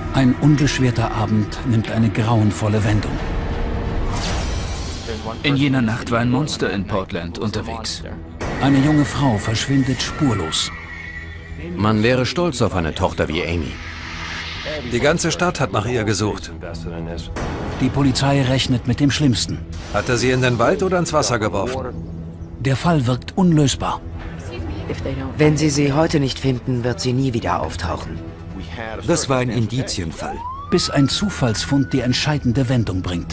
Ein unbeschwerter Abend nimmt eine grauenvolle Wendung. In jener Nacht war ein Monster in Portland unterwegs. Eine junge Frau verschwindet spurlos. Man wäre stolz auf eine Tochter wie Amy. Die ganze Stadt hat nach ihr gesucht. Die Polizei rechnet mit dem Schlimmsten. Hat er sie in den Wald oder ins Wasser geworfen? Der Fall wirkt unlösbar. Wenn Sie sie heute nicht finden, wird sie nie wieder auftauchen. Das war ein Indizienfall. Bis ein Zufallsfund die entscheidende Wendung bringt.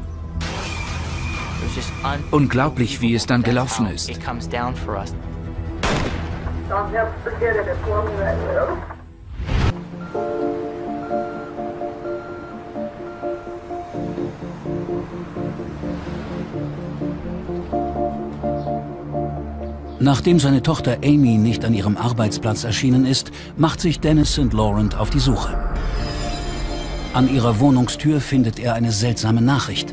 Unglaublich, wie es dann gelaufen ist. Nachdem seine Tochter Amy nicht an ihrem Arbeitsplatz erschienen ist, macht sich Dennis St. Laurent auf die Suche. An ihrer Wohnungstür findet er eine seltsame Nachricht.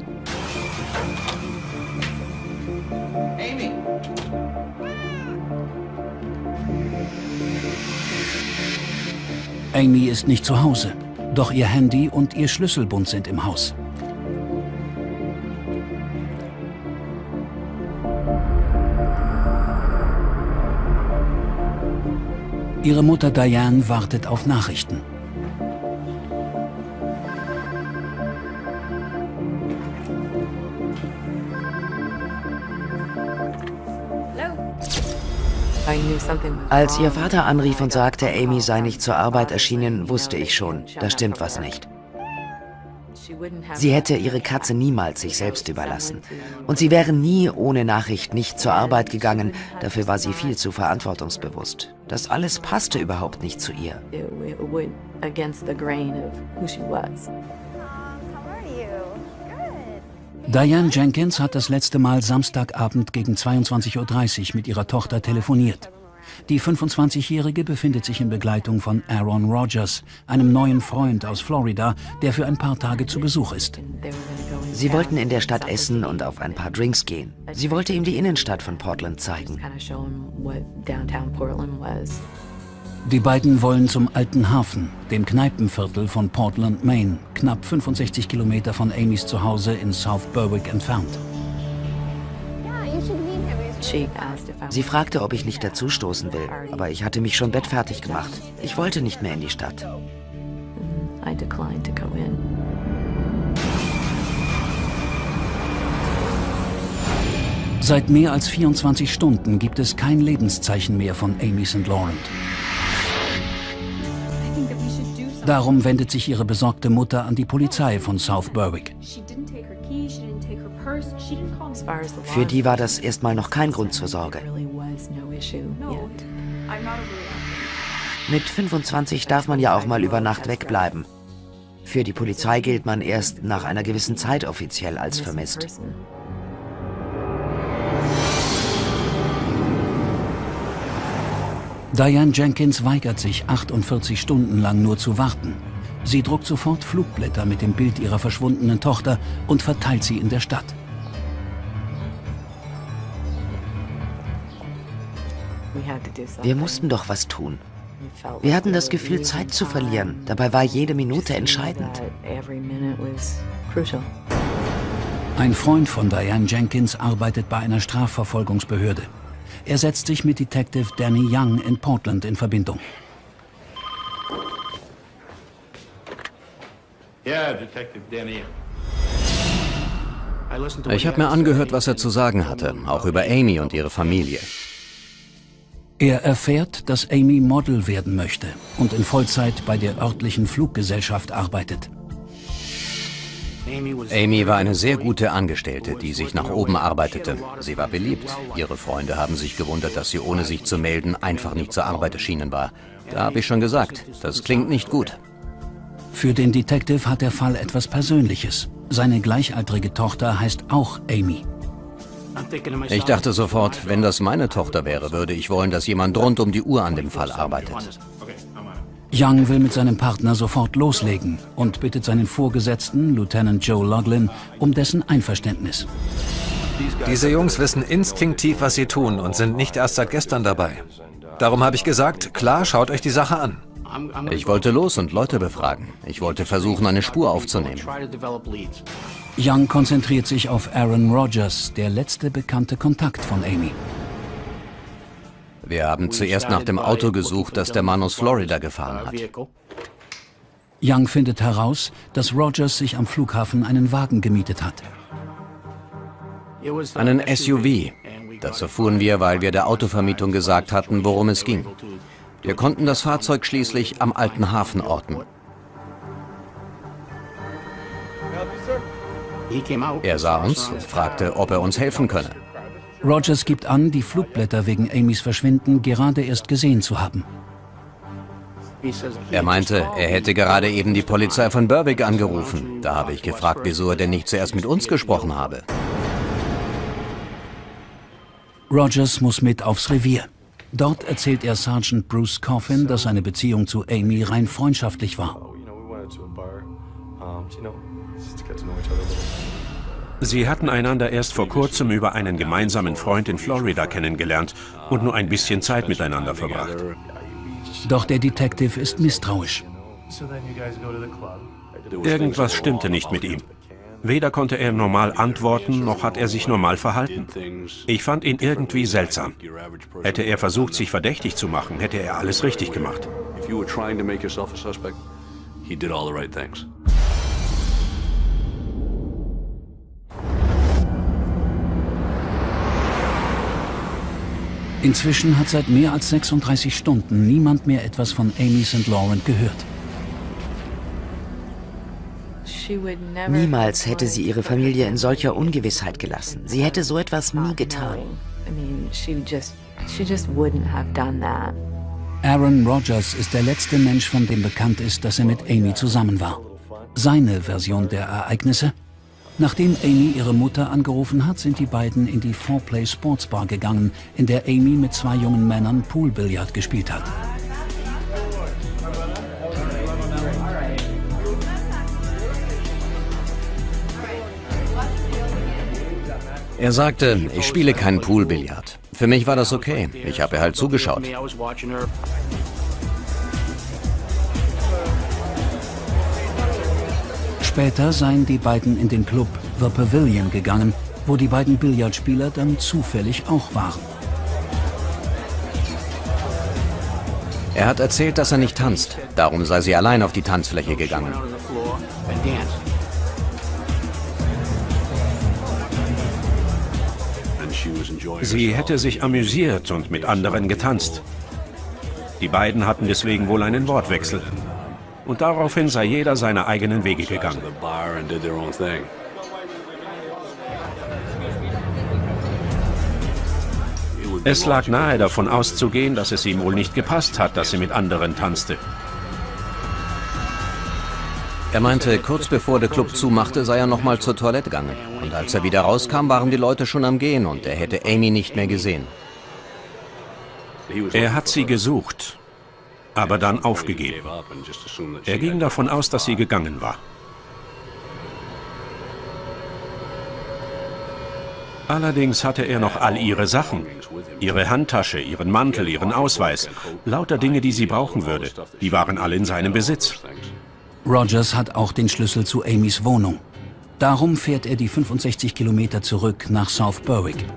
Amy ist nicht zu Hause, doch ihr Handy und ihr Schlüsselbund sind im Haus. Ihre Mutter Diane wartet auf Nachrichten. Als ihr Vater anrief und sagte, Amy sei nicht zur Arbeit erschienen, wusste ich schon, da stimmt was nicht. Sie hätte ihre Katze niemals sich selbst überlassen. Und sie wäre nie ohne Nachricht nicht zur Arbeit gegangen. Dafür war sie viel zu verantwortungsbewusst. Das alles passte überhaupt nicht zu ihr. Diane Jenkins hat das letzte Mal Samstagabend gegen 22:30 Uhr mit ihrer Tochter telefoniert. Die 25-Jährige befindet sich in Begleitung von Aaron Rodgers, einem neuen Freund aus Florida, der für ein paar Tage zu Besuch ist. Sie wollten in der Stadt essen und auf ein paar Drinks gehen. Sie wollte ihm die Innenstadt von Portland zeigen. Die beiden wollen zum Alten Hafen, dem Kneipenviertel von Portland, Maine, knapp 65 Kilometer von Amys Zuhause in South Berwick entfernt. Sie fragte, ob ich nicht dazustoßen will, aber ich hatte mich schon bettfertig gemacht. Ich wollte nicht mehr in die Stadt. Seit mehr als 24 Stunden gibt es kein Lebenszeichen mehr von Amy St. Laurent. Darum wendet sich ihre besorgte Mutter an die Polizei von South Berwick. Für die war das erstmal noch kein Grund zur Sorge. Mit 25 darf man ja auch mal über Nacht wegbleiben. Für die Polizei gilt man erst nach einer gewissen Zeit offiziell als vermisst. Diane Jenkins weigert sich, 48 Stunden lang nur zu warten. Sie druckt sofort Flugblätter mit dem Bild ihrer verschwundenen Tochter und verteilt sie in der Stadt. Wir mussten doch was tun. Wir hatten das Gefühl, Zeit zu verlieren. Dabei war jede Minute entscheidend. Ein Freund von Diane Jenkins arbeitet bei einer Strafverfolgungsbehörde. Er setzt sich mit Detective Danny Young in Portland in Verbindung. Ich habe mir angehört, was er zu sagen hatte, auch über Amy und ihre Familie. Er erfährt, dass Amy Model werden möchte und in Vollzeit bei der örtlichen Fluggesellschaft arbeitet. Amy war eine sehr gute Angestellte, die sich nach oben arbeitete. Sie war beliebt. Ihre Freunde haben sich gewundert, dass sie ohne sich zu melden einfach nicht zur Arbeit erschienen war. Da habe ich schon gesagt, das klingt nicht gut. Für den Detective hat der Fall etwas Persönliches. Seine gleichaltrige Tochter heißt auch Amy. Ich dachte sofort, wenn das meine Tochter wäre, würde ich wollen, dass jemand rund um die Uhr an dem Fall arbeitet. Young will mit seinem Partner sofort loslegen und bittet seinen Vorgesetzten, Lieutenant Joe Loughlin, um dessen Einverständnis. Diese Jungs wissen instinktiv, was sie tun und sind nicht erst seit gestern dabei. Darum habe ich gesagt, klar, schaut euch die Sache an. Ich wollte los und Leute befragen. Ich wollte versuchen, eine Spur aufzunehmen. Young konzentriert sich auf Aaron Rodgers, der letzte bekannte Kontakt von Amy. Wir haben zuerst nach dem Auto gesucht, das der Mann aus Florida gefahren hat. Young findet heraus, dass Rodgers sich am Flughafen einen Wagen gemietet hat. Einen SUV. Das erfuhren wir, weil wir der Autovermietung gesagt hatten, worum es ging. Wir konnten das Fahrzeug schließlich am alten Hafen orten. Er sah uns und fragte, ob er uns helfen könne. Rodgers gibt an, die Flugblätter wegen Amys Verschwinden gerade erst gesehen zu haben. Er meinte, er hätte gerade eben die Polizei von Berwick angerufen. Da habe ich gefragt, wieso er denn nicht zuerst mit uns gesprochen habe. Rodgers muss mit aufs Revier. Dort erzählt er Sergeant Bruce Coffin, dass seine Beziehung zu Amy rein freundschaftlich war. Sie hatten einander erst vor kurzem über einen gemeinsamen Freund in Florida kennengelernt und nur ein bisschen Zeit miteinander verbracht. Doch der Detective ist misstrauisch. Irgendwas stimmte nicht mit ihm. Weder konnte er normal antworten, noch hat er sich normal verhalten. Ich fand ihn irgendwie seltsam. Hätte er versucht, sich verdächtig zu machen, hätte er alles richtig gemacht. Inzwischen hat seit mehr als 36 Stunden niemand mehr etwas von Amy St. Laurent gehört. Niemals hätte sie ihre Familie in solcher Ungewissheit gelassen. Sie hätte so etwas nie getan. Aaron Rodgers ist der letzte Mensch, von dem bekannt ist, dass er mit Amy zusammen war. Seine Version der Ereignisse? Nachdem Amy ihre Mutter angerufen hat, sind die beiden in die 4Play Sportsbar gegangen, in der Amy mit 2 jungen Männern Poolbillard gespielt hat. Er sagte, ich spiele keinen Poolbillard. Für mich war das okay. Ich habe halt zugeschaut. Später seien die beiden in den Club The Pavilion gegangen, wo die beiden Billardspieler dann zufällig auch waren. Er hat erzählt, dass er nicht tanzt. Darum sei sie allein auf die Tanzfläche gegangen. Sie hätte sich amüsiert und mit anderen getanzt. Die beiden hatten deswegen wohl einen Wortwechsel. Und daraufhin sei jeder seine eigenen Wege gegangen. Es lag nahe, davon auszugehen, dass es ihm wohl nicht gepasst hat, dass sie mit anderen tanzte. Er meinte, kurz bevor der Club zumachte, sei er nochmal zur Toilette gegangen. Und als er wieder rauskam, waren die Leute schon am Gehen und er hätte Amy nicht mehr gesehen. Er hat sie gesucht, aber dann aufgegeben. Er ging davon aus, dass sie gegangen war. Allerdings hatte er noch all ihre Sachen. Ihre Handtasche, ihren Mantel, ihren Ausweis. Lauter Dinge, die sie brauchen würde. Die waren alle in seinem Besitz. Rodgers hat auch den Schlüssel zu Amys Wohnung. Darum fährt er die 65 Kilometer zurück nach South Berwick.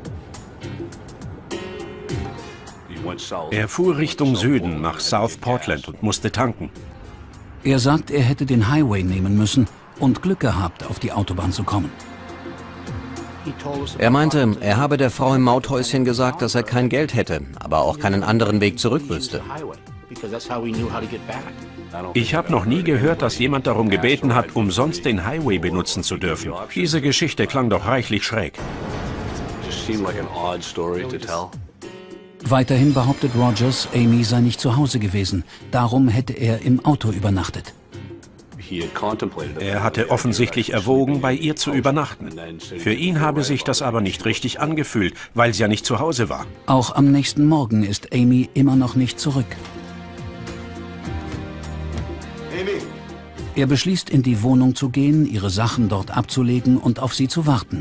Er fuhr Richtung Süden nach South Portland und musste tanken. Er sagt, er hätte den Highway nehmen müssen und Glück gehabt, auf die Autobahn zu kommen. Er meinte, er habe der Frau im Mauthäuschen gesagt, dass er kein Geld hätte, aber auch keinen anderen Weg zurück wüsste. Ich habe noch nie gehört, dass jemand darum gebeten hat, umsonst den Highway benutzen zu dürfen. Diese Geschichte klang doch reichlich schräg. Weiterhin behauptet Rodgers, Amy sei nicht zu Hause gewesen. Darum hätte er im Auto übernachtet. Er hatte offensichtlich erwogen, bei ihr zu übernachten. Für ihn habe sich das aber nicht richtig angefühlt, weil sie ja nicht zu Hause war. Auch am nächsten Morgen ist Amy immer noch nicht zurück. Er beschließt, in die Wohnung zu gehen, ihre Sachen dort abzulegen und auf sie zu warten.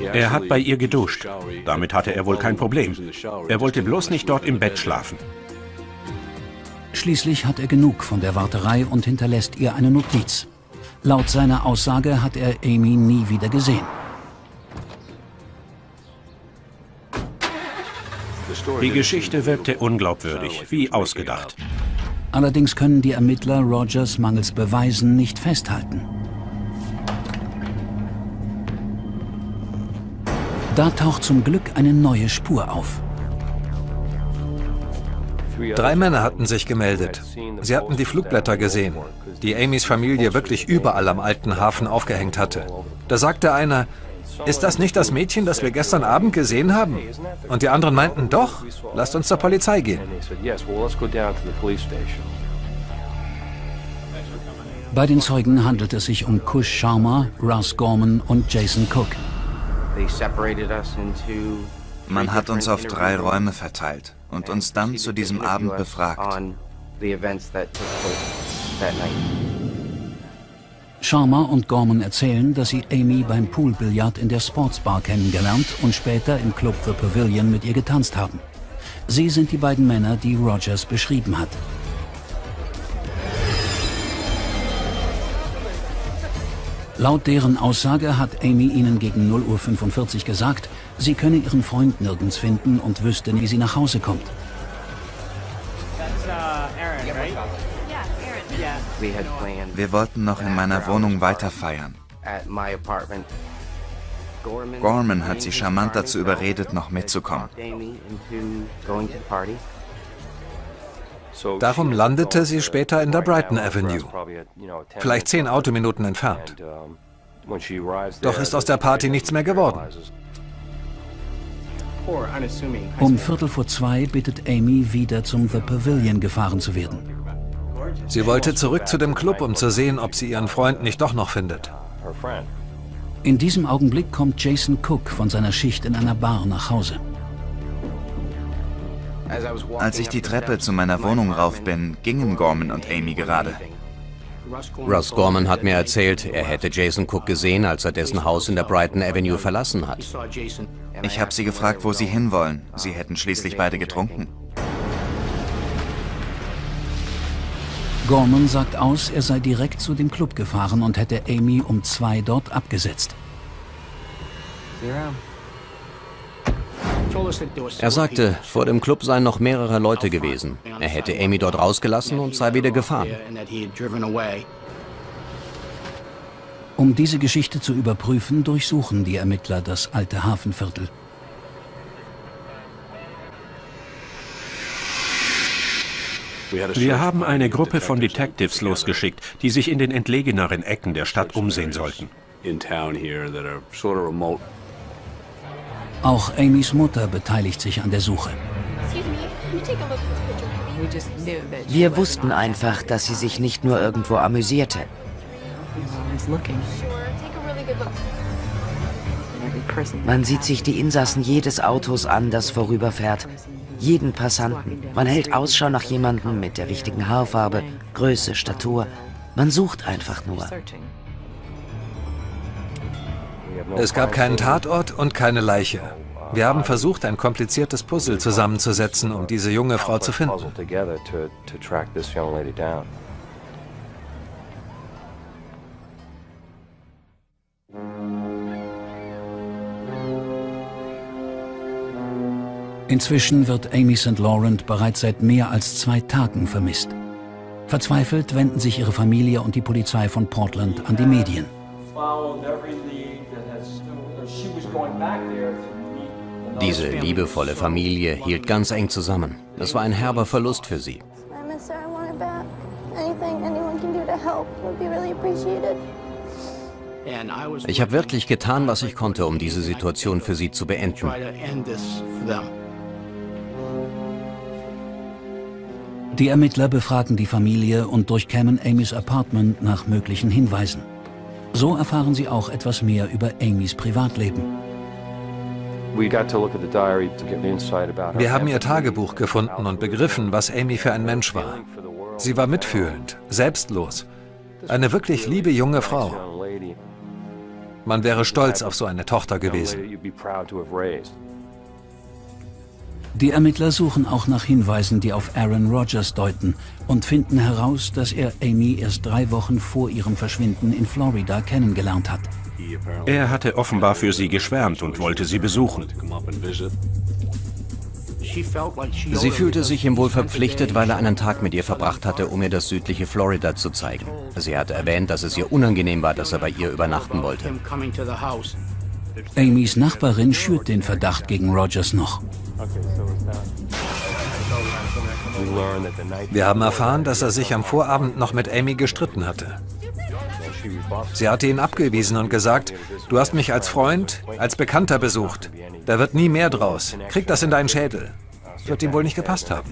Er hat bei ihr geduscht. Damit hatte er wohl kein Problem. Er wollte bloß nicht dort im Bett schlafen. Schließlich hat er genug von der Warterei und hinterlässt ihr eine Notiz. Laut seiner Aussage hat er Amy nie wieder gesehen. Die Geschichte wirkte unglaubwürdig, wie ausgedacht. Allerdings können die Ermittler Rogers mangels Beweisen nicht festhalten. Da taucht zum Glück eine neue Spur auf. 3 Männer hatten sich gemeldet. Sie hatten die Flugblätter gesehen, die Amys Familie wirklich überall am alten Hafen aufgehängt hatte. Da sagte einer, ist das nicht das Mädchen, das wir gestern Abend gesehen haben? Und die anderen meinten, doch, lasst uns zur Polizei gehen. Bei den Zeugen handelt es sich um Kush Sharma, Russ Gorman und Jason Cook. Man hat uns auf 3 Räume verteilt und uns dann zu diesem Abend befragt. Sharma und Gorman erzählen, dass sie Amy beim Poolbillard in der Sportsbar kennengelernt und später im Club The Pavilion mit ihr getanzt haben. Sie sind die beiden Männer, die Rogers beschrieben hat. Laut deren Aussage hat Amy ihnen gegen 0:45 Uhr gesagt, sie könne ihren Freund nirgends finden und wüsste, wie sie nach Hause kommt. Wir wollten noch in meiner Wohnung weiter feiern. Gorman hat sie charmant dazu überredet, noch mitzukommen. Darum landete sie später in der Brighton Avenue, vielleicht 10 Autominuten entfernt. Doch ist aus der Party nichts mehr geworden. Um 1:45 bittet Amy, wieder zum The Pavilion gefahren zu werden. Sie wollte zurück zu dem Club, um zu sehen, ob sie ihren Freund nicht doch noch findet. In diesem Augenblick kommt Jason Cook von seiner Schicht in einer Bar nach Hause. Als ich die Treppe zu meiner Wohnung rauf bin, gingen Gorman und Amy gerade. Russ Gorman hat mir erzählt, er hätte Jason Cook gesehen, als er dessen Haus in der Brighton Avenue verlassen hat. Ich habe sie gefragt, wo sie hinwollen. Sie hätten schließlich beide getrunken. Gorman sagt aus, er sei direkt zu dem Club gefahren und hätte Amy um 2 dort abgesetzt. Er sagte, vor dem Club seien noch mehrere Leute gewesen. Er hätte Amy dort rausgelassen und sei wieder gefahren. Um diese Geschichte zu überprüfen, durchsuchen die Ermittler das alte Hafenviertel. Wir haben eine Gruppe von Detectives losgeschickt, die sich in den entlegeneren Ecken der Stadt umsehen sollten. Auch Amys Mutter beteiligt sich an der Suche. Wir wussten einfach, dass sie sich nicht nur irgendwo amüsierte. Man sieht sich die Insassen jedes Autos an, das vorüberfährt. Jeden Passanten. Man hält Ausschau nach jemandem mit der richtigen Haarfarbe, Größe, Statur. Man sucht einfach nur. Es gab keinen Tatort und keine Leiche. Wir haben versucht, ein kompliziertes Puzzle zusammenzusetzen, um diese junge Frau zu finden. Inzwischen wird Amy St. Laurent bereits seit mehr als 2 Tagen vermisst. Verzweifelt wenden sich ihre Familie und die Polizei von Portland an die Medien. Diese liebevolle Familie hielt ganz eng zusammen. Es war ein herber Verlust für sie. Ich habe wirklich getan, was ich konnte, um diese Situation für sie zu beenden. Die Ermittler befragen die Familie und durchkämmen Amys Apartment nach möglichen Hinweisen. So erfahren sie auch etwas mehr über Amys Privatleben. Wir haben ihr Tagebuch gefunden und begriffen, was Amy für ein Mensch war. Sie war mitfühlend, selbstlos. Eine wirklich liebe junge Frau. Man wäre stolz auf so eine Tochter gewesen. Die Ermittler suchen auch nach Hinweisen, die auf Aaron Rodgers deuten und finden heraus, dass er Amy erst 3 Wochen vor ihrem Verschwinden in Florida kennengelernt hat. Er hatte offenbar für sie geschwärmt und wollte sie besuchen. Sie fühlte sich ihm wohl verpflichtet, weil er einen Tag mit ihr verbracht hatte, um ihr das südliche Florida zu zeigen. Sie hatte erwähnt, dass es ihr unangenehm war, dass er bei ihr übernachten wollte. Amys Nachbarin schürt den Verdacht gegen Rodgers noch. Wir haben erfahren, dass er sich am Vorabend noch mit Amy gestritten hatte. Sie hatte ihn abgewiesen und gesagt, du hast mich als Freund, als Bekannter besucht. Da wird nie mehr draus. Krieg das in deinen Schädel. Wird ihm wohl nicht gepasst haben.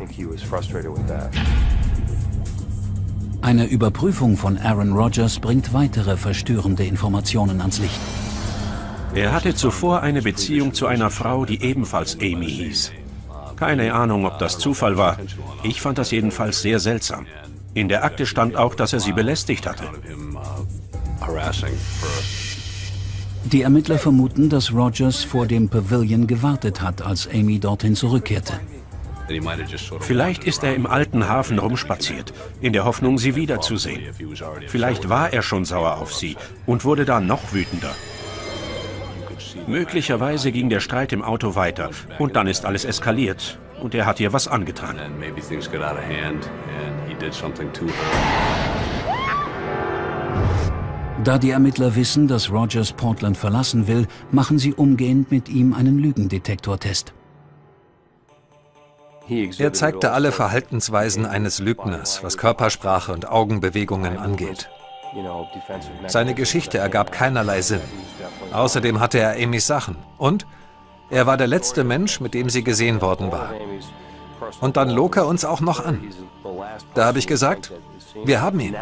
Eine Überprüfung von Aaron Rodgers bringt weitere verstörende Informationen ans Licht. Er hatte zuvor eine Beziehung zu einer Frau, die ebenfalls Amy hieß. Keine Ahnung, ob das Zufall war. Ich fand das jedenfalls sehr seltsam. In der Akte stand auch, dass er sie belästigt hatte. Die Ermittler vermuten, dass Rodgers vor dem Pavilion gewartet hat, als Amy dorthin zurückkehrte. Vielleicht ist er im alten Hafen rumspaziert, in der Hoffnung, sie wiederzusehen. Vielleicht war er schon sauer auf sie und wurde dann noch wütender. Möglicherweise ging der Streit im Auto weiter und dann ist alles eskaliert und er hat ihr was angetan. Da die Ermittler wissen, dass Rodgers Portland verlassen will, machen sie umgehend mit ihm einen Lügendetektortest. Er zeigte alle Verhaltensweisen eines Lügners, was Körpersprache und Augenbewegungen angeht. Seine Geschichte ergab keinerlei Sinn. Außerdem hatte er Amys Sachen. Und er war der letzte Mensch, mit dem sie gesehen worden war. Und dann log er uns auch noch an. Da habe ich gesagt, wir haben ihn.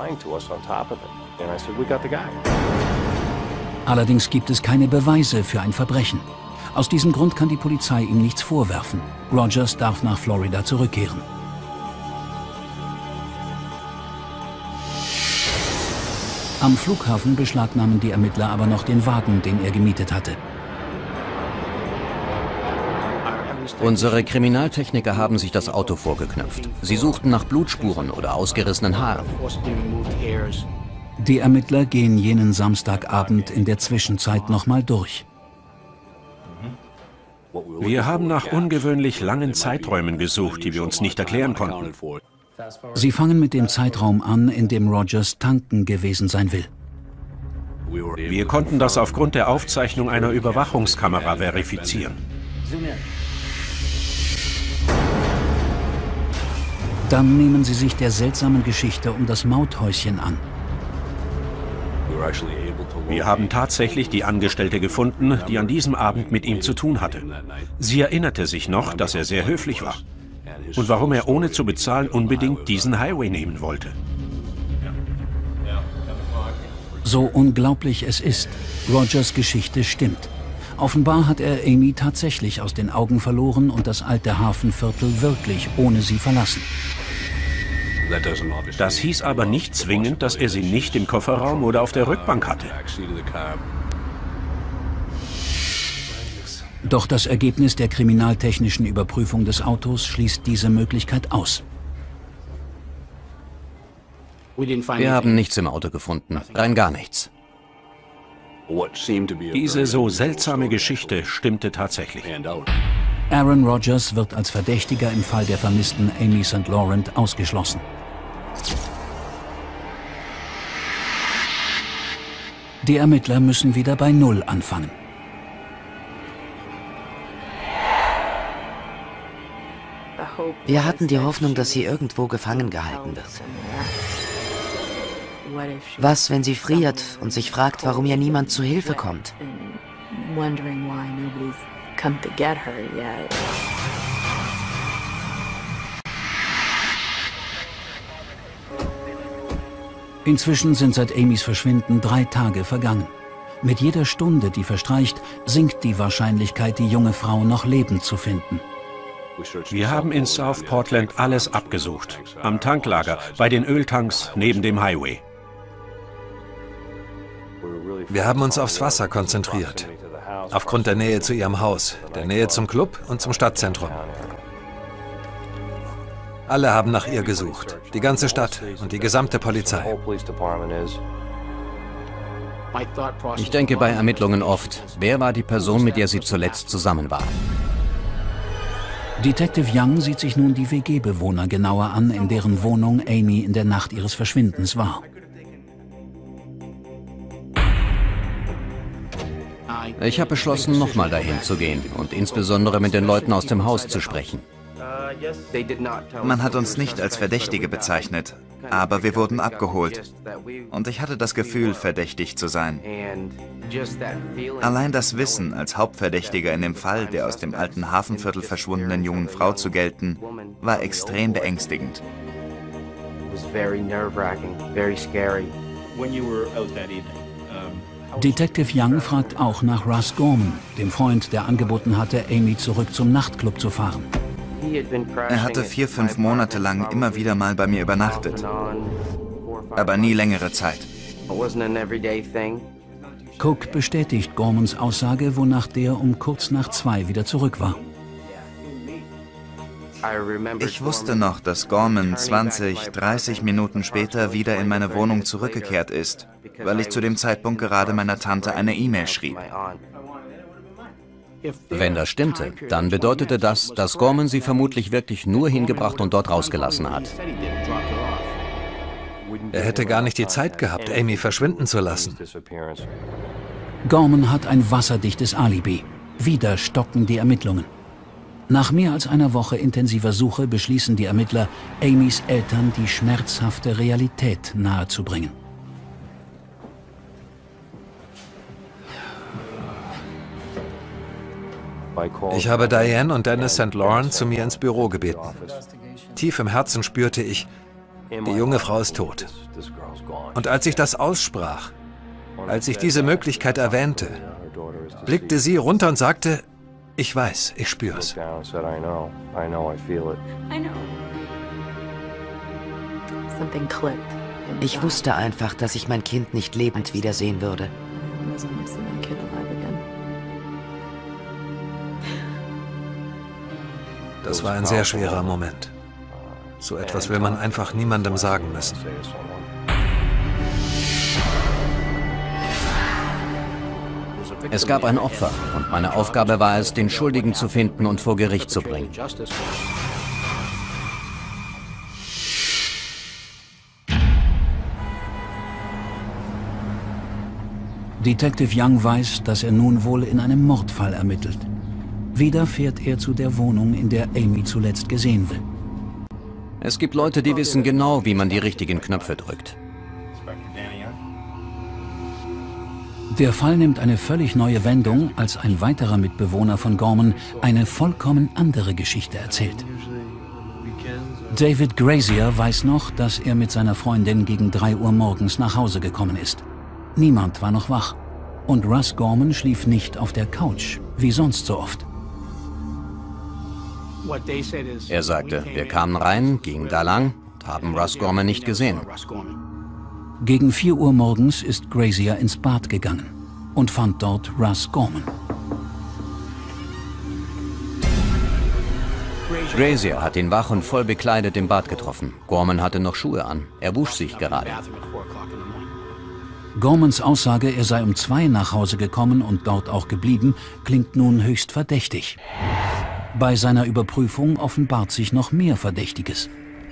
Allerdings gibt es keine Beweise für ein Verbrechen. Aus diesem Grund kann die Polizei ihm nichts vorwerfen. Rodgers darf nach Florida zurückkehren. Am Flughafen beschlagnahmen die Ermittler aber noch den Wagen, den er gemietet hatte. Unsere Kriminaltechniker haben sich das Auto vorgeknöpft. Sie suchten nach Blutspuren oder ausgerissenen Haaren. Die Ermittler gehen jenen Samstagabend in der Zwischenzeit nochmal durch. Wir haben nach ungewöhnlich langen Zeiträumen gesucht, die wir uns nicht erklären konnten. Sie fangen mit dem Zeitraum an, in dem Rodgers tanken gewesen sein will. Wir konnten das aufgrund der Aufzeichnung einer Überwachungskamera verifizieren. Dann nehmen sie sich der seltsamen Geschichte um das Mauthäuschen an. Wir haben tatsächlich die Angestellte gefunden, die an diesem Abend mit ihm zu tun hatte. Sie erinnerte sich noch, dass er sehr höflich war. Und warum er ohne zu bezahlen unbedingt diesen Highway nehmen wollte. So unglaublich es ist, Rodgers Geschichte stimmt. Offenbar hat er Amy tatsächlich aus den Augen verloren und das alte Hafenviertel wirklich ohne sie verlassen. Das hieß aber nicht zwingend, dass er sie nicht im Kofferraum oder auf der Rückbank hatte. Doch das Ergebnis der kriminaltechnischen Überprüfung des Autos schließt diese Möglichkeit aus. Wir haben nichts im Auto gefunden, rein gar nichts. Diese so seltsame Geschichte stimmte tatsächlich. Aaron Rodgers wird als Verdächtiger im Fall der vermissten Amy St. Laurent ausgeschlossen. Die Ermittler müssen wieder bei Null anfangen. Wir hatten die Hoffnung, dass sie irgendwo gefangen gehalten wird. Was, wenn sie friert und sich fragt, warum ihr niemand zu Hilfe kommt? Inzwischen sind seit Amys Verschwinden 3 Tage vergangen. Mit jeder Stunde, die verstreicht, sinkt die Wahrscheinlichkeit, die junge Frau noch lebend zu finden. Wir haben in South Portland alles abgesucht. Am Tanklager, bei den Öltanks, neben dem Highway. Wir haben uns aufs Wasser konzentriert. Aufgrund der Nähe zu ihrem Haus, der Nähe zum Club und zum Stadtzentrum. Alle haben nach ihr gesucht. Die ganze Stadt und die gesamte Polizei. Ich denke bei Ermittlungen oft, wer war die Person, mit der sie zuletzt zusammen war? Detective Young sieht sich nun die WG-Bewohner genauer an, in deren Wohnung Amy in der Nacht ihres Verschwindens war. Ich habe beschlossen, nochmal dahin zu gehen und insbesondere mit den Leuten aus dem Haus zu sprechen. Man hat uns nicht als Verdächtige bezeichnet, aber wir wurden abgeholt. Und ich hatte das Gefühl, verdächtig zu sein. Allein das Wissen, als Hauptverdächtiger in dem Fall der aus dem alten Hafenviertel verschwundenen jungen Frau zu gelten, war extrem beängstigend. Detective Young fragt auch nach Russ Gorman, dem Freund, der angeboten hatte, Amy zurück zum Nachtclub zu fahren. Er hatte 4-5 Monate lang immer wieder mal bei mir übernachtet, aber nie längere Zeit. Cook bestätigt Gormans Aussage, wonach der um kurz nach 2 wieder zurück war. Ich wusste noch, dass Gorman 20-30 Minuten später wieder in meine Wohnung zurückgekehrt ist, weil ich zu dem Zeitpunkt gerade meiner Tante eine E-Mail schrieb. Wenn das stimmte, dann bedeutete das, dass Gorman sie vermutlich wirklich nur hingebracht und dort rausgelassen hat. Er hätte gar nicht die Zeit gehabt, Amy verschwinden zu lassen. Gorman hat ein wasserdichtes Alibi. Wieder stocken die Ermittlungen. Nach mehr als einer Woche intensiver Suche beschließen die Ermittler, Amys Eltern die schmerzhafte Realität nahezubringen. Ich habe Diane und Dennis St. Laurent zu mir ins Büro gebeten. Tief im Herzen spürte ich, die junge Frau ist tot. Und als ich das aussprach, als ich diese Möglichkeit erwähnte, blickte sie runter und sagte, ich weiß, ich spür's. Ich wusste einfach, dass ich mein Kind nicht lebend wiedersehen würde. Das war ein sehr schwerer Moment. So etwas will man einfach niemandem sagen müssen. Es gab ein Opfer und meine Aufgabe war es, den Schuldigen zu finden und vor Gericht zu bringen. Detective Young weiß, dass er nun wohl in einem Mordfall ermittelt. Wieder fährt er zu der Wohnung, in der Amy zuletzt gesehen wird. Es gibt Leute, die wissen genau, wie man die richtigen Knöpfe drückt. Der Fall nimmt eine völlig neue Wendung, als ein weiterer Mitbewohner von Gorman eine vollkommen andere Geschichte erzählt. David Grazier weiß noch, dass er mit seiner Freundin gegen 3 Uhr morgens nach Hause gekommen ist. Niemand war noch wach. Und Russ Gorman schlief nicht auf der Couch, wie sonst so oft. Er sagte, wir kamen rein, gingen da lang, haben Russ Gorman nicht gesehen. Gegen 4 Uhr morgens ist Grazier ins Bad gegangen und fand dort Russ Gorman. Grazier hat ihn wach und voll bekleidet im Bad getroffen. Gorman hatte noch Schuhe an. Er wusch sich gerade. Gormans Aussage, er sei um 2 nach Hause gekommen und dort auch geblieben, klingt nun höchst verdächtig. Bei seiner Überprüfung offenbart sich noch mehr Verdächtiges.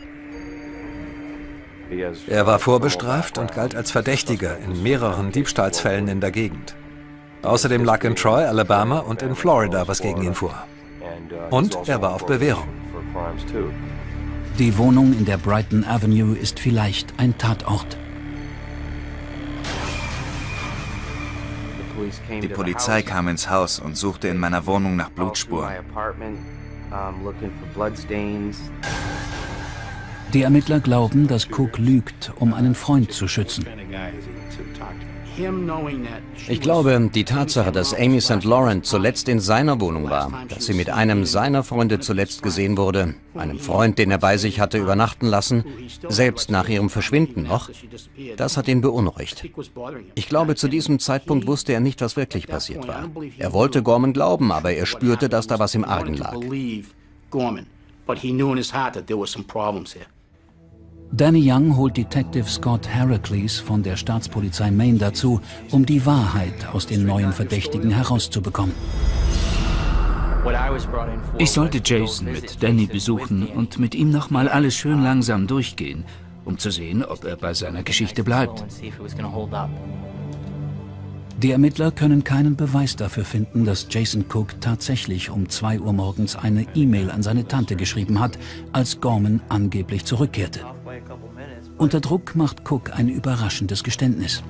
Er war vorbestraft und galt als Verdächtiger in mehreren Diebstahlsfällen in der Gegend. Außerdem lag in Troy, Alabama und in Florida was gegen ihn vor. Und er war auf Bewährung. Die Wohnung in der Brighton Avenue ist vielleicht ein Tatort. Die Polizei kam ins Haus und suchte in meiner Wohnung nach Blutspuren. Die Ermittler glauben, dass Cook lügt, um einen Freund zu schützen. Ich glaube, die Tatsache, dass Amy St. Laurent zuletzt in seiner Wohnung war, dass sie mit einem seiner Freunde zuletzt gesehen wurde, einem Freund, den er bei sich hatte übernachten lassen, selbst nach ihrem Verschwinden noch, das hat ihn beunruhigt. Ich glaube, zu diesem Zeitpunkt wusste er nicht, was wirklich passiert war. Er wollte Gorman glauben, aber er spürte, dass da was im Argen lag. Danny Young holt Detective Scott Heracles von der Staatspolizei Maine dazu, um die Wahrheit aus den neuen Verdächtigen herauszubekommen. Ich sollte Jason mit Danny besuchen und mit ihm nochmal alles schön langsam durchgehen, um zu sehen, ob er bei seiner Geschichte bleibt. Die Ermittler können keinen Beweis dafür finden, dass Jason Cook tatsächlich um 2 Uhr morgens eine E-Mail an seine Tante geschrieben hat, als Gorman angeblich zurückkehrte. Unter Druck macht Cook ein überraschendes Geständnis.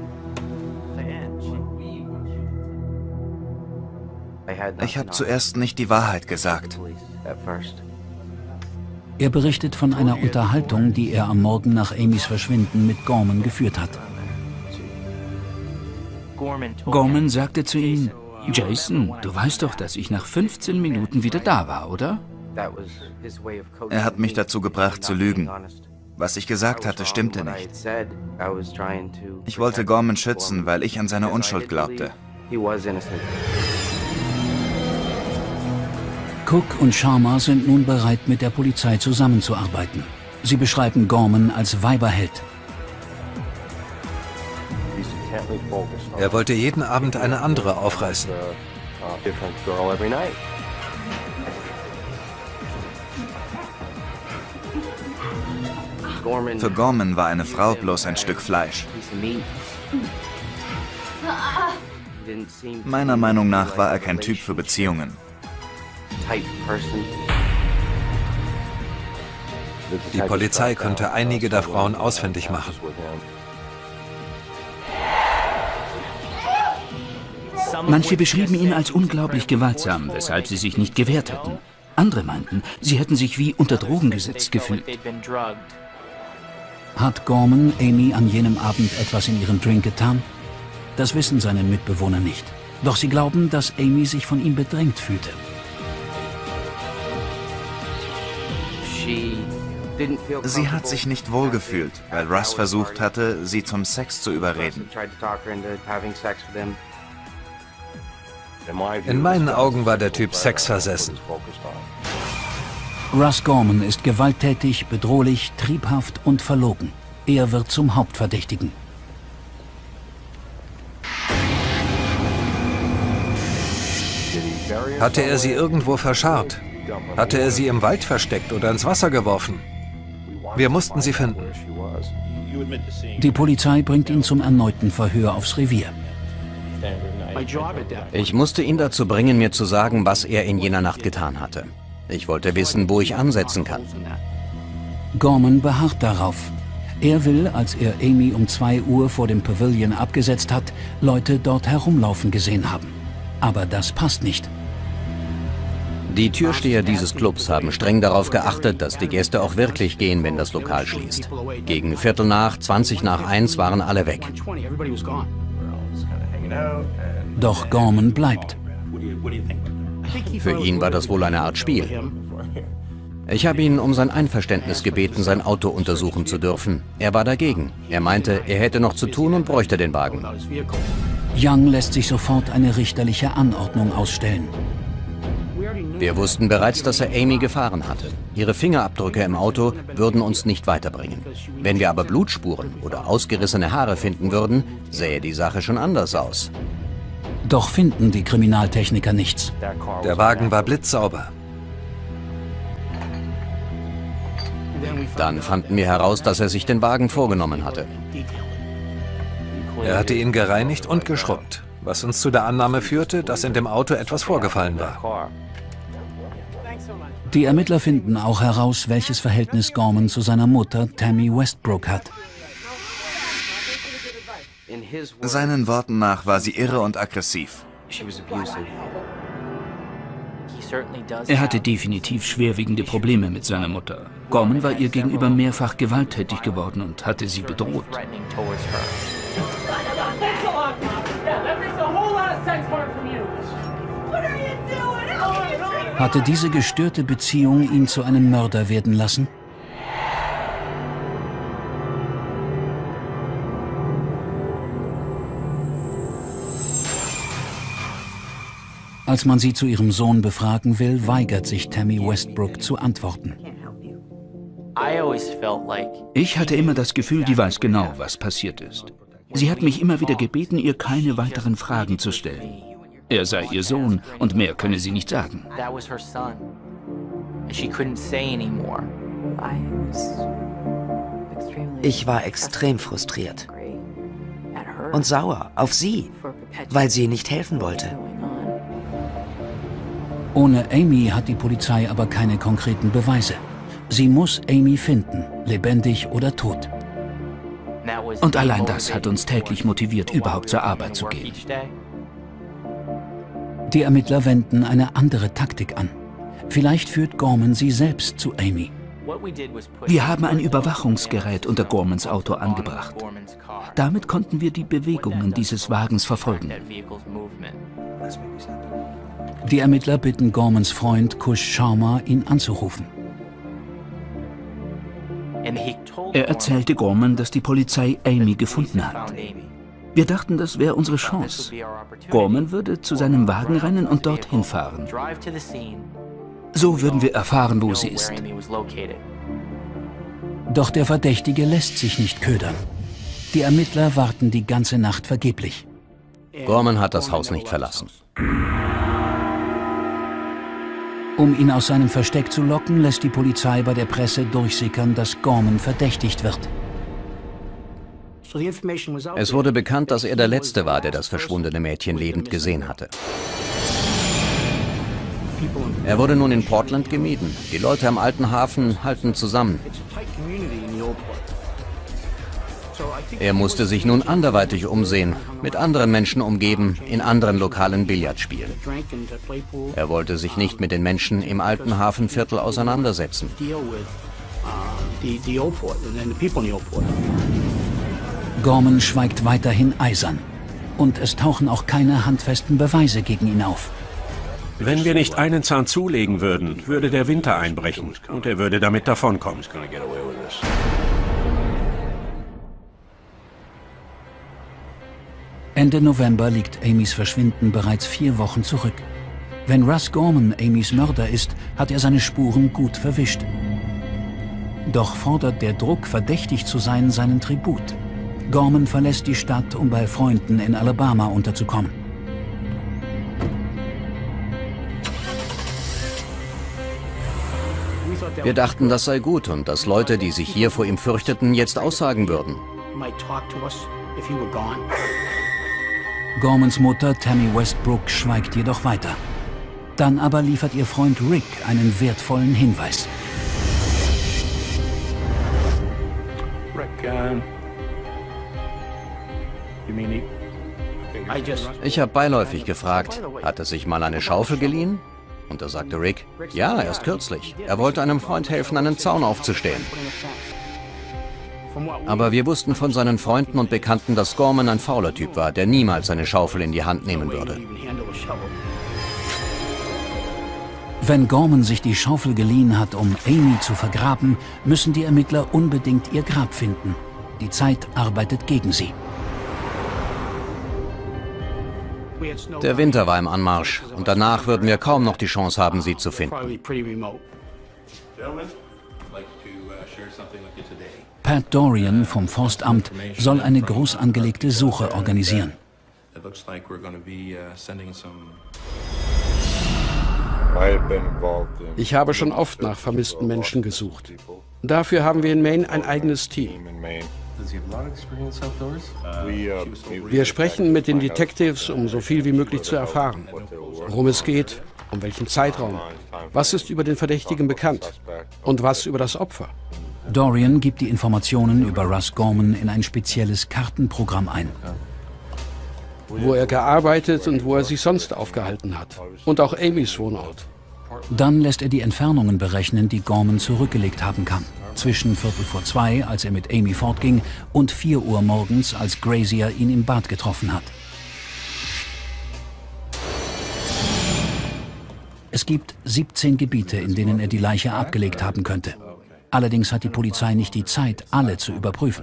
Ich habe zuerst nicht die Wahrheit gesagt. Er berichtet von einer Unterhaltung, die er am Morgen nach Amys Verschwinden mit Gorman geführt hat. Gorman sagte zu ihm, Jason, du weißt doch, dass ich nach 15 Minuten wieder da war, oder? Er hat mich dazu gebracht, zu lügen. Was ich gesagt hatte, stimmte nicht. Ich wollte Gorman schützen, weil ich an seine Unschuld glaubte. Cook und Sharma sind nun bereit, mit der Polizei zusammenzuarbeiten. Sie beschreiben Gorman als Weiberheld. Er wollte jeden Abend eine andere aufreißen. Für Gorman war eine Frau bloß ein Stück Fleisch. Meiner Meinung nach war er kein Typ für Beziehungen. Die Polizei konnte einige der Frauen ausfindig machen. Manche beschrieben ihn als unglaublich gewaltsam, weshalb sie sich nicht gewehrt hätten. Andere meinten, sie hätten sich wie unter Drogen gesetzt gefühlt. Hat Gorman Amy an jenem Abend etwas in ihren Drink getan? Das wissen seine Mitbewohner nicht. Doch sie glauben, dass Amy sich von ihm bedrängt fühlte. Sie hat sich nicht wohlgefühlt, weil Russ versucht hatte, sie zum Sex zu überreden. In meinen Augen war der Typ sexversessen. Russ Gorman ist gewalttätig, bedrohlich, triebhaft und verlogen. Er wird zum Hauptverdächtigen. Hatte er sie irgendwo verscharrt? Hatte er sie im Wald versteckt oder ins Wasser geworfen? Wir mussten sie finden. Die Polizei bringt ihn zum erneuten Verhör aufs Revier. Ich musste ihn dazu bringen, mir zu sagen, was er in jener Nacht getan hatte. Ich wollte wissen, wo ich ansetzen kann. Gorman beharrt darauf. Er will, als er Amy um 2 Uhr vor dem Pavilion abgesetzt hat, Leute dort herumlaufen gesehen haben. Aber das passt nicht. Die Türsteher dieses Clubs haben streng darauf geachtet, dass die Gäste auch wirklich gehen, wenn das Lokal schließt. Gegen 1:15 waren alle weg. Doch Gorman bleibt. Für ihn war das wohl eine Art Spiel. Ich habe ihn um sein Einverständnis gebeten, sein Auto untersuchen zu dürfen. Er war dagegen. Er meinte, er hätte noch zu tun und bräuchte den Wagen. Young lässt sich sofort eine richterliche Anordnung ausstellen. Wir wussten bereits, dass er Amy gefahren hatte. Ihre Fingerabdrücke im Auto würden uns nicht weiterbringen. Wenn wir aber Blutspuren oder ausgerissene Haare finden würden, sähe die Sache schon anders aus. Doch finden die Kriminaltechniker nichts. Der Wagen war blitzsauber. Dann fanden wir heraus, dass er sich den Wagen vorgenommen hatte. Er hatte ihn gereinigt und geschrubbt, was uns zu der Annahme führte, dass in dem Auto etwas vorgefallen war. Die Ermittler finden auch heraus, welches Verhältnis Gorman zu seiner Mutter Tammy Westbrook hat. Seinen Worten nach war sie irre und aggressiv. Er hatte definitiv schwerwiegende Probleme mit seiner Mutter. Gorman war ihr gegenüber mehrfach gewalttätig geworden und hatte sie bedroht. Hatte diese gestörte Beziehung ihn zu einem Mörder werden lassen? Als man sie zu ihrem Sohn befragen will, weigert sich Tammy Westbrook zu antworten. Ich hatte immer das Gefühl, die weiß genau, was passiert ist. Sie hat mich immer wieder gebeten, ihr keine weiteren Fragen zu stellen. Er sei ihr Sohn und mehr könne sie nicht sagen. Ich war extrem frustriert und sauer auf sie, weil sie nicht helfen wollte. Ohne Amy hat die Polizei aber keine konkreten Beweise. Sie muss Amy finden, lebendig oder tot. Und allein das hat uns täglich motiviert, überhaupt zur Arbeit zu gehen. Die Ermittler wenden eine andere Taktik an. Vielleicht führt Gorman sie selbst zu Amy. Wir haben ein Überwachungsgerät unter Gormans Auto angebracht. Damit konnten wir die Bewegungen dieses Wagens verfolgen. Die Ermittler bitten Gormans Freund Kush Sharma, ihn anzurufen. Er erzählte Gorman, dass die Polizei Amy gefunden hat. Wir dachten, das wäre unsere Chance. Gorman würde zu seinem Wagen rennen und dorthin fahren. So würden wir erfahren, wo sie ist. Doch der Verdächtige lässt sich nicht ködern. Die Ermittler warten die ganze Nacht vergeblich. Gorman hat das Haus nicht verlassen. Um ihn aus seinem Versteck zu locken, lässt die Polizei bei der Presse durchsickern, dass Gorman verdächtigt wird. Es wurde bekannt, dass er der Letzte war, der das verschwundene Mädchen lebend gesehen hatte. Er wurde nun in Portland gemieden. Die Leute am alten Hafen halten zusammen. Er musste sich nun anderweitig umsehen, mit anderen Menschen umgeben, in anderen lokalen Billard spielen. Er wollte sich nicht mit den Menschen im alten Hafenviertel auseinandersetzen. Gorman schweigt weiterhin eisern. Und es tauchen auch keine handfesten Beweise gegen ihn auf. Wenn wir nicht einen Zahn zulegen würden, würde der Winter einbrechen und er würde damit davonkommen. Ende November liegt Amys Verschwinden bereits 4 Wochen zurück. Wenn Russ Gorman Amys Mörder ist, hat er seine Spuren gut verwischt. Doch fordert der Druck, verdächtig zu sein, seinen Tribut. Gorman verlässt die Stadt, um bei Freunden in Alabama unterzukommen. Wir dachten, das sei gut und dass Leute, die sich hier vor ihm fürchteten, jetzt aussagen würden. Gormans Mutter Tammy Westbrook schweigt jedoch weiter. Dann aber liefert ihr Freund Rick einen wertvollen Hinweis. Ich habe beiläufig gefragt, hat er sich mal eine Schaufel geliehen? Und da sagte Rick, ja, erst kürzlich. Er wollte einem Freund helfen, einen Zaun aufzustellen. Aber wir wussten von seinen Freunden und Bekannten, dass Gorman ein fauler Typ war, der niemals eine Schaufel in die Hand nehmen würde. Wenn Gorman sich die Schaufel geliehen hat, um Amy zu vergraben, müssen die Ermittler unbedingt ihr Grab finden. Die Zeit arbeitet gegen sie. Der Winter war im Anmarsch und danach würden wir kaum noch die Chance haben, sie zu finden. Pat Dorian vom Forstamt soll eine groß angelegte Suche organisieren. Ich habe schon oft nach vermissten Menschen gesucht. Dafür haben wir in Maine ein eigenes Team. Wir sprechen mit den Detectives, um so viel wie möglich zu erfahren. Worum es geht, um welchen Zeitraum, was ist über den Verdächtigen bekannt und was über das Opfer. Dorian gibt die Informationen über Russ Gorman in ein spezielles Kartenprogramm ein. Wo er gearbeitet und wo er sich sonst aufgehalten hat. Und auch Amys Wohnort. Dann lässt er die Entfernungen berechnen, die Gorman zurückgelegt haben kann. Zwischen 1:15, als er mit Amy fortging, und 4 Uhr morgens, als Grazier ihn im Bad getroffen hat. Es gibt 17 Gebiete, in denen er die Leiche abgelegt haben könnte. Allerdings hat die Polizei nicht die Zeit, alle zu überprüfen.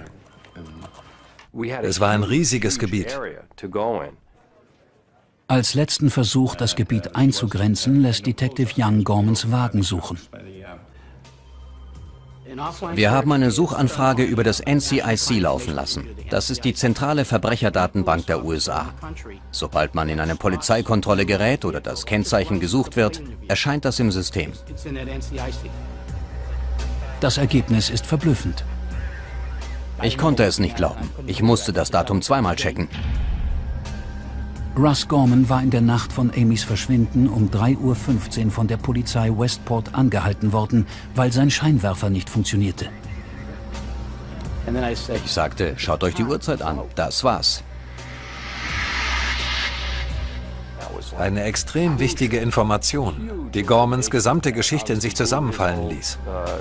Es war ein riesiges Gebiet. Als letzten Versuch, das Gebiet einzugrenzen, lässt Detective Young Gormans Wagen suchen. Wir haben eine Suchanfrage über das NCIC laufen lassen. Das ist die zentrale Verbrecherdatenbank der USA. Sobald man in eine Polizeikontrolle gerät oder das Kennzeichen gesucht wird, erscheint das im System. Das Ergebnis ist verblüffend. Ich konnte es nicht glauben. Ich musste das Datum zweimal checken. Russ Gorman war in der Nacht von Amys Verschwinden um 3:15 Uhr von der Polizei Westport angehalten worden, weil sein Scheinwerfer nicht funktionierte. Ich sagte, schaut euch die Uhrzeit an. Das war's. Eine extrem wichtige Information, die Gormans gesamte Geschichte in sich zusammenfallen ließ.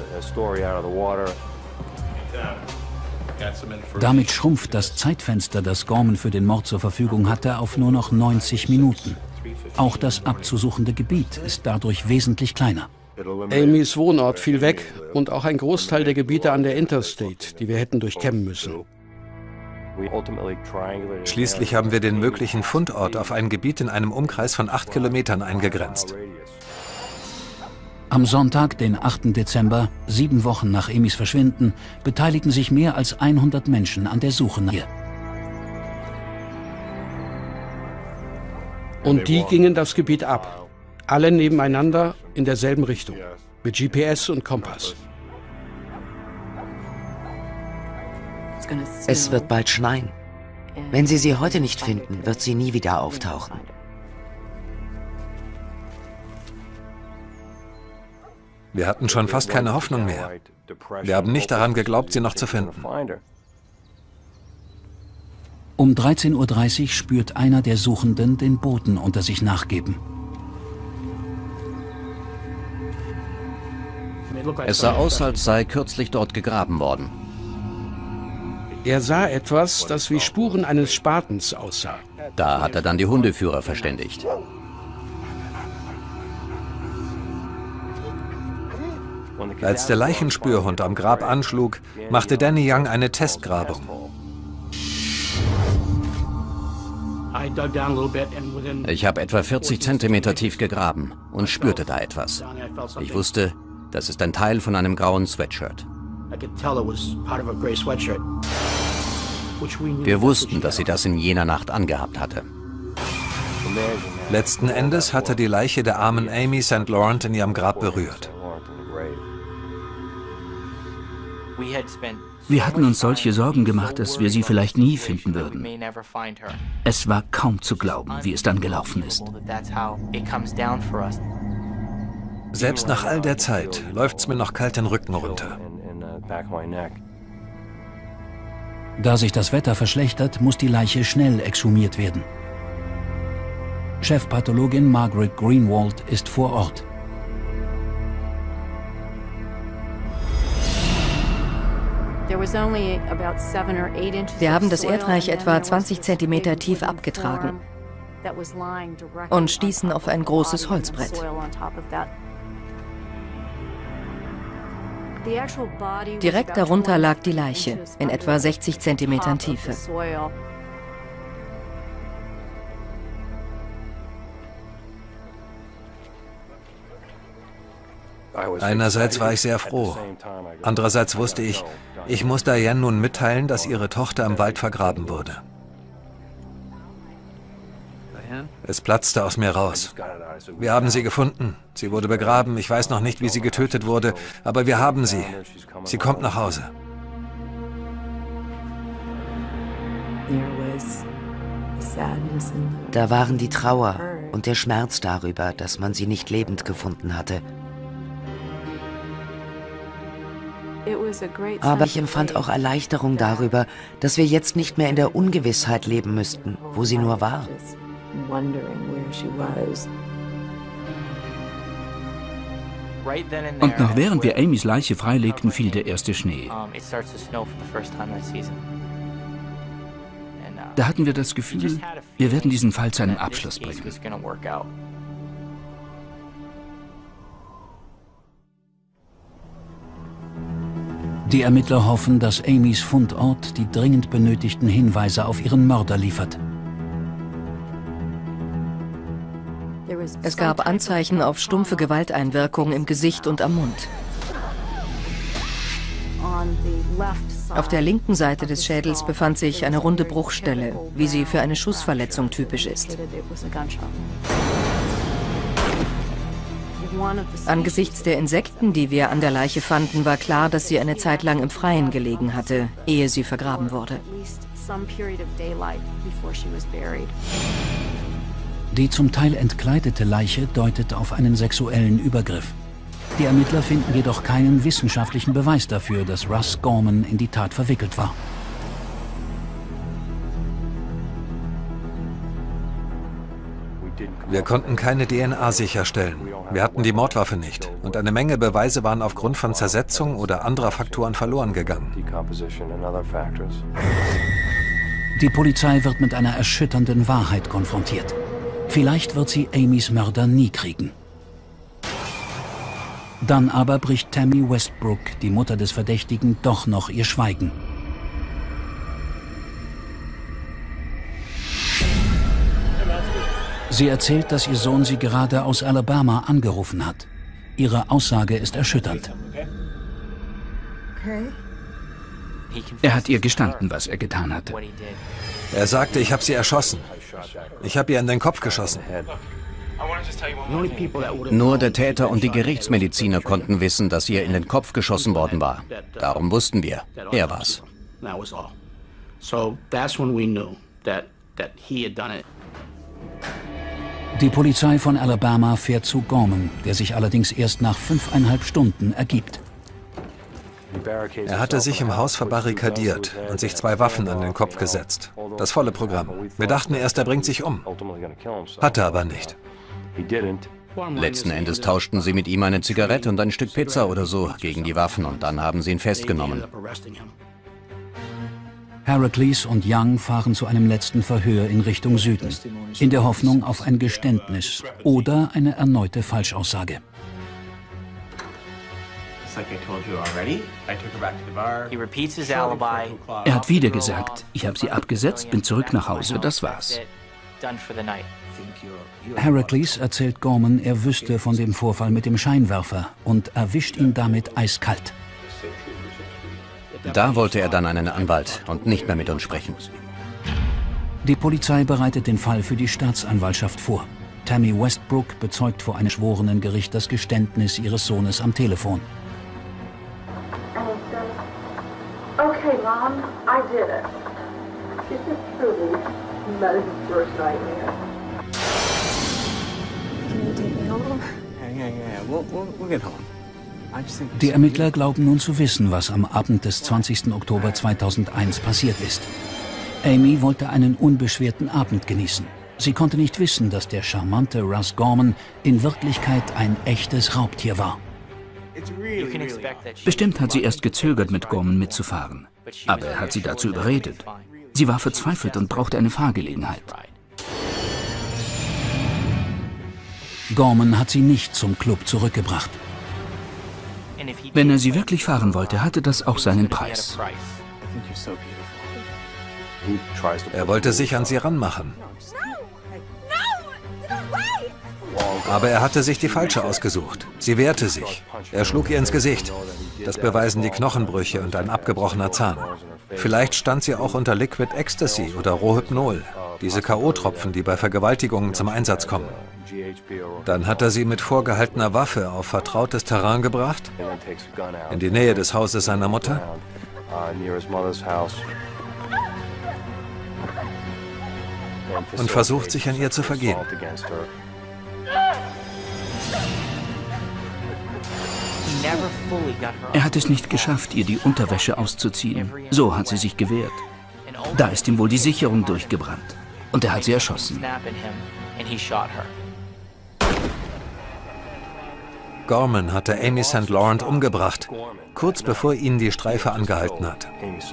Damit schrumpft das Zeitfenster, das Gorman für den Mord zur Verfügung hatte, auf nur noch 90 Minuten. Auch das abzusuchende Gebiet ist dadurch wesentlich kleiner. Amys Wohnort fiel weg und auch ein Großteil der Gebiete an der Interstate, die wir hätten durchkämmen müssen. Schließlich haben wir den möglichen Fundort auf ein Gebiet in einem Umkreis von 8 Kilometern eingegrenzt. Am Sonntag, den 8. Dezember, 7 Wochen nach Amys Verschwinden, beteiligen sich mehr als 100 Menschen an der Suche nach ihr. Und die gingen das Gebiet ab. Alle nebeneinander in derselben Richtung. Mit GPS und Kompass. Es wird bald schneien. Wenn Sie sie heute nicht finden, wird sie nie wieder auftauchen. Wir hatten schon fast keine Hoffnung mehr. Wir haben nicht daran geglaubt, sie noch zu finden. Um 13:30 Uhr spürt einer der Suchenden den Boden unter sich nachgeben. Es sah aus, als sei kürzlich dort gegraben worden. Er sah etwas, das wie Spuren eines Spatens aussah. Da hat er dann die Hundeführer verständigt. Als der Leichenspürhund am Grab anschlug, machte Danny Young eine Testgrabung. Ich habe etwa 40 Zentimeter tief gegraben und spürte da etwas. Ich wusste, das ist ein Teil von einem grauen Sweatshirt. Wir wussten, dass sie das in jener Nacht angehabt hatte. Letzten Endes hatte die Leiche der armen Amy St. Laurent in ihrem Grab berührt. Wir hatten uns solche Sorgen gemacht, dass wir sie vielleicht nie finden würden. Es war kaum zu glauben, wie es dann gelaufen ist. Selbst nach all der Zeit läuft's mir noch kalt den Rücken runter. Da sich das Wetter verschlechtert, muss die Leiche schnell exhumiert werden. Chefpathologin Margaret Greenwald ist vor Ort. Wir haben das Erdreich etwa 20 Zentimeter tief abgetragen und stießen auf ein großes Holzbrett. Direkt darunter lag die Leiche, in etwa 60 Zentimetern Tiefe. Einerseits war ich sehr froh. Andererseits wusste ich, ich muss Diane nun mitteilen, dass ihre Tochter im Wald vergraben wurde. Es platzte aus mir raus. Wir haben sie gefunden. Sie wurde begraben. Ich weiß noch nicht, wie sie getötet wurde, aber wir haben sie. Sie kommt nach Hause. Da waren die Trauer und der Schmerz darüber, dass man sie nicht lebend gefunden hatte. Aber ich empfand auch Erleichterung darüber, dass wir jetzt nicht mehr in der Ungewissheit leben müssten, wo sie nur war. Und noch während wir Amys Leiche freilegten, fiel der erste Schnee. Da hatten wir das Gefühl, wir werden diesen Fall zu einem Abschluss bringen. Die Ermittler hoffen, dass Amys Fundort die dringend benötigten Hinweise auf ihren Mörder liefert. Es gab Anzeichen auf stumpfe Gewalteinwirkung im Gesicht und am Mund. Auf der linken Seite des Schädels befand sich eine runde Bruchstelle, wie sie für eine Schussverletzung typisch ist. Angesichts der Insekten, die wir an der Leiche fanden, war klar, dass sie eine Zeit lang im Freien gelegen hatte, ehe sie vergraben wurde. Die zum Teil entkleidete Leiche deutet auf einen sexuellen Übergriff. Die Ermittler finden jedoch keinen wissenschaftlichen Beweis dafür, dass Russ Gorman in die Tat verwickelt war. Wir konnten keine DNA sicherstellen. Wir hatten die Mordwaffe nicht. Und eine Menge Beweise waren aufgrund von Zersetzung oder anderer Faktoren verloren gegangen. Die Polizei wird mit einer erschütternden Wahrheit konfrontiert. Vielleicht wird sie Amys Mörder nie kriegen. Dann aber bricht Tammy Westbrook, die Mutter des Verdächtigen, doch noch ihr Schweigen. Sie erzählt, dass ihr Sohn sie gerade aus Alabama angerufen hat. Ihre Aussage ist erschütternd. Er hat ihr gestanden, was er getan hatte. Er sagte, ich habe sie erschossen. Ich habe ihr in den Kopf geschossen. Nur der Täter und die Gerichtsmediziner konnten wissen, dass ihr in den Kopf geschossen worden war. Darum wussten wir, er war's. Die Polizei von Alabama fährt zu Gorman, der sich allerdings erst nach 5,5 Stunden ergibt. Er hatte sich im Haus verbarrikadiert und sich 2 Waffen an den Kopf gesetzt. Das volle Programm. Wir dachten erst, er bringt sich um. Hat er aber nicht. Letzten Endes tauschten sie mit ihm eine Zigarette und ein Stück Pizza oder so gegen die Waffen und dann haben sie ihn festgenommen. Heracles und Young fahren zu einem letzten Verhör in Richtung Süden, in der Hoffnung auf ein Geständnis oder eine erneute Falschaussage. Er hat wieder gesagt, ich habe sie abgesetzt, bin zurück nach Hause, das war's. Heracles erzählt Gorman, er wüsste von dem Vorfall mit dem Scheinwerfer und erwischt ihn damit eiskalt. Da wollte er dann einen Anwalt und nicht mehr mit uns sprechen. Die Polizei bereitet den Fall für die Staatsanwaltschaft vor. Tammy Westbrook bezeugt vor einem Schworenengericht das Geständnis ihres Sohnes am Telefon. Okay, Mom, I did it. This is truly Mother's worst nightmare. Can you take me home? Yeah. We'll get home. Die Ermittler glauben nun zu wissen, was am Abend des 20. Oktober 2001 passiert ist. Amy wollte einen unbeschwerten Abend genießen. Sie konnte nicht wissen, dass der charmante Russ Gorman in Wirklichkeit ein echtes Raubtier war. Bestimmt hat sie erst gezögert, mit Gorman mitzufahren. Aber er hat sie dazu überredet. Sie war verzweifelt und brauchte eine Fahrgelegenheit. Gorman hat sie nicht zum Club zurückgebracht. Wenn er sie wirklich fahren wollte, hatte das auch seinen Preis. Er wollte sich an sie ranmachen. Aber er hatte sich die falsche ausgesucht. Sie wehrte sich. Er schlug ihr ins Gesicht. Das beweisen die Knochenbrüche und ein abgebrochener Zahn. Vielleicht stand sie auch unter Liquid Ecstasy oder Rohypnol, diese K.O.-Tropfen, die bei Vergewaltigungen zum Einsatz kommen. Dann hat er sie mit vorgehaltener Waffe auf vertrautes Terrain gebracht, in die Nähe des Hauses seiner Mutter. Und versucht, sich an ihr zu vergehen. Er hat es nicht geschafft, ihr die Unterwäsche auszuziehen. So hat sie sich gewehrt. Da ist ihm wohl die Sicherung durchgebrannt. Und er hat sie Gorman hatte Amy St. Laurent umgebracht, kurz bevor ihn die Streife angehalten hat.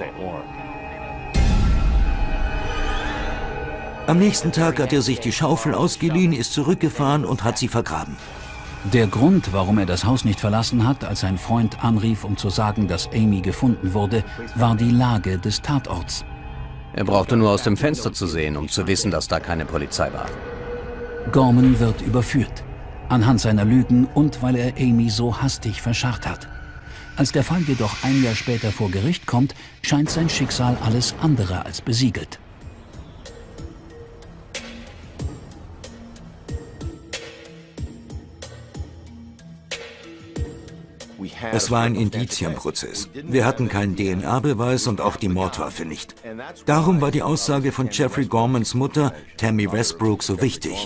Am nächsten Tag hat er sich die Schaufel ausgeliehen, ist zurückgefahren und hat sie vergraben. Der Grund, warum er das Haus nicht verlassen hat, als sein Freund anrief, um zu sagen, dass Amy gefunden wurde, war die Lage des Tatorts. Er brauchte nur aus dem Fenster zu sehen, um zu wissen, dass da keine Polizei war. Gorman wird überführt. Anhand seiner Lügen und weil er Amy so hastig verscharrt hat. Als der Fall jedoch ein Jahr später vor Gericht kommt, scheint sein Schicksal alles andere als besiegelt. Es war ein Indizienprozess. Wir hatten keinen DNA-Beweis und auch die Mordwaffe nicht. Darum war die Aussage von Jeffrey Gormans Mutter, Tammy Westbrook, so wichtig.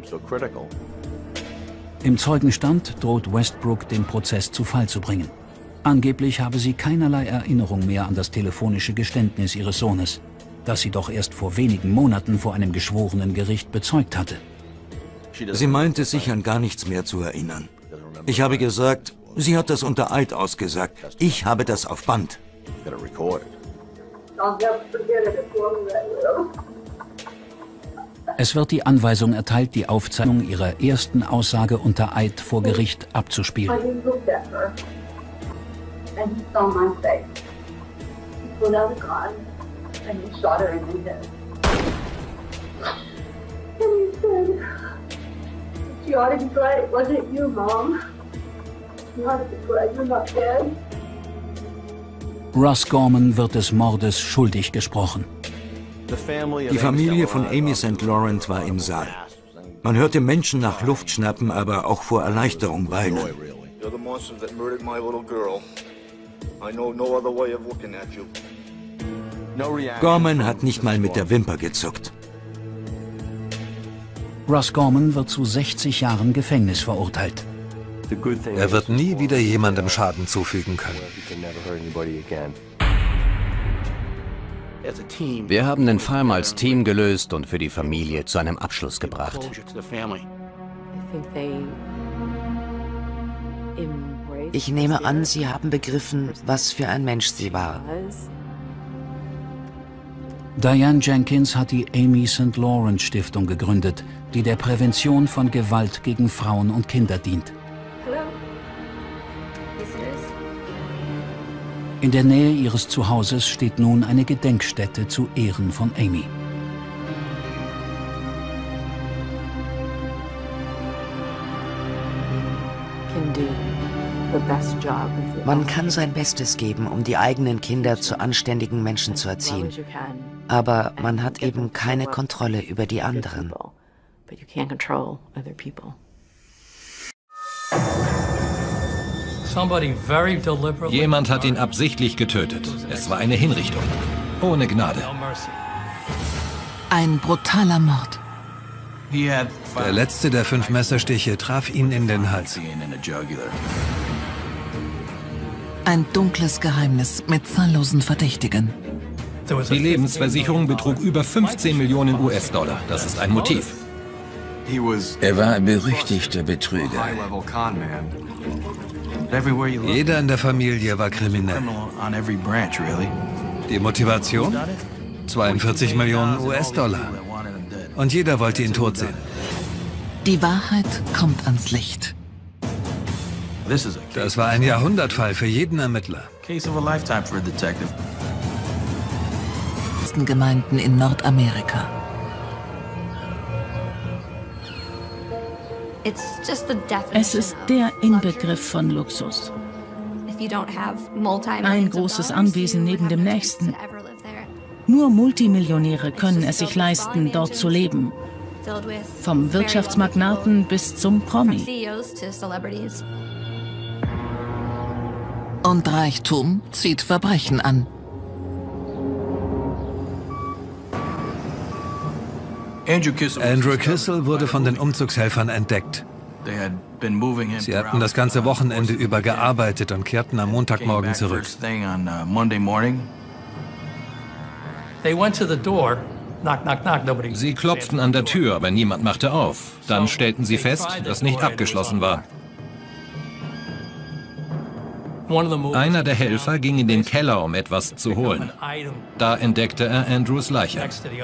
Im Zeugenstand droht Westbrook, den Prozess zu Fall zu bringen. Angeblich habe sie keinerlei Erinnerung mehr an das telefonische Geständnis ihres Sohnes, das sie doch erst vor wenigen Monaten vor einem geschworenen Gericht bezeugt hatte. Sie meinte sich an gar nichts mehr zu erinnern. Ich habe gesagt, sie hat das unter Eid ausgesagt. Ich habe das auf Band. Es wird die Anweisung erteilt, die Aufzeichnung ihrer ersten Aussage unter Eid vor Gericht abzuspielen. Russ Gorman wird des Mordes schuldig gesprochen. Die Familie von Amy St. Laurent war im Saal. Man hörte Menschen nach Luft schnappen, aber auch vor Erleichterung weinen. Gorman hat nicht mal mit der Wimper gezuckt. Russ Gorman wird zu 60 Jahren Gefängnis verurteilt. Er wird nie wieder jemandem Schaden zufügen können. Wir haben den Fall als Team gelöst und für die Familie zu einem Abschluss gebracht. Ich nehme an, Sie haben begriffen, was für ein Mensch sie war. Diane Jenkins hat die Amy St. Laurent Stiftung gegründet, die der Prävention von Gewalt gegen Frauen und Kinder dient. In der Nähe ihres Zuhauses steht nun eine Gedenkstätte zu Ehren von Amy. Man kann sein Bestes geben, um die eigenen Kinder zu anständigen Menschen zu erziehen. Aber man hat eben keine Kontrolle über die anderen. Jemand hat ihn absichtlich getötet. Es war eine Hinrichtung. Ohne Gnade. Ein brutaler Mord. Der letzte der 5 Messerstiche traf ihn in den Hals. Ein dunkles Geheimnis mit zahllosen Verdächtigen. Die Lebensversicherung betrug über 15 Millionen US-Dollar. Das ist ein Motiv. Er war ein berüchtigter Betrüger. Jeder in der Familie war kriminell. Die Motivation? 42 Millionen US-Dollar. Und jeder wollte ihn tot sehen. Die Wahrheit kommt ans Licht. Das war ein Jahrhundertfall für jeden Ermittler. Gemeinden in Nordamerika. Es ist der Inbegriff von Luxus. Ein großes Anwesen neben dem nächsten. Nur Multimillionäre können es sich leisten, dort zu leben. Vom Wirtschaftsmagnaten bis zum Promi. Und Reichtum zieht Verbrechen an. Andrew Kissel wurde von den Umzugshelfern entdeckt. Sie hatten das ganze Wochenende über gearbeitet und kehrten am Montagmorgen zurück. Sie klopften an der Tür, aber niemand machte auf. Dann stellten sie fest, dass nicht abgeschlossen war. Einer der Helfer ging in den Keller, um etwas zu holen. Da entdeckte er Andrews Leiche.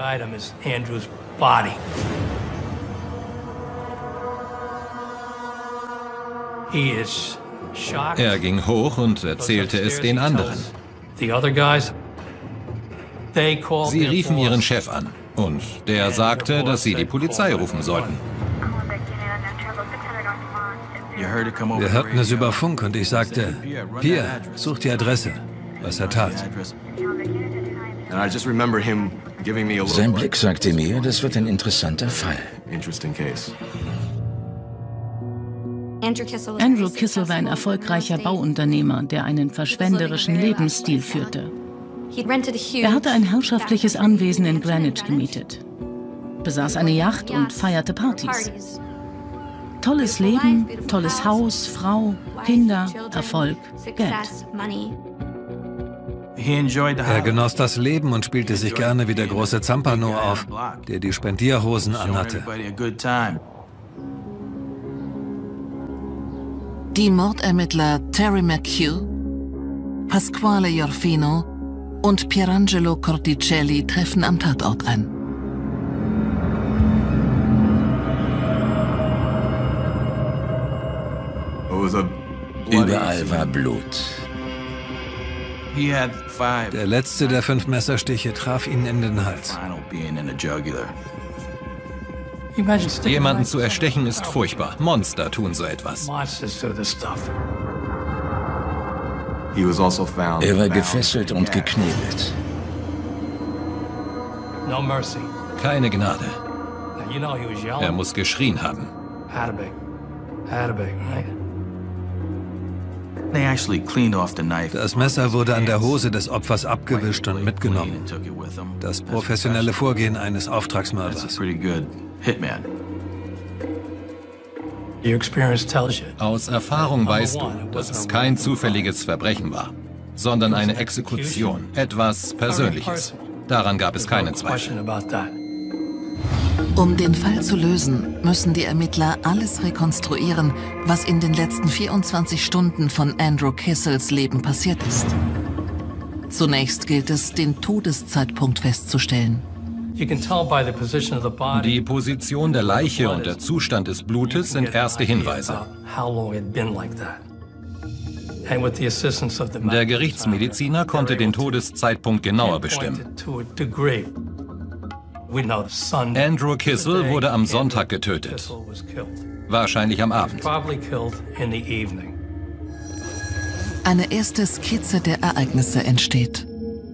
Er ging hoch und erzählte es den anderen. Sie riefen ihren Chef an und der sagte, dass sie die Polizei rufen sollten. Wir hörten es über Funk und ich sagte, Pierre, such die Adresse, was er tat. Sein Blick sagte mir, das wird ein interessanter Fall. Andrew Kissel war ein erfolgreicher Bauunternehmer, der einen verschwenderischen Lebensstil führte. Er hatte ein herrschaftliches Anwesen in Greenwich gemietet, besaß eine Yacht und feierte Partys. Tolles Leben, tolles Haus, Frau, Kinder, Erfolg, Geld. Er genoss das Leben und spielte sich gerne wie der große Zampano auf, der die Spendierhosen anhatte. Die Mordermittler Terry McHugh, Pasquale Iorfino und Pierangelo Corticelli treffen am Tatort ein. Überall war Blut. Der letzte der 5 Messerstiche traf ihn in den Hals. Jemanden zu erstechen ist furchtbar. Monster tun so etwas. Er war gefesselt und geknebelt. Keine Gnade. Er muss geschrien haben. Das Messer wurde an der Hose des Opfers abgewischt und mitgenommen. Das professionelle Vorgehen eines Auftragsmörders. Aus Erfahrung weißt du, dass es kein zufälliges Verbrechen war, sondern eine Exekution, etwas Persönliches. Daran gab es keinen Zweifel. Um den Fall zu lösen, müssen die Ermittler alles rekonstruieren, was in den letzten 24 Stunden von Andrew Kissels Leben passiert ist. Zunächst gilt es, den Todeszeitpunkt festzustellen. Die Position der Leiche und der Zustand des Blutes sind erste Hinweise. Der Gerichtsmediziner konnte den Todeszeitpunkt genauer bestimmen. Andrew Kissel wurde am Sonntag getötet. Wahrscheinlich am Abend. Eine erste Skizze der Ereignisse entsteht.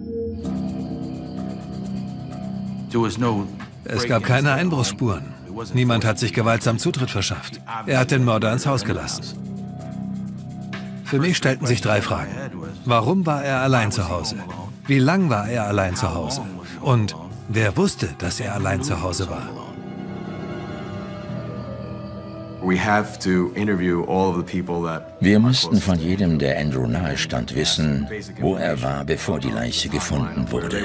Es gab keine Einbruchsspuren. Niemand hat sich gewaltsam Zutritt verschafft. Er hat den Mörder ins Haus gelassen. Für mich stellten sich 3 Fragen. Warum war er allein zu Hause? Wie lang war er allein zu Hause? Und wer wusste, dass er allein zu Hause war? Wir mussten von jedem, der Andrew nahestand, wissen, wo er war, bevor die Leiche gefunden wurde.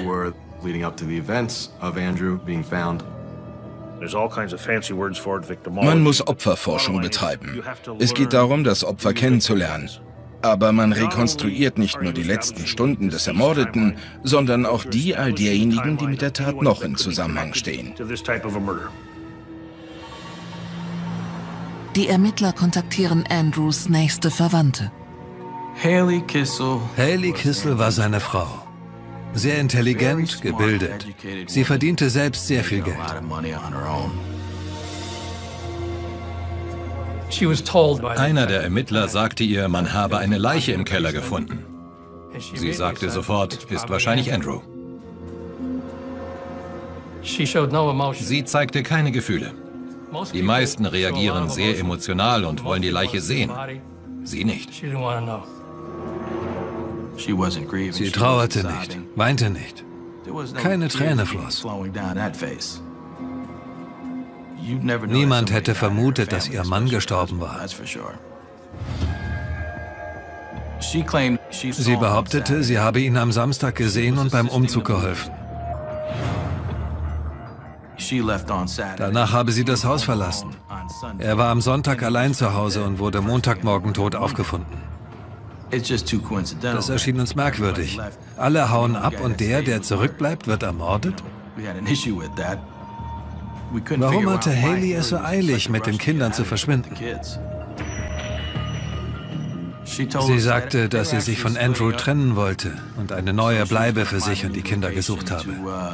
Man muss Opferforschung betreiben. Es geht darum, das Opfer kennenzulernen. Aber man rekonstruiert nicht nur die letzten Stunden des Ermordeten, sondern auch die all derjenigen, die mit der Tat noch in Zusammenhang stehen. Die Ermittler kontaktieren Andrews nächste Verwandte. Hayley Kissel war seine Frau. Sehr intelligent, gebildet. Sie verdiente selbst sehr viel Geld. Einer der Ermittler sagte ihr, man habe eine Leiche im Keller gefunden. Sie sagte sofort, ist wahrscheinlich Andrew. Sie zeigte keine Gefühle. Die meisten reagieren sehr emotional und wollen die Leiche sehen. Sie nicht. Sie trauerte nicht, weinte nicht. Keine Träne floss. Niemand hätte vermutet, dass ihr Mann gestorben war. Sie behauptete, sie habe ihn am Samstag gesehen und beim Umzug geholfen. Danach habe sie das Haus verlassen. Er war am Sonntag allein zu Hause und wurde Montagmorgen tot aufgefunden. Das erschien uns merkwürdig. Alle hauen ab und der zurückbleibt, wird ermordet? Warum hatte Haley es so eilig, mit den Kindern zu verschwinden? Sie sagte, dass sie sich von Andrew trennen wollte und eine neue Bleibe für sich und die Kinder gesucht habe.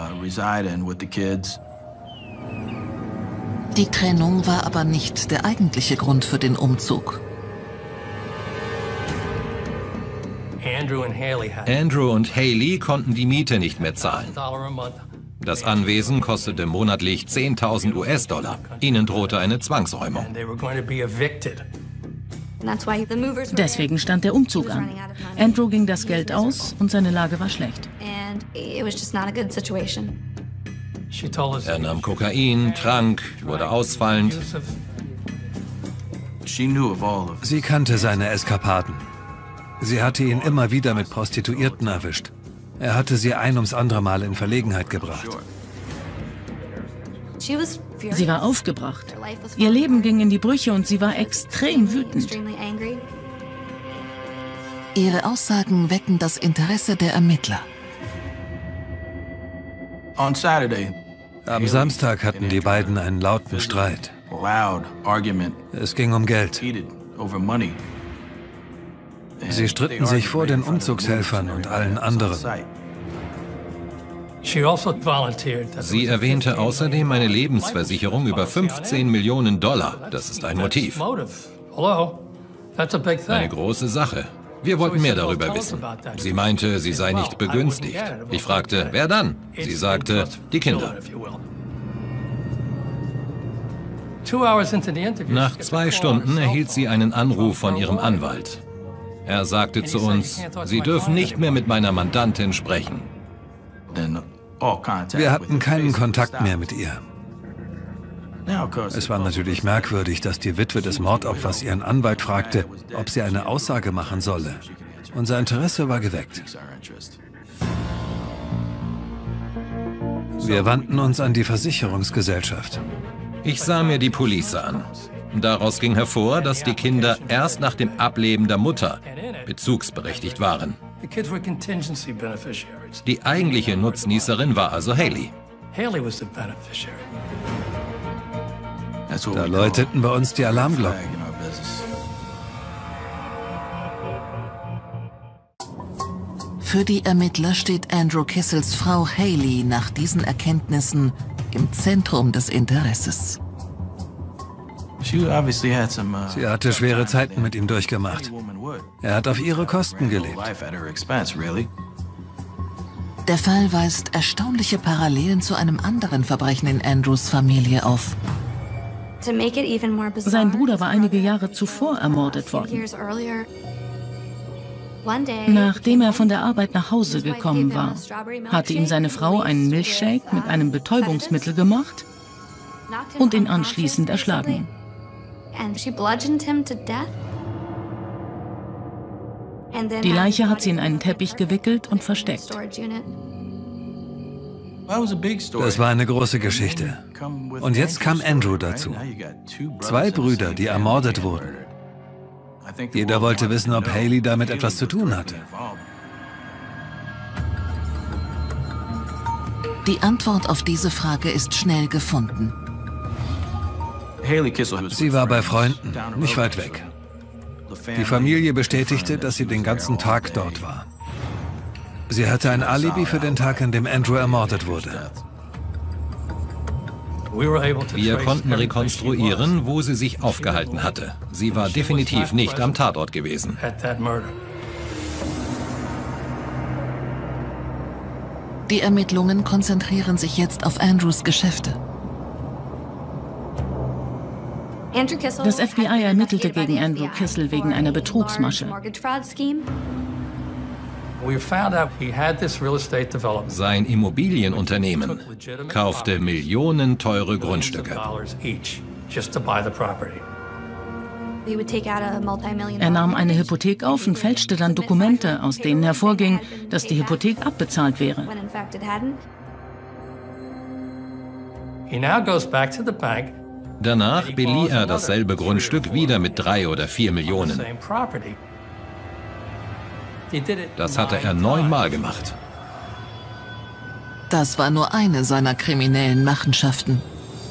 Die Trennung war aber nicht der eigentliche Grund für den Umzug. Andrew und Haley konnten die Miete nicht mehr zahlen. Das Anwesen kostete monatlich 10.000 US-Dollar. Ihnen drohte eine Zwangsräumung. Deswegen stand der Umzug an. Andrew ging das Geld aus und seine Lage war schlecht. Er nahm Kokain, trank, wurde ausfallend. Sie kannte seine Eskapaden. Sie hatte ihn immer wieder mit Prostituierten erwischt. Er hatte sie ein ums andere Mal in Verlegenheit gebracht. Sie war aufgebracht. Ihr Leben ging in die Brüche und sie war extrem wütend. Ihre Aussagen wecken das Interesse der Ermittler. Am Samstag hatten die beiden einen lauten Streit. Es ging um Geld. Sie stritten sich vor den Umzugshelfern und allen anderen. Sie erwähnte außerdem eine Lebensversicherung über 15 Millionen Dollar. Das ist ein Motiv. Eine große Sache. Wir wollten mehr darüber wissen. Sie meinte, sie sei nicht begünstigt. Ich fragte, wer dann? Sie sagte, die Kinder. Nach 2 Stunden erhielt sie einen Anruf von ihrem Anwalt. Er sagte zu uns, Sie dürfen nicht mehr mit meiner Mandantin sprechen. Wir hatten keinen Kontakt mehr mit ihr. Es war natürlich merkwürdig, dass die Witwe des Mordopfers ihren Anwalt fragte, ob sie eine Aussage machen solle. Unser Interesse war geweckt. Wir wandten uns an die Versicherungsgesellschaft. Ich sah mir die Police an. Daraus ging hervor, dass die Kinder erst nach dem Ableben der Mutter bezugsberechtigt waren. Die eigentliche Nutznießerin war also Haley. Da läuteten bei uns die Alarmglocken. Für die Ermittler steht Andrew Kissels Frau Haley nach diesen Erkenntnissen im Zentrum des Interesses. Sie hatte schwere Zeiten mit ihm durchgemacht. Er hat auf ihre Kosten gelebt. Der Fall weist erstaunliche Parallelen zu einem anderen Verbrechen in Andrews Familie auf. Sein Bruder war einige Jahre zuvor ermordet worden. Nachdem er von der Arbeit nach Hause gekommen war, hatte ihm seine Frau einen Milchshake mit einem Betäubungsmittel gemacht und ihn anschließend erschlagen. Die Leiche hat sie in einen Teppich gewickelt und versteckt. Das war eine große Geschichte. Und jetzt kam Andrew dazu. 2 Brüder, die ermordet wurden. Jeder wollte wissen, ob Haley damit etwas zu tun hatte. Die Antwort auf diese Frage ist schnell gefunden. Sie war bei Freunden, nicht weit weg. Die Familie bestätigte, dass sie den ganzen Tag dort war. Sie hatte ein Alibi für den Tag, an dem Andrew ermordet wurde. Wir konnten rekonstruieren, wo sie sich aufgehalten hatte. Sie war definitiv nicht am Tatort gewesen. Die Ermittlungen konzentrieren sich jetzt auf Andrews Geschäfte. Das FBI ermittelte gegen Andrew Kissel wegen einer Betrugsmasche. Sein Immobilienunternehmen kaufte millionenteure Grundstücke. Er nahm eine Hypothek auf und fälschte dann Dokumente, aus denen hervorging, dass die Hypothek abbezahlt wäre. Danach belieh er dasselbe Grundstück wieder mit 3 oder 4 Millionen. Das hatte er 9-mal gemacht. Das war nur eine seiner kriminellen Machenschaften.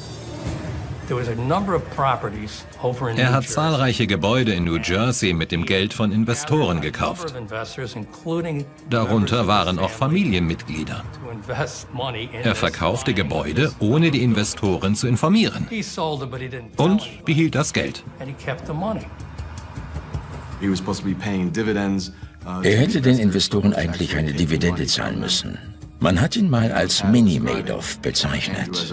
Er hat zahlreiche Gebäude in New Jersey mit dem Geld von Investoren gekauft. Darunter waren auch Familienmitglieder. Er verkaufte Gebäude, ohne die Investoren zu informieren. Und behielt das Geld. Er hätte den Investoren eigentlich eine Dividende zahlen müssen. Man hat ihn mal als Mini-Madoff bezeichnet.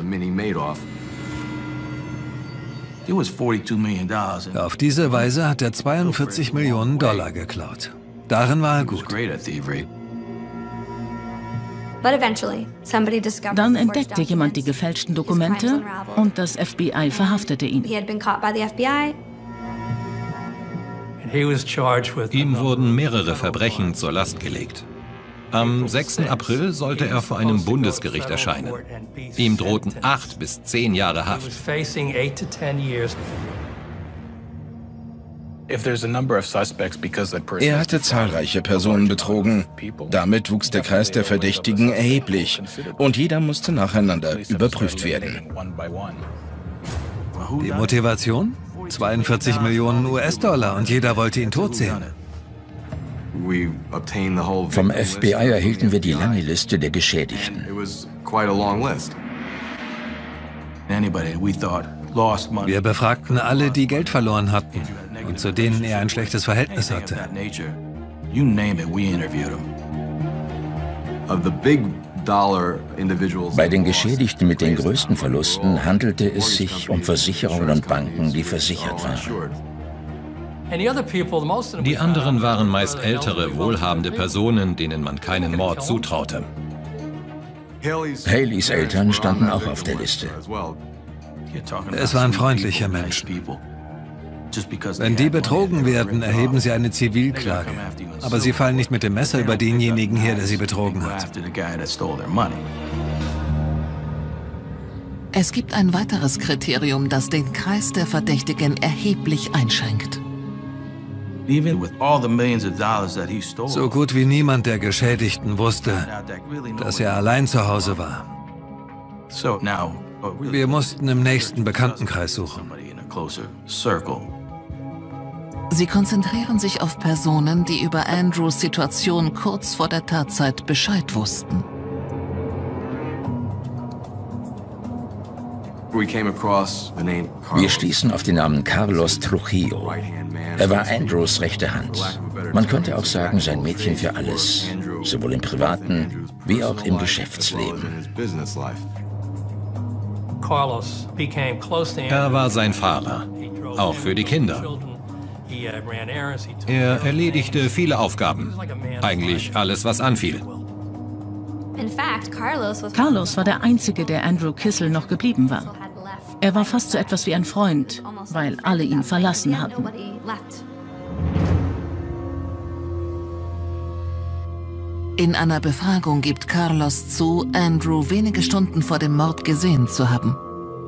Auf diese Weise hat er 42 Millionen Dollar geklaut. Darin war er gut. Dann entdeckte jemand die gefälschten Dokumente und das FBI verhaftete ihn. Ihm wurden mehrere Verbrechen zur Last gelegt. Am 6. April sollte er vor einem Bundesgericht erscheinen. Ihm drohten 8 bis 10 Jahre Haft. Er hatte zahlreiche Personen betrogen. Damit wuchs der Kreis der Verdächtigen erheblich und jeder musste nacheinander überprüft werden. Die Motivation? 42 Millionen US-Dollar und jeder wollte ihn tot sehen. Vom FBI erhielten wir die lange Liste der Geschädigten. Wir befragten alle, die Geld verloren hatten und zu denen er ein schlechtes Verhältnis hatte. Bei den Geschädigten mit den größten Verlusten handelte es sich um Versicherungen und Banken, die versichert waren. Die anderen waren meist ältere, wohlhabende Personen, denen man keinen Mord zutraute. Haleys Eltern standen auch auf der Liste. Es waren freundliche Menschen. Wenn die betrogen werden, erheben sie eine Zivilklage. Aber sie fallen nicht mit dem Messer über denjenigen her, der sie betrogen hat. Es gibt ein weiteres Kriterium, das den Kreis der Verdächtigen erheblich einschränkt. So gut wie niemand der Geschädigten wusste, dass er allein zu Hause war. Wir mussten im nächsten Bekanntenkreis suchen. Sie konzentrieren sich auf Personen, die über Andrews Situation kurz vor der Tatzeit Bescheid wussten. Wir stießen auf den Namen Carlos Trujillo. Er war Andrews rechte Hand. Man könnte auch sagen, sein Mädchen für alles, sowohl im privaten wie auch im Geschäftsleben. Er war sein Fahrer, auch für die Kinder. Er erledigte viele Aufgaben, eigentlich alles, was anfiel. Carlos war der Einzige, der Andrew Kissel noch geblieben war. Er war fast so etwas wie ein Freund, weil alle ihn verlassen hatten. In einer Befragung gibt Carlos zu, Andrew wenige Stunden vor dem Mord gesehen zu haben.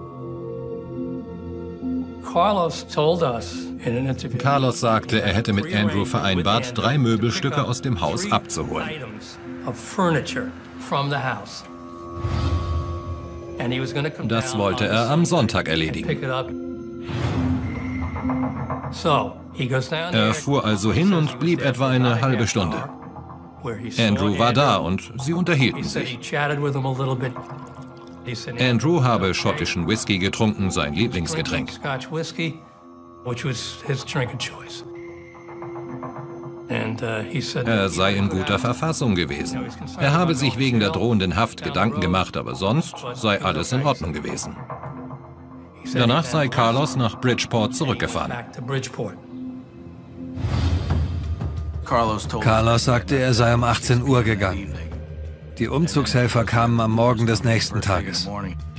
Carlos sagte, er hätte mit Andrew vereinbart, 3 Möbelstücke aus dem Haus abzuholen. Das wollte er am Sonntag erledigen. Er fuhr also hin und blieb etwa eine halbe Stunde. Andrew war da und sie unterhielten sich. Andrew habe schottischen Whisky getrunken, sein Lieblingsgetränk. Er sei in guter Verfassung gewesen. Er habe sich wegen der drohenden Haft Gedanken gemacht, aber sonst sei alles in Ordnung gewesen. Danach sei Carlos nach Bridgeport zurückgefahren. Carlos sagte, er sei um 18 Uhr gegangen. Die Umzugshelfer kamen am Morgen des nächsten Tages.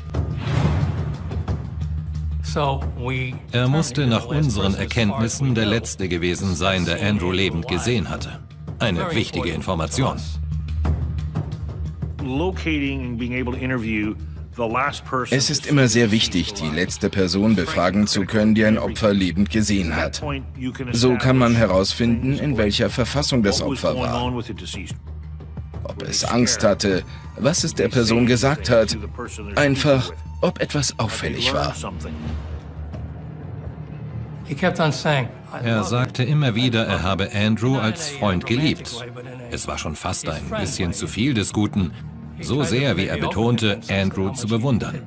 Er musste nach unseren Erkenntnissen der Letzte gewesen sein, der Andrew lebend gesehen hatte. Eine wichtige Information. Es ist immer sehr wichtig, die letzte Person befragen zu können, die ein Opfer lebend gesehen hat. So kann man herausfinden, in welcher Verfassung das Opfer war. Ob es Angst hatte, was es der Person gesagt hat, einfach, ob etwas auffällig war. Er sagte immer wieder, er habe Andrew als Freund geliebt. Es war schon fast ein bisschen zu viel des Guten, so sehr, wie er betonte, Andrew zu bewundern.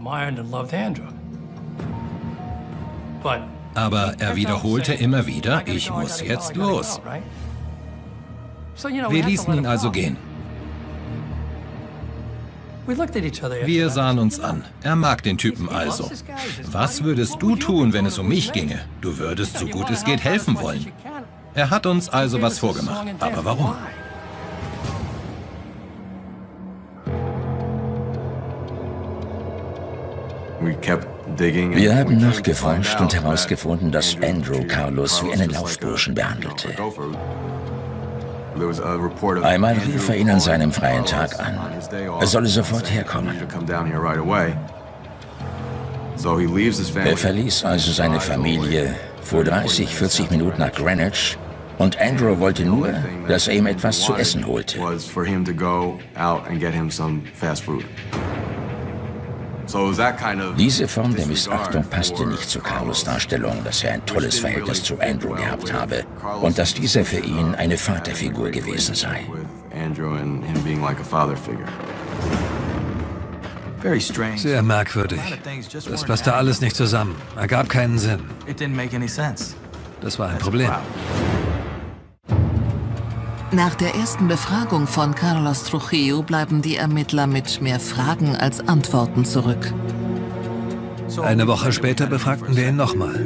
Aber er wiederholte immer wieder, ich muss jetzt los. Wir ließen ihn also gehen. Wir sahen uns an. Er mag den Typen also. Was würdest du tun, wenn es um mich ginge? Du würdest, so gut es geht, helfen wollen. Er hat uns also was vorgemacht. Aber warum? Wir haben nachgeforscht und herausgefunden, dass Andrew Carlos wie einen Laufburschen behandelte. Einmal rief er ihn an seinem freien Tag an. Er solle sofort herkommen. Er verließ also seine Familie, fuhr 30, 40 Minuten nach Greenwich und Andrew wollte nur, dass er ihm etwas zu essen holte. Diese Form der Missachtung passte nicht zu Carlos' Darstellung, dass er ein tolles Verhältnis zu Andrew gehabt habe und dass dieser für ihn eine Vaterfigur gewesen sei. Sehr merkwürdig. Das passte alles nicht zusammen. Ergab keinen Sinn. Das war ein Problem. Nach der ersten Befragung von Carlos Trujillo bleiben die Ermittler mit mehr Fragen als Antworten zurück. Eine Woche später befragten wir ihn nochmal.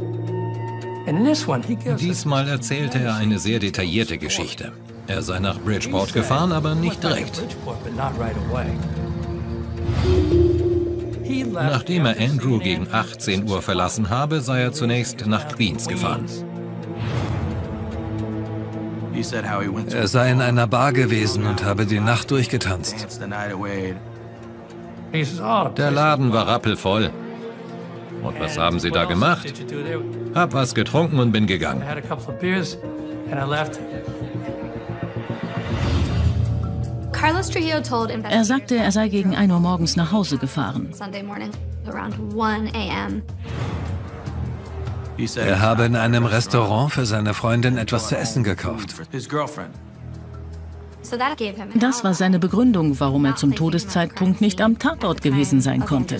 Diesmal erzählte er eine sehr detaillierte Geschichte. Er sei nach Bridgeport gefahren, aber nicht direkt. Nachdem er Andrew gegen 18 Uhr verlassen habe, sei er zunächst nach Queens gefahren. Er sei in einer Bar gewesen und habe die Nacht durchgetanzt. Der Laden war rappelvoll. Und was haben Sie da gemacht? Hab was getrunken und bin gegangen. Er sagte, er sei gegen 1 Uhr morgens nach Hause gefahren. Er habe in einem Restaurant für seine Freundin etwas zu essen gekauft. Das war seine Begründung, warum er zum Todeszeitpunkt nicht am Tatort gewesen sein konnte.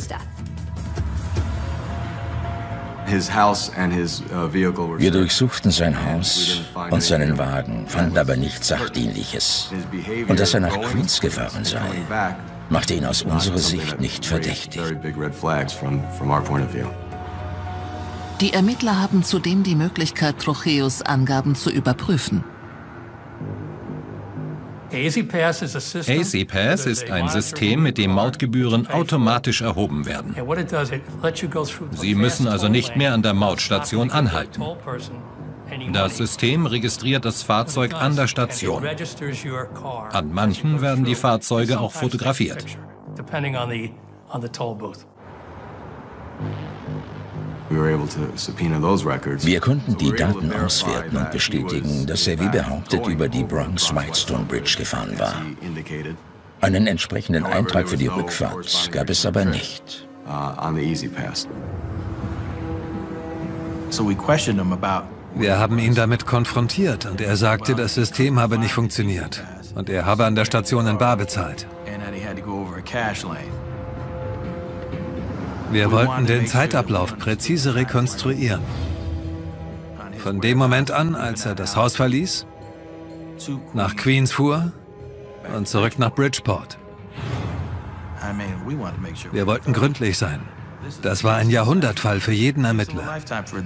Wir durchsuchten sein Haus und seinen Wagen, fanden aber nichts Sachdienliches. Und dass er nach Queens gefahren sei, machte ihn aus unserer Sicht nicht verdächtig. Die Ermittler haben zudem die Möglichkeit, Trujillos Angaben zu überprüfen. AC-Pass ist ein System, mit dem Mautgebühren automatisch erhoben werden. Sie müssen also nicht mehr an der Mautstation anhalten. Das System registriert das Fahrzeug an der Station. An manchen werden die Fahrzeuge auch fotografiert. Wir konnten die Daten auswerten und bestätigen, dass er wie behauptet über die Bronx-Whitestone Bridge gefahren war. Einen entsprechenden Eintrag für die Rückfahrt gab es aber nicht. Wir haben ihn damit konfrontiert und er sagte, das System habe nicht funktioniert. Und er habe an der Station in bar bezahlt. Wir wollten den Zeitablauf präzise rekonstruieren. Von dem Moment an, als er das Haus verließ, nach Queens fuhr und zurück nach Bridgeport. Wir wollten gründlich sein. Das war ein Jahrhundertfall für jeden Ermittler.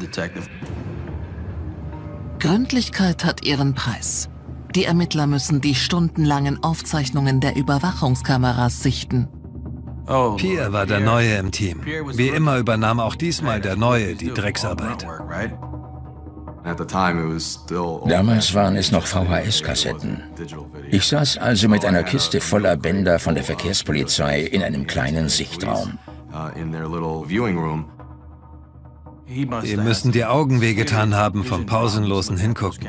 Gründlichkeit hat ihren Preis. Die Ermittler müssen die stundenlangen Aufzeichnungen der Überwachungskameras sichten. Pierre war der Neue im Team. Wie immer übernahm auch diesmal der Neue die Drecksarbeit. Damals waren es noch VHS-Kassetten. Ich saß also mit einer Kiste voller Bänder von der Verkehrspolizei in einem kleinen Sichtraum. Die müssen die Augen wehgetan haben vom pausenlosen Hingucken.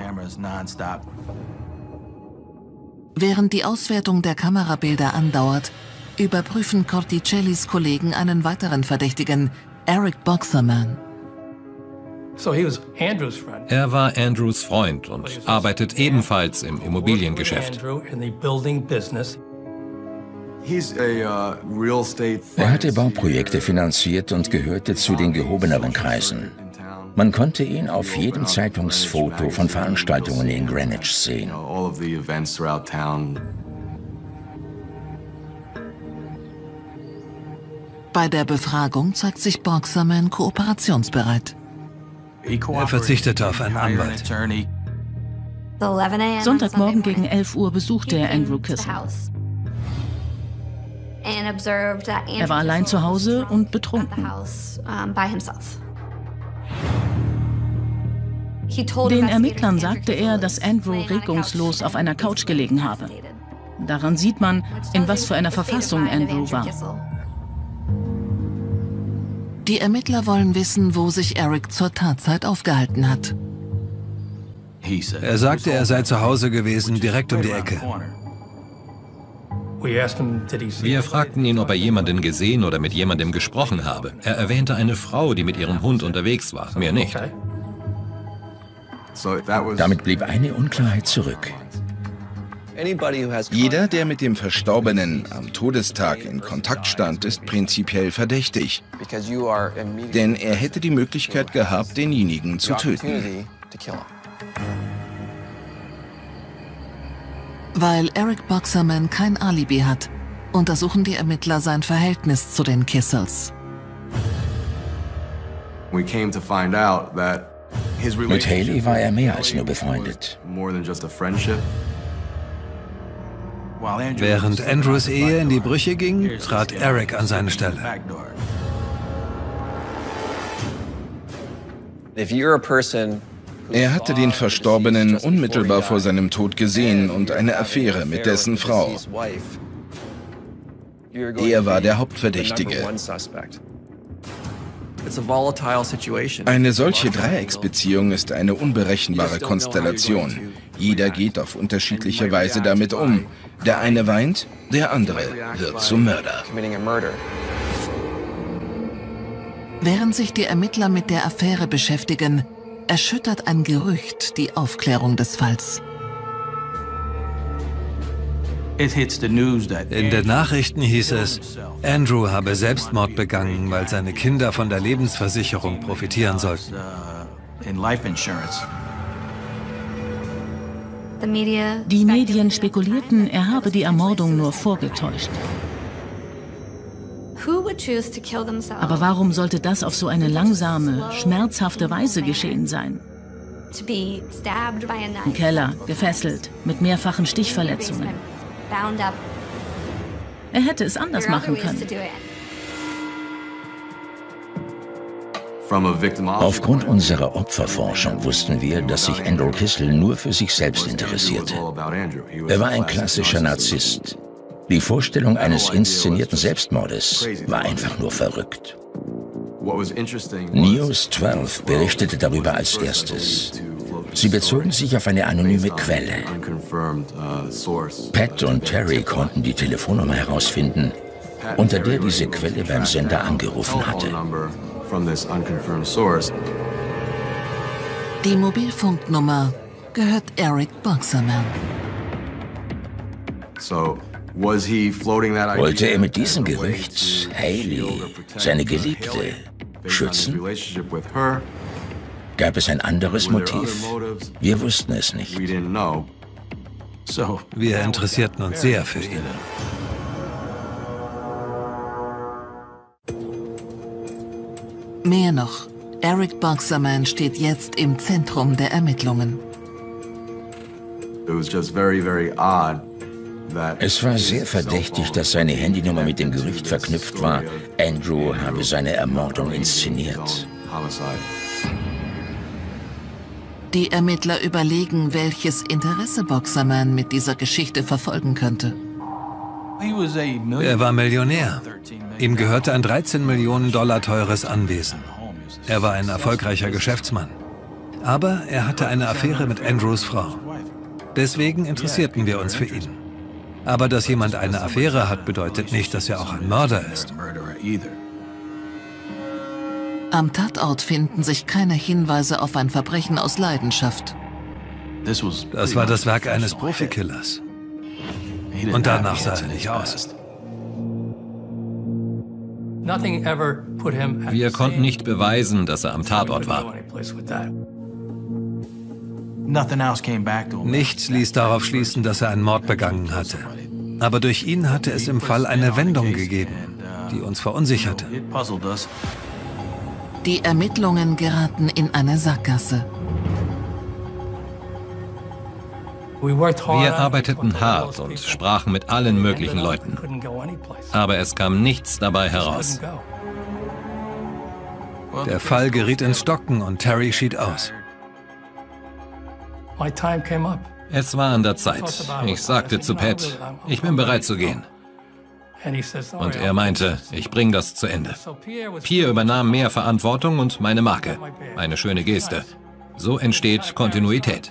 Während die Auswertung der Kamerabilder andauert, überprüfen Corticellis Kollegen einen weiteren Verdächtigen, Eric Boxerman. Er war Andrews Freund und arbeitet ebenfalls im Immobiliengeschäft. Er hatte Bauprojekte finanziert und gehörte zu den gehobeneren Kreisen. Man konnte ihn auf jedem Zeitungsfoto von Veranstaltungen in Greenwich sehen. Bei der Befragung zeigt sich Boxerman kooperationsbereit. Er verzichtete auf einen Anwalt. Sonntagmorgen gegen 11 Uhr besuchte er Andrew Kissel. Er war allein zu Hause und betrunken. Den Ermittlern sagte er, dass Andrew regungslos auf einer Couch gelegen habe. Daran sieht man, in was für einer Verfassung Andrew war. Die Ermittler wollen wissen, wo sich Eric zur Tatzeit aufgehalten hat. Er sagte, er sei zu Hause gewesen, direkt um die Ecke. Wir fragten ihn, ob er jemanden gesehen oder mit jemandem gesprochen habe. Er erwähnte eine Frau, die mit ihrem Hund unterwegs war, mehr nicht. Damit blieb eine Unklarheit zurück. Jeder, der mit dem Verstorbenen am Todestag in Kontakt stand, ist prinzipiell verdächtig. Denn er hätte die Möglichkeit gehabt, denjenigen zu töten. Weil Eric Boxerman kein Alibi hat, untersuchen die Ermittler sein Verhältnis zu den Kissels. Mit Haley war er mehr als nur befreundet. Während Andrews Ehe in die Brüche ging, trat Eric an seine Stelle. Er hatte den Verstorbenen unmittelbar vor seinem Tod gesehen und eine Affäre mit dessen Frau. Er war der Hauptverdächtige. Eine solche Dreiecksbeziehung ist eine unberechenbare Konstellation. Jeder geht auf unterschiedliche Weise damit um. Der eine weint, der andere wird zum Mörder. Während sich die Ermittler mit der Affäre beschäftigen, erschüttert ein Gerücht die Aufklärung des Falls. In den Nachrichten hieß es, Andrew habe Selbstmord begangen, weil seine Kinder von der Lebensversicherung profitieren sollten. Die Medien spekulierten, er habe die Ermordung nur vorgetäuscht. Aber warum sollte das auf so eine langsame, schmerzhafte Weise geschehen sein? Im Keller, gefesselt, mit mehrfachen Stichverletzungen. Er hätte es anders machen können. Aufgrund unserer Opferforschung wussten wir, dass sich Andrew Kissel nur für sich selbst interessierte. Er war ein klassischer Narzisst. Die Vorstellung eines inszenierten Selbstmordes war einfach nur verrückt. News 12 berichtete darüber als erstes. Sie bezogen sich auf eine anonyme Quelle. Pat und Terry konnten die Telefonnummer herausfinden, unter der diese Quelle beim Sender angerufen hatte. Die Mobilfunknummer gehört Eric Boxerman. Wollte er mit diesem Gerücht Haley, seine Geliebte, schützen? Gab es ein anderes Motiv? Wir wussten es nicht. Wir interessierten uns sehr für ihn. Mehr noch, Eric Boxerman steht jetzt im Zentrum der Ermittlungen. Es war sehr verdächtig, dass seine Handynummer mit dem Gerücht verknüpft war, Andrew habe seine Ermordung inszeniert. Die Ermittler überlegen, welches Interesse Boxerman mit dieser Geschichte verfolgen könnte. Er war Millionär. Ihm gehörte ein 13 Millionen Dollar teures Anwesen. Er war ein erfolgreicher Geschäftsmann. Aber er hatte eine Affäre mit Andrews Frau. Deswegen interessierten wir uns für ihn. Aber dass jemand eine Affäre hat, bedeutet nicht, dass er auch ein Mörder ist. Am Tatort finden sich keine Hinweise auf ein Verbrechen aus Leidenschaft. Das war das Werk eines Profikillers. Und danach sah er nicht aus. Wir konnten nicht beweisen, dass er am Tatort war. Nichts ließ darauf schließen, dass er einen Mord begangen hatte. Aber durch ihn hatte es im Fall eine Wendung gegeben, die uns verunsicherte. Die Ermittlungen geraten in eine Sackgasse. Wir arbeiteten hart und sprachen mit allen möglichen Leuten. Aber es kam nichts dabei heraus. Der Fall geriet ins Stocken und Terry schied aus. Es war an der Zeit. Ich sagte zu Pat, ich bin bereit zu gehen. Und er meinte, ich bringe das zu Ende. Pierre übernahm mehr Verantwortung und meine Marke. Eine schöne Geste. So entsteht Kontinuität.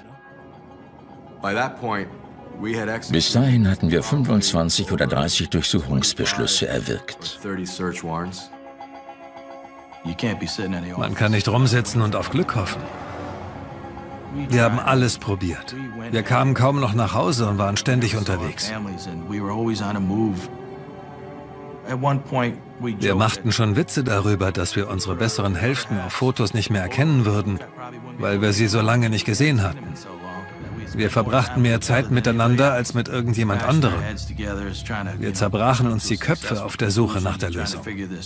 Bis dahin hatten wir 25 oder 30 Durchsuchungsbeschlüsse erwirkt. Man kann nicht rumsitzen und auf Glück hoffen. Wir haben alles probiert. Wir kamen kaum noch nach Hause und waren ständig unterwegs. Wir machten schon Witze darüber, dass wir unsere besseren Hälften auf Fotos nicht mehr erkennen würden, weil wir sie so lange nicht gesehen hatten. Wir verbrachten mehr Zeit miteinander als mit irgendjemand anderem. Wir zerbrachen uns die Köpfe auf der Suche nach der Lösung.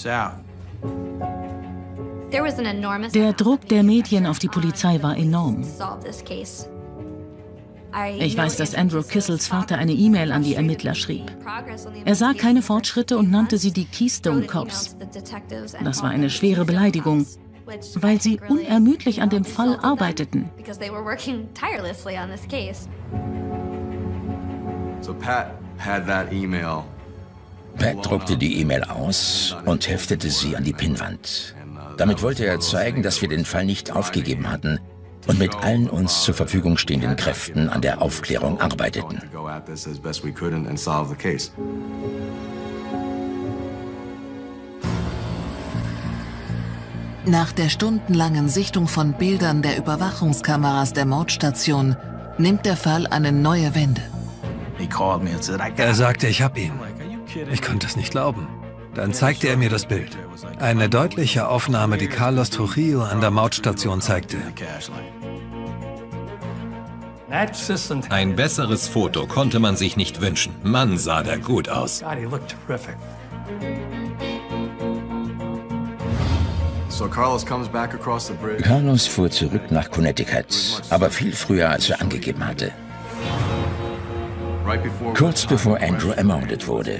Der Druck der Medien auf die Polizei war enorm. Ich weiß, dass Andrew Kissels Vater eine E-Mail an die Ermittler schrieb. Er sah keine Fortschritte und nannte sie die Keystone Cops. Das war eine schwere Beleidigung, weil sie unermüdlich an dem Fall arbeiteten. Pat druckte die E-Mail aus und heftete sie an die Pinnwand. Damit wollte er zeigen, dass wir den Fall nicht aufgegeben hatten und mit allen uns zur Verfügung stehenden Kräften an der Aufklärung arbeiteten. Nach der stundenlangen Sichtung von Bildern der Überwachungskameras der Mordstation nimmt der Fall eine neue Wende. Er sagte, ich hab ihn. Ich konnte es nicht glauben. Dann zeigte er mir das Bild. Eine deutliche Aufnahme, die Carlos Trujillo an der Mautstation zeigte. Ein besseres Foto konnte man sich nicht wünschen. Mann, sah der gut aus. Carlos fuhr zurück nach Connecticut, aber viel früher, als er angegeben hatte. Kurz bevor Andrew ermordet wurde.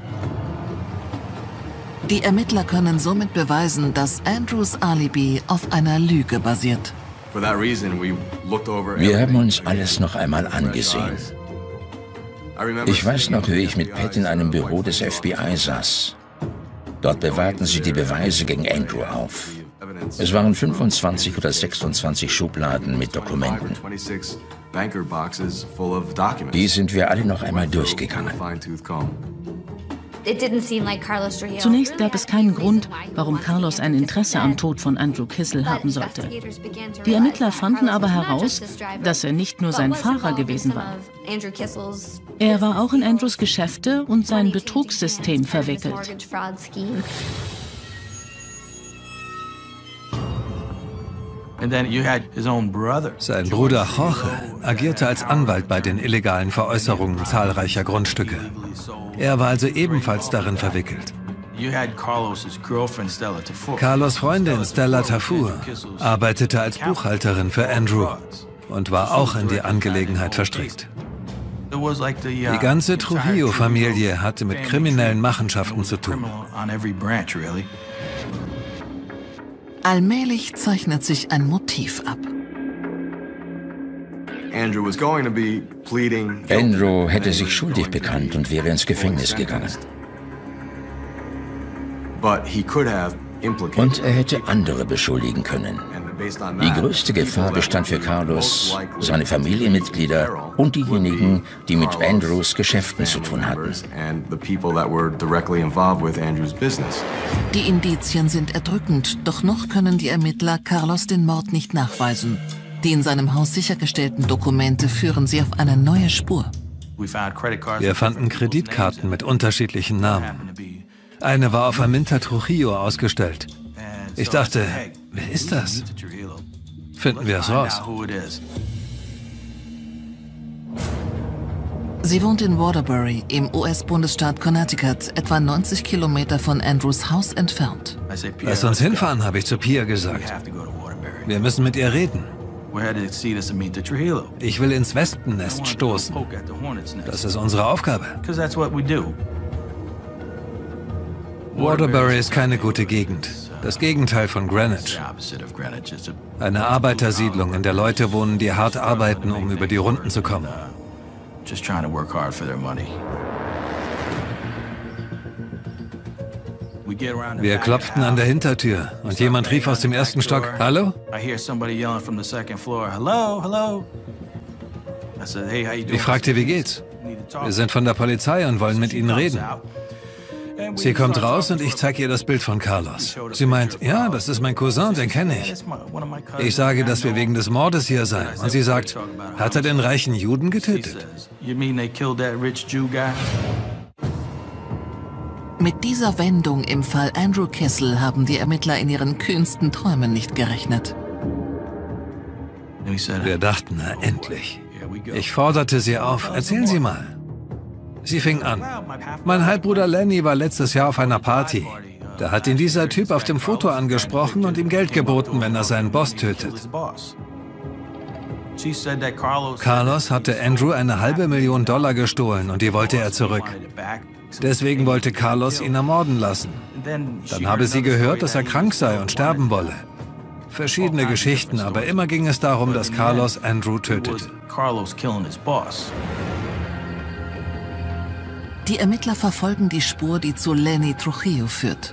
Die Ermittler können somit beweisen, dass Andrews Alibi auf einer Lüge basiert. Wir haben uns alles noch einmal angesehen. Ich weiß noch, wie ich mit Pat in einem Büro des FBI saß. Dort bewahrten sie die Beweise gegen Andrew auf. Es waren 25 oder 26 Schubladen mit Dokumenten. Die sind wir alle noch einmal durchgegangen. Zunächst gab es keinen Grund, warum Carlos ein Interesse am Tod von Andrew Kissel haben sollte. Die Ermittler fanden aber heraus, dass er nicht nur sein Fahrer gewesen war. Er war auch in Andrews Geschäfte und sein Betrugssystem verwickelt. Sein Bruder Jorge agierte als Anwalt bei den illegalen Veräußerungen zahlreicher Grundstücke. Er war also ebenfalls darin verwickelt. Carlos' Freundin Stella Tafur arbeitete als Buchhalterin für Andrew und war auch in die Angelegenheit verstrickt. Die ganze Trujillo-Familie hatte mit kriminellen Machenschaften zu tun. Allmählich zeichnet sich ein Motiv ab. Andrew hätte sich schuldig bekannt und wäre ins Gefängnis gegangen. Und er hätte andere beschuldigen können. Die größte Gefahr bestand für Carlos, seine Familienmitglieder und diejenigen, die mit Andrews Geschäften zu tun hatten. Die Indizien sind erdrückend, doch noch können die Ermittler Carlos den Mord nicht nachweisen. Die in seinem Haus sichergestellten Dokumente führen sie auf eine neue Spur. Wir fanden Kreditkarten mit unterschiedlichen Namen. Eine war auf Aminta Trujillo ausgestellt. Ich dachte, wer ist das? Finden wir es raus. Sie wohnt in Waterbury im US-Bundesstaat Connecticut, etwa 90 Kilometer von Andrews Haus entfernt. Lass uns hinfahren, habe ich zu Pia gesagt. Wir müssen mit ihr reden. Ich will ins Wespennest stoßen. Das ist unsere Aufgabe. Waterbury ist keine gute Gegend. Das Gegenteil von Greenwich. Eine Arbeitersiedlung, in der Leute wohnen, die hart arbeiten, um über die Runden zu kommen. Wir klopften an der Hintertür und jemand rief aus dem ersten Stock, „Hallo?" Ich fragte, wie geht's? Wir sind von der Polizei und wollen mit Ihnen reden. Sie kommt raus und ich zeige ihr das Bild von Carlos. Sie meint, ja, das ist mein Cousin, den kenne ich. Ich sage, dass wir wegen des Mordes hier seien. Und sie sagt, hat er den reichen Juden getötet? Mit dieser Wendung im Fall Andrew Kissel haben die Ermittler in ihren kühnsten Träumen nicht gerechnet. Wir dachten, na endlich. Ich forderte sie auf, erzählen Sie mal. Sie fing an. Mein Halbbruder Lenny war letztes Jahr auf einer Party. Da hat ihn dieser Typ auf dem Foto angesprochen und ihm Geld geboten, wenn er seinen Boss tötet. Carlos hatte Andrew eine $500.000 gestohlen und die wollte er zurück. Deswegen wollte Carlos ihn ermorden lassen. Dann habe sie gehört, dass er krank sei und sterben wolle. Verschiedene Geschichten, aber immer ging es darum, dass Carlos Andrew tötete. Die Ermittler verfolgen die Spur, die zu Lenny Trujillo führt.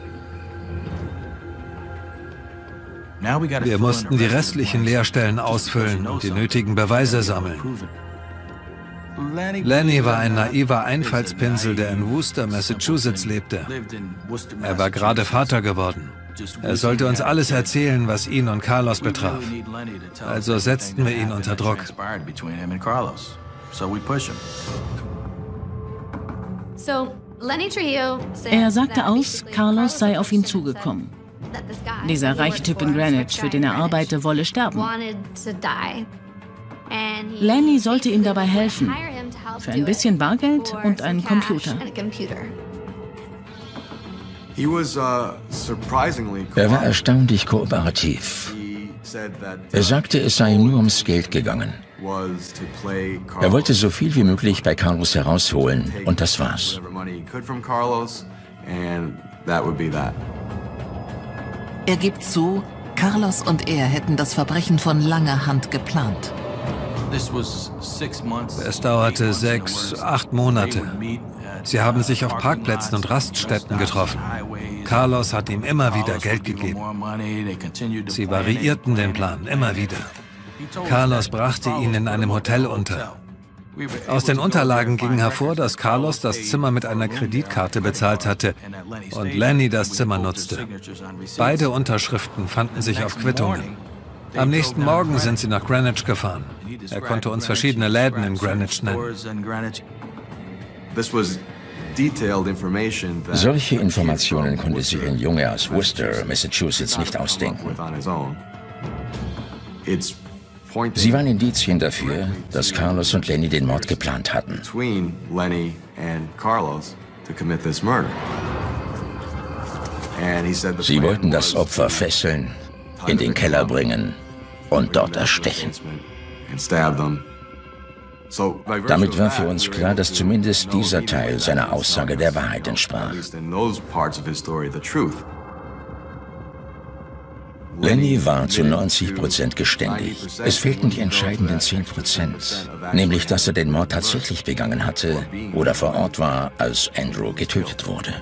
Wir mussten die restlichen Leerstellen ausfüllen und die nötigen Beweise sammeln. Lenny war ein naiver Einfallspinsel, der in Worcester, Massachusetts lebte. Er war gerade Vater geworden. Er sollte uns alles erzählen, was ihn und Carlos betraf. Also setzten wir ihn unter Druck. Er sagte aus, Carlos sei auf ihn zugekommen. Dieser reiche Typ in Greenwich, für den er arbeite, wolle sterben. Lenny sollte ihm dabei helfen, für ein bisschen Bargeld und einen Computer. Er war erstaunlich kooperativ. Er sagte, es sei nur ums Geld gegangen. Er wollte so viel wie möglich bei Carlos herausholen und das war's. Er gibt zu, Carlos und er hätten das Verbrechen von langer Hand geplant. Es dauerte 6, 8 Monate. Sie haben sich auf Parkplätzen und Raststätten getroffen. Carlos hat ihm immer wieder Geld gegeben. Sie variierten den Plan immer wieder. Carlos brachte ihn in einem Hotel unter. Aus den Unterlagen ging hervor, dass Carlos das Zimmer mit einer Kreditkarte bezahlt hatte und Lenny das Zimmer nutzte. Beide Unterschriften fanden sich auf Quittungen. Am nächsten Morgen sind sie nach Greenwich gefahren. Er konnte uns verschiedene Läden in Greenwich nennen. Solche Informationen konnte sich ein Junge aus Worcester, Massachusetts, nicht ausdenken. Sie waren Indizien dafür, dass Carlos und Lenny den Mord geplant hatten. Sie wollten das Opfer fesseln, in den Keller bringen und dort erstechen. Damit war für uns klar, dass zumindest dieser Teil seiner Aussage der Wahrheit entsprach. Lenny war zu 90% geständig. Es fehlten die entscheidenden 10%, nämlich dass er den Mord tatsächlich begangen hatte oder vor Ort war, als Andrew getötet wurde.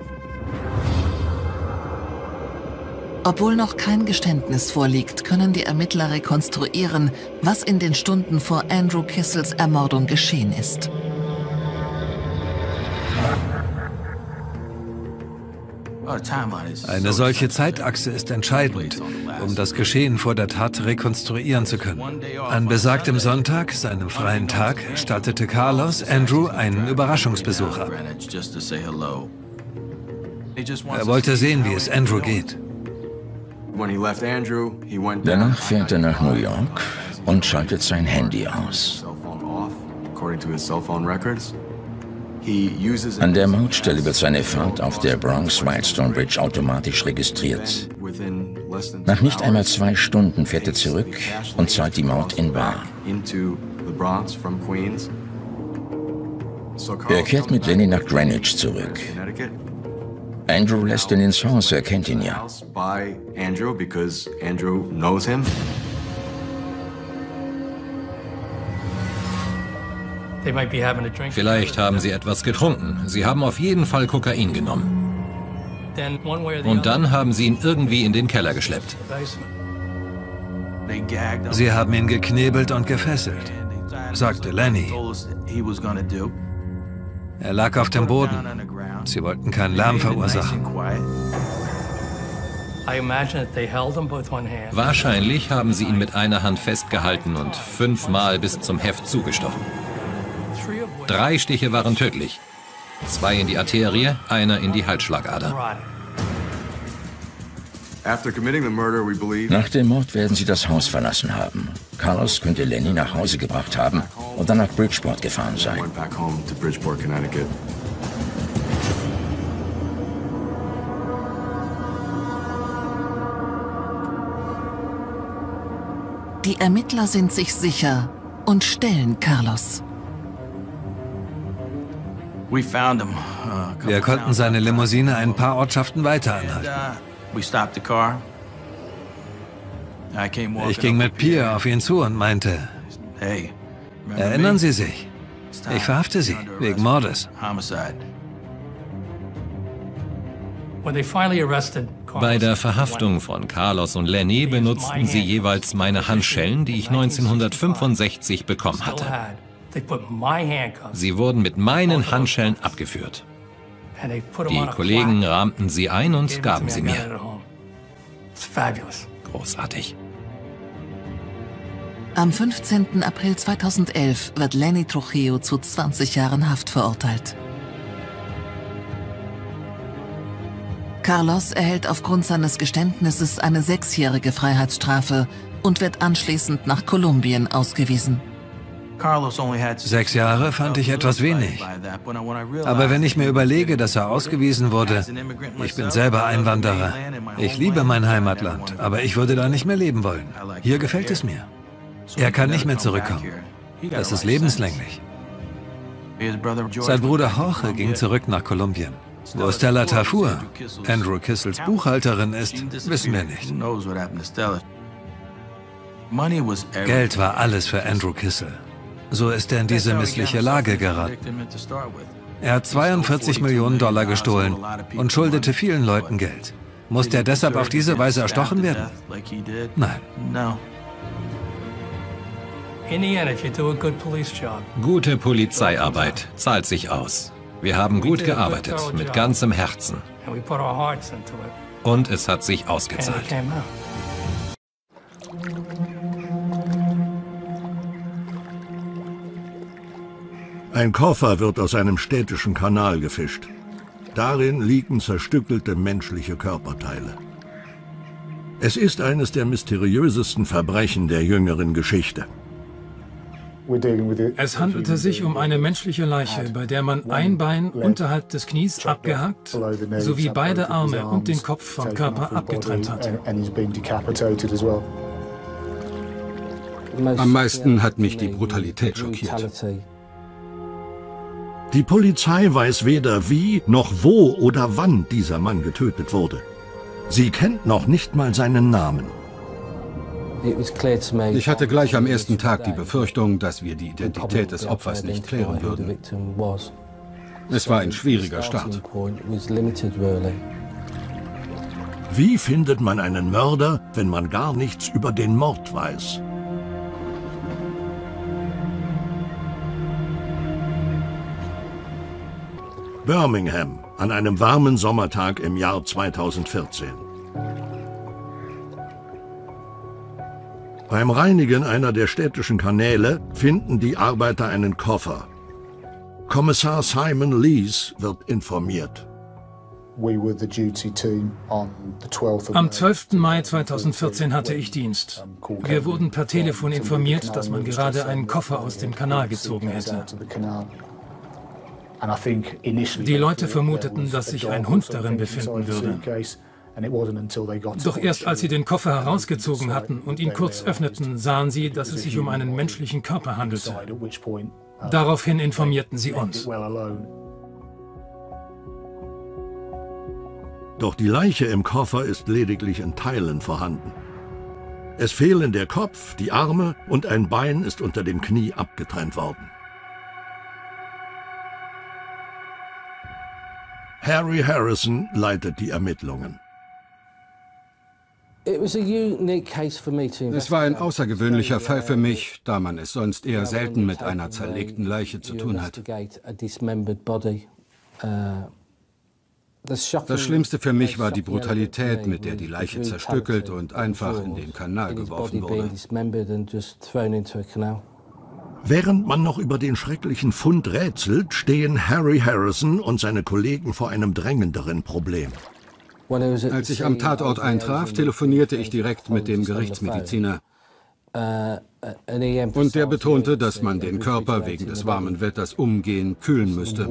Obwohl noch kein Geständnis vorliegt, können die Ermittler rekonstruieren, was in den Stunden vor Andrew Kissels Ermordung geschehen ist. Eine solche Zeitachse ist entscheidend, um das Geschehen vor der Tat rekonstruieren zu können. An besagtem Sonntag, seinem freien Tag, stattete Carlos Andrew einen Überraschungsbesuch ab. Er wollte sehen, wie es Andrew geht. Danach fährt er nach New York und schaltet sein Handy aus. An der Mautstelle wird seine Fahrt auf der Bronx Whitestone Bridge automatisch registriert. Nach nicht einmal 2 Stunden fährt er zurück und zahlt die Maut in bar. Er kehrt mit Lenny nach Greenwich zurück. Andrew lässt ihn ins Haus, er kennt ihn ja. Vielleicht haben sie etwas getrunken. Sie haben auf jeden Fall Kokain genommen. Und dann haben sie ihn irgendwie in den Keller geschleppt. Sie haben ihn geknebelt und gefesselt, sagte Lenny. Er lag auf dem Boden. Sie wollten keinen Lärm verursachen. Wahrscheinlich haben sie ihn mit einer Hand festgehalten und 5-mal bis zum Heft zugestochen. 3 Stiche waren tödlich. 2 in die Arterie, einer in die Halsschlagader. Nach dem Mord werden sie das Haus verlassen haben. Carlos könnte Lenny nach Hause gebracht haben und dann nach Bridgeport gefahren sein. Die Ermittler sind sich sicher und stellen Carlos. Wir konnten seine Limousine ein paar Ortschaften weiter anhalten. Ich ging mit Pierre auf ihn zu und meinte, erinnern Sie sich, ich verhafte Sie wegen Mordes. Bei der Verhaftung von Carlos und Lenny benutzten sie jeweils meine Handschellen, die ich 1965 bekommen hatte. Sie wurden mit meinen Handschellen abgeführt. Die Kollegen rahmten sie ein und gaben sie mir. Großartig. Am 15. April 2011 wird Lenny Trujillo zu 20 Jahren Haft verurteilt. Carlos erhält aufgrund seines Geständnisses eine 6-jährige Freiheitsstrafe und wird anschließend nach Kolumbien ausgewiesen. 6 Jahre fand ich etwas wenig. Aber wenn ich mir überlege, dass er ausgewiesen wurde, ich bin selber Einwanderer. Ich liebe mein Heimatland, aber ich würde da nicht mehr leben wollen. Hier gefällt es mir. Er kann nicht mehr zurückkommen. Das ist lebenslänglich. Sein Bruder Jorge ging zurück nach Kolumbien. Wo Stella Tafur, Andrew Kissels Buchhalterin, ist, wissen wir nicht. Geld war alles für Andrew Kissel. So ist er in diese missliche Lage geraten. Er hat $42 Millionen gestohlen und schuldete vielen Leuten Geld. Musste er deshalb auf diese Weise erstochen werden? Nein. Gute Polizeiarbeit zahlt sich aus. Wir haben gut gearbeitet, mit ganzem Herzen. Und es hat sich ausgezahlt. Ein Koffer wird aus einem städtischen Kanal gefischt. Darin liegen zerstückelte menschliche Körperteile. Es ist eines der mysteriösesten Verbrechen der jüngeren Geschichte. Es handelte sich um eine menschliche Leiche, bei der man ein Bein unterhalb des Knies abgehackt sowie beide Arme und den Kopf vom Körper abgetrennt hat. Am meisten hat mich die Brutalität schockiert. Die Polizei weiß weder wie, noch wo oder wann dieser Mann getötet wurde. Sie kennt noch nicht mal seinen Namen. Ich hatte gleich am ersten Tag die Befürchtung, dass wir die Identität des Opfers nicht klären würden. Es war ein schwieriger Start. Wie findet man einen Mörder, wenn man gar nichts über den Mord weiß? Birmingham, an einem warmen Sommertag im Jahr 2014. Beim Reinigen einer der städtischen Kanäle finden die Arbeiter einen Koffer. Kommissar Simon Lees wird informiert. Am 12. Mai 2014 hatte ich Dienst. Wir wurden per Telefon informiert, dass man gerade einen Koffer aus dem Kanal gezogen hätte. Die Leute vermuteten, dass sich ein Hund darin befinden würde. Doch erst als sie den Koffer herausgezogen hatten und ihn kurz öffneten, sahen sie, dass es sich um einen menschlichen Körper handelte. Daraufhin informierten sie uns. Doch die Leiche im Koffer ist lediglich in Teilen vorhanden. Es fehlen der Kopf, die Arme und ein Bein ist unter dem Knie abgetrennt worden. Harry Harrison leitet die Ermittlungen. Es war ein außergewöhnlicher Fall für mich, da man es sonst eher selten mit einer zerlegten Leiche zu tun hat. Das Schlimmste für mich war die Brutalität, mit der die Leiche zerstückelt und einfach in den Kanal geworfen wurde. Während man noch über den schrecklichen Fund rätselt, stehen Harry Harrison und seine Kollegen vor einem drängenderen Problem. Als ich am Tatort eintraf, telefonierte ich direkt mit dem Gerichtsmediziner. Und der betonte, dass man den Körper wegen des warmen Wetters umgehend kühlen müsste.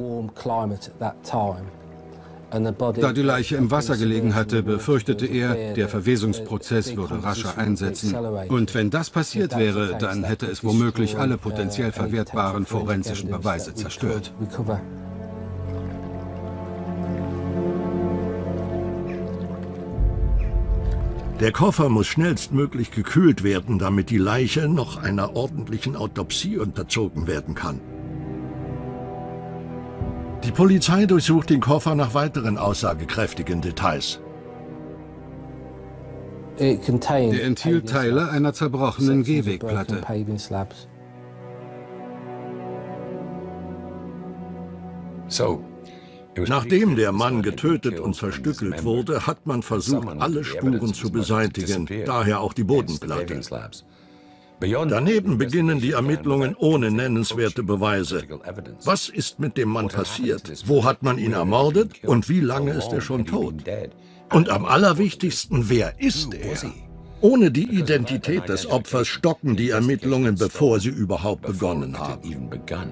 Da die Leiche im Wasser gelegen hatte, befürchtete er, der Verwesungsprozess würde rascher einsetzen. Und wenn das passiert wäre, dann hätte es womöglich alle potenziell verwertbaren forensischen Beweise zerstört. Der Koffer muss schnellstmöglich gekühlt werden, damit die Leiche noch einer ordentlichen Autopsie unterzogen werden kann. Die Polizei durchsucht den Koffer nach weiteren aussagekräftigen Details. Er enthielt Teile einer zerbrochenen Gehwegplatte. Nachdem der Mann getötet und zerstückelt wurde, hat man versucht, alle Spuren zu beseitigen, daher auch die Bodenplatte. Daneben beginnen die Ermittlungen ohne nennenswerte Beweise. Was ist mit dem Mann passiert? Wo hat man ihn ermordet? Und wie lange ist er schon tot? Und am allerwichtigsten, wer ist er? Ohne die Identität des Opfers stocken die Ermittlungen, bevor sie überhaupt begonnen haben.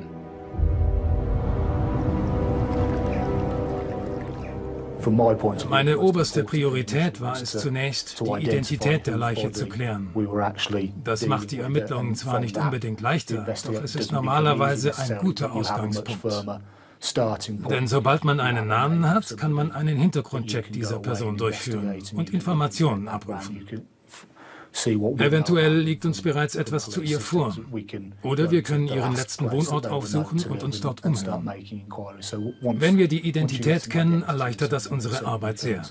Meine oberste Priorität war es zunächst, die Identität der Leiche zu klären. Das macht die Ermittlungen zwar nicht unbedingt leichter, doch es ist normalerweise ein guter Ausgangspunkt. Denn sobald man einen Namen hat, kann man einen Hintergrundcheck dieser Person durchführen und Informationen abrufen. Eventuell liegt uns bereits etwas zu ihr vor. Oder wir können ihren letzten Wohnort aufsuchen und uns dort umhören. Wenn wir die Identität kennen, erleichtert das unsere Arbeit sehr.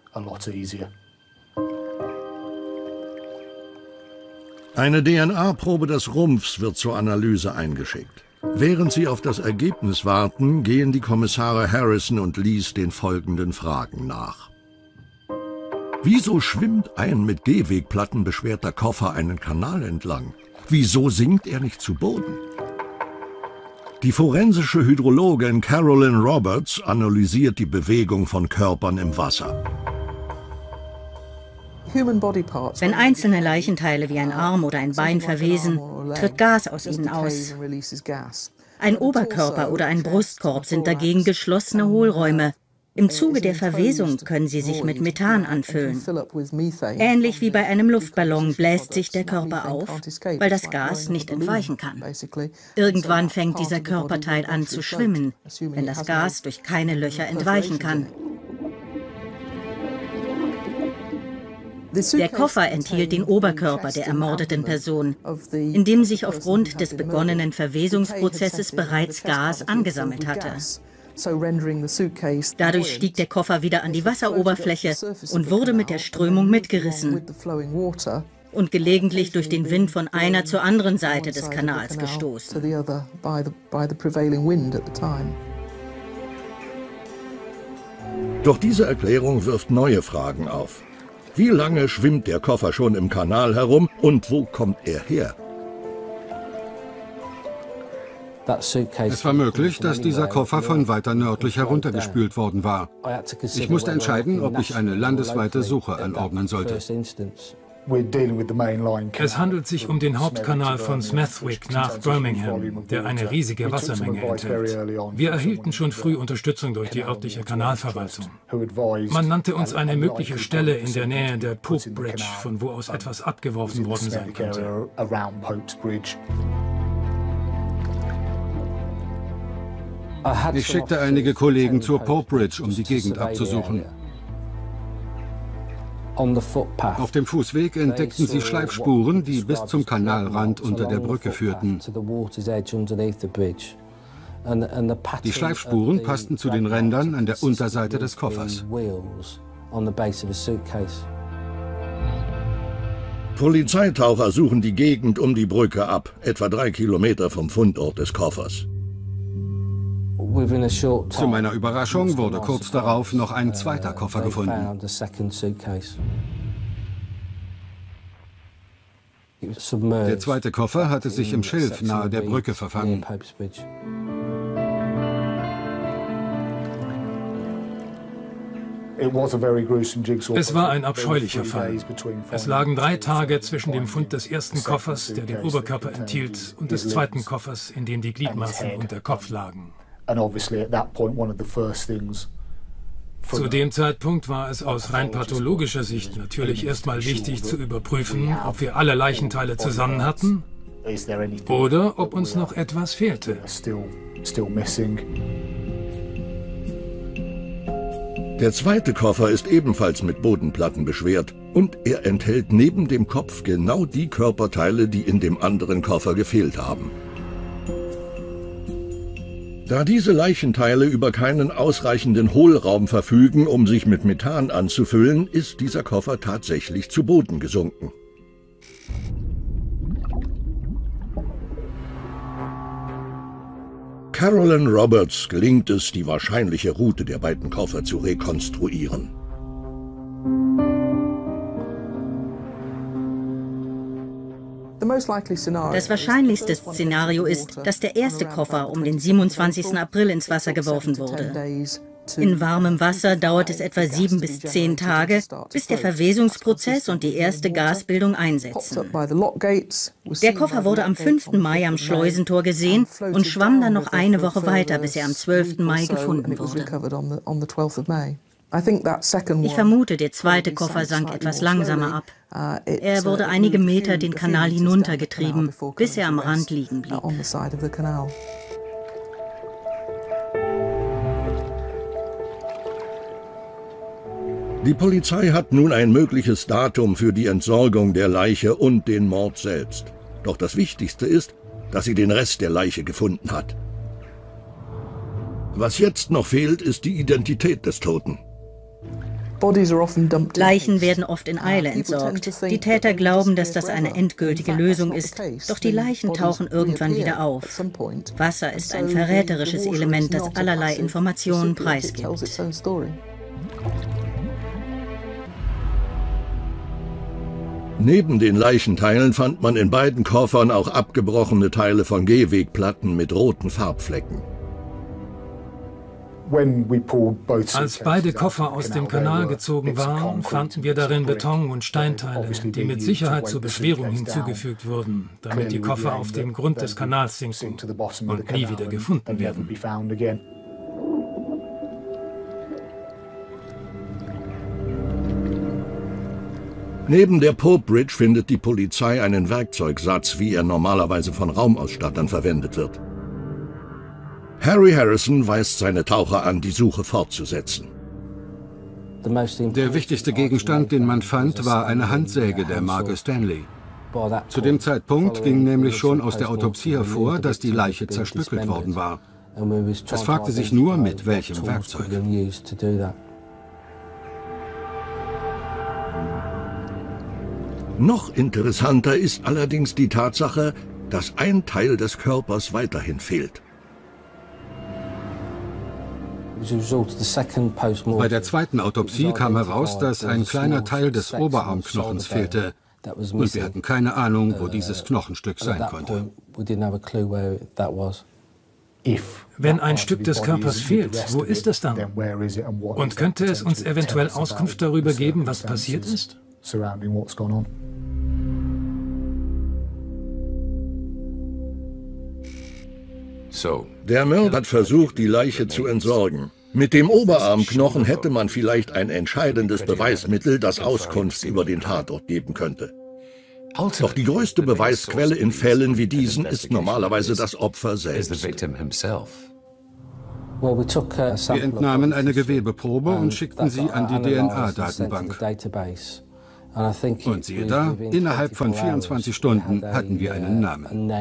Eine DNA-Probe des Rumpfs wird zur Analyse eingeschickt. Während sie auf das Ergebnis warten, gehen die Kommissare Harrison und Lees den folgenden Fragen nach. Wieso schwimmt ein mit Gehwegplatten beschwerter Koffer einen Kanal entlang? Wieso sinkt er nicht zu Boden? Die forensische Hydrologin Carolyn Roberts analysiert die Bewegung von Körpern im Wasser. Wenn einzelne Leichenteile wie ein Arm oder ein Bein verwesen, tritt Gas aus ihnen aus. Ein Oberkörper oder ein Brustkorb sind dagegen geschlossene Hohlräume. Im Zuge der Verwesung können sie sich mit Methan anfüllen. Ähnlich wie bei einem Luftballon bläst sich der Körper auf, weil das Gas nicht entweichen kann. Irgendwann fängt dieser Körperteil an zu schwimmen, wenn das Gas durch keine Löcher entweichen kann. Der Koffer enthielt den Oberkörper der ermordeten Person, in dem sich aufgrund des begonnenen Verwesungsprozesses bereits Gas angesammelt hatte. Dadurch stieg der Koffer wieder an die Wasseroberfläche und wurde mit der Strömung mitgerissen und gelegentlich durch den Wind von einer zur anderen Seite des Kanals gestoßen. Doch diese Erklärung wirft neue Fragen auf. Wie lange schwimmt der Koffer schon im Kanal herum und wo kommt er her? Es war möglich, dass dieser Koffer von weiter nördlich heruntergespült worden war. Ich musste entscheiden, ob ich eine landesweite Suche anordnen sollte. Es handelt sich um den Hauptkanal von Smethwick nach Birmingham, der eine riesige Wassermenge enthält. Wir erhielten schon früh Unterstützung durch die örtliche Kanalverwaltung. Man nannte uns eine mögliche Stelle in der Nähe der Pope Bridge, von wo aus etwas abgeworfen worden sein könnte. Ich schickte einige Kollegen zur Pope Bridge, um die Gegend abzusuchen. Auf dem Fußweg entdeckten sie Schleifspuren, die bis zum Kanalrand unter der Brücke führten. Die Schleifspuren passten zu den Rändern an der Unterseite des Koffers. Polizeitaucher suchen die Gegend um die Brücke ab, etwa 3 Kilometer vom Fundort des Koffers. Zu meiner Überraschung wurde kurz darauf noch ein zweiter Koffer gefunden. Der zweite Koffer hatte sich im Schilf nahe der Brücke verfangen. Es war ein abscheulicher Fall. Es lagen 3 Tage zwischen dem Fund des ersten Koffers, der den Oberkörper enthielt, und des zweiten Koffers, in dem die Gliedmaßen und der Kopf lagen. Zu dem Zeitpunkt war es aus rein pathologischer Sicht natürlich erstmal wichtig zu überprüfen, ob wir alle Leichenteile zusammen hatten oder ob uns noch etwas fehlte. Der zweite Koffer ist ebenfalls mit Bodenplatten beschwert und er enthält neben dem Kopf genau die Körperteile, die in dem anderen Koffer gefehlt haben. Da diese Leichenteile über keinen ausreichenden Hohlraum verfügen, um sich mit Methan anzufüllen, ist dieser Koffer tatsächlich zu Boden gesunken. Carolyn Roberts gelingt es, die wahrscheinliche Route der beiden Koffer zu rekonstruieren. Das wahrscheinlichste Szenario ist, dass der erste Koffer um den 27. April ins Wasser geworfen wurde. In warmem Wasser dauert es etwa 7 bis 10 Tage, bis der Verwesungsprozess und die erste Gasbildung einsetzen. Der Koffer wurde am 5. Mai am Schleusentor gesehen und schwamm dann noch eine Woche weiter, bis er am 12. Mai gefunden wurde. Ich vermute, der zweite Koffer sank etwas langsamer ab. Er wurde einige Meter den Kanal hinuntergetrieben, bis er am Rand liegen blieb. Die Polizei hat nun ein mögliches Datum für die Entsorgung der Leiche und den Mord selbst. Doch das Wichtigste ist, dass sie den Rest der Leiche gefunden hat. Was jetzt noch fehlt, ist die Identität des Toten. Leichen werden oft in Eile entsorgt. Die Täter glauben, dass das eine endgültige Lösung ist, doch die Leichen tauchen irgendwann wieder auf. Wasser ist ein verräterisches Element, das allerlei Informationen preisgibt. Neben den Leichenteilen fand man in beiden Koffern auch abgebrochene Teile von Gehwegplatten mit roten Farbflecken. Als beide Koffer aus dem Kanal gezogen waren, fanden wir darin Beton- und Steinteile, die mit Sicherheit zur Beschwerung hinzugefügt wurden, damit die Koffer auf dem Grund des Kanals sinken und nie wieder gefunden werden. Neben der Pope Bridge findet die Polizei einen Werkzeugsatz, wie er normalerweise von Raumausstattern verwendet wird. Harry Harrison weist seine Taucher an, die Suche fortzusetzen. Der wichtigste Gegenstand, den man fand, war eine Handsäge der Marke Stanley. Zu dem Zeitpunkt ging nämlich schon aus der Autopsie hervor, dass die Leiche zerstückelt worden war. Es fragte sich nur, mit welchem Werkzeug. Noch interessanter ist allerdings die Tatsache, dass ein Teil des Körpers weiterhin fehlt. Bei der zweiten Autopsie kam heraus, dass ein kleiner Teil des Oberarmknochens fehlte. Und wir hatten keine Ahnung, wo dieses Knochenstück sein konnte. Wenn ein Stück des Körpers fehlt, wo ist es dann? Und könnte es uns eventuell Auskunft darüber geben, was passiert ist? Der Mörder hat versucht, die Leiche zu entsorgen. Mit dem Oberarmknochen hätte man vielleicht ein entscheidendes Beweismittel, das Auskunft über den Tatort geben könnte. Doch die größte Beweisquelle in Fällen wie diesen ist normalerweise das Opfer selbst. Wir entnahmen eine Gewebeprobe und schickten sie an die DNA-Datenbank. Und siehe da, innerhalb von 24 Stunden hatten wir einen Namen.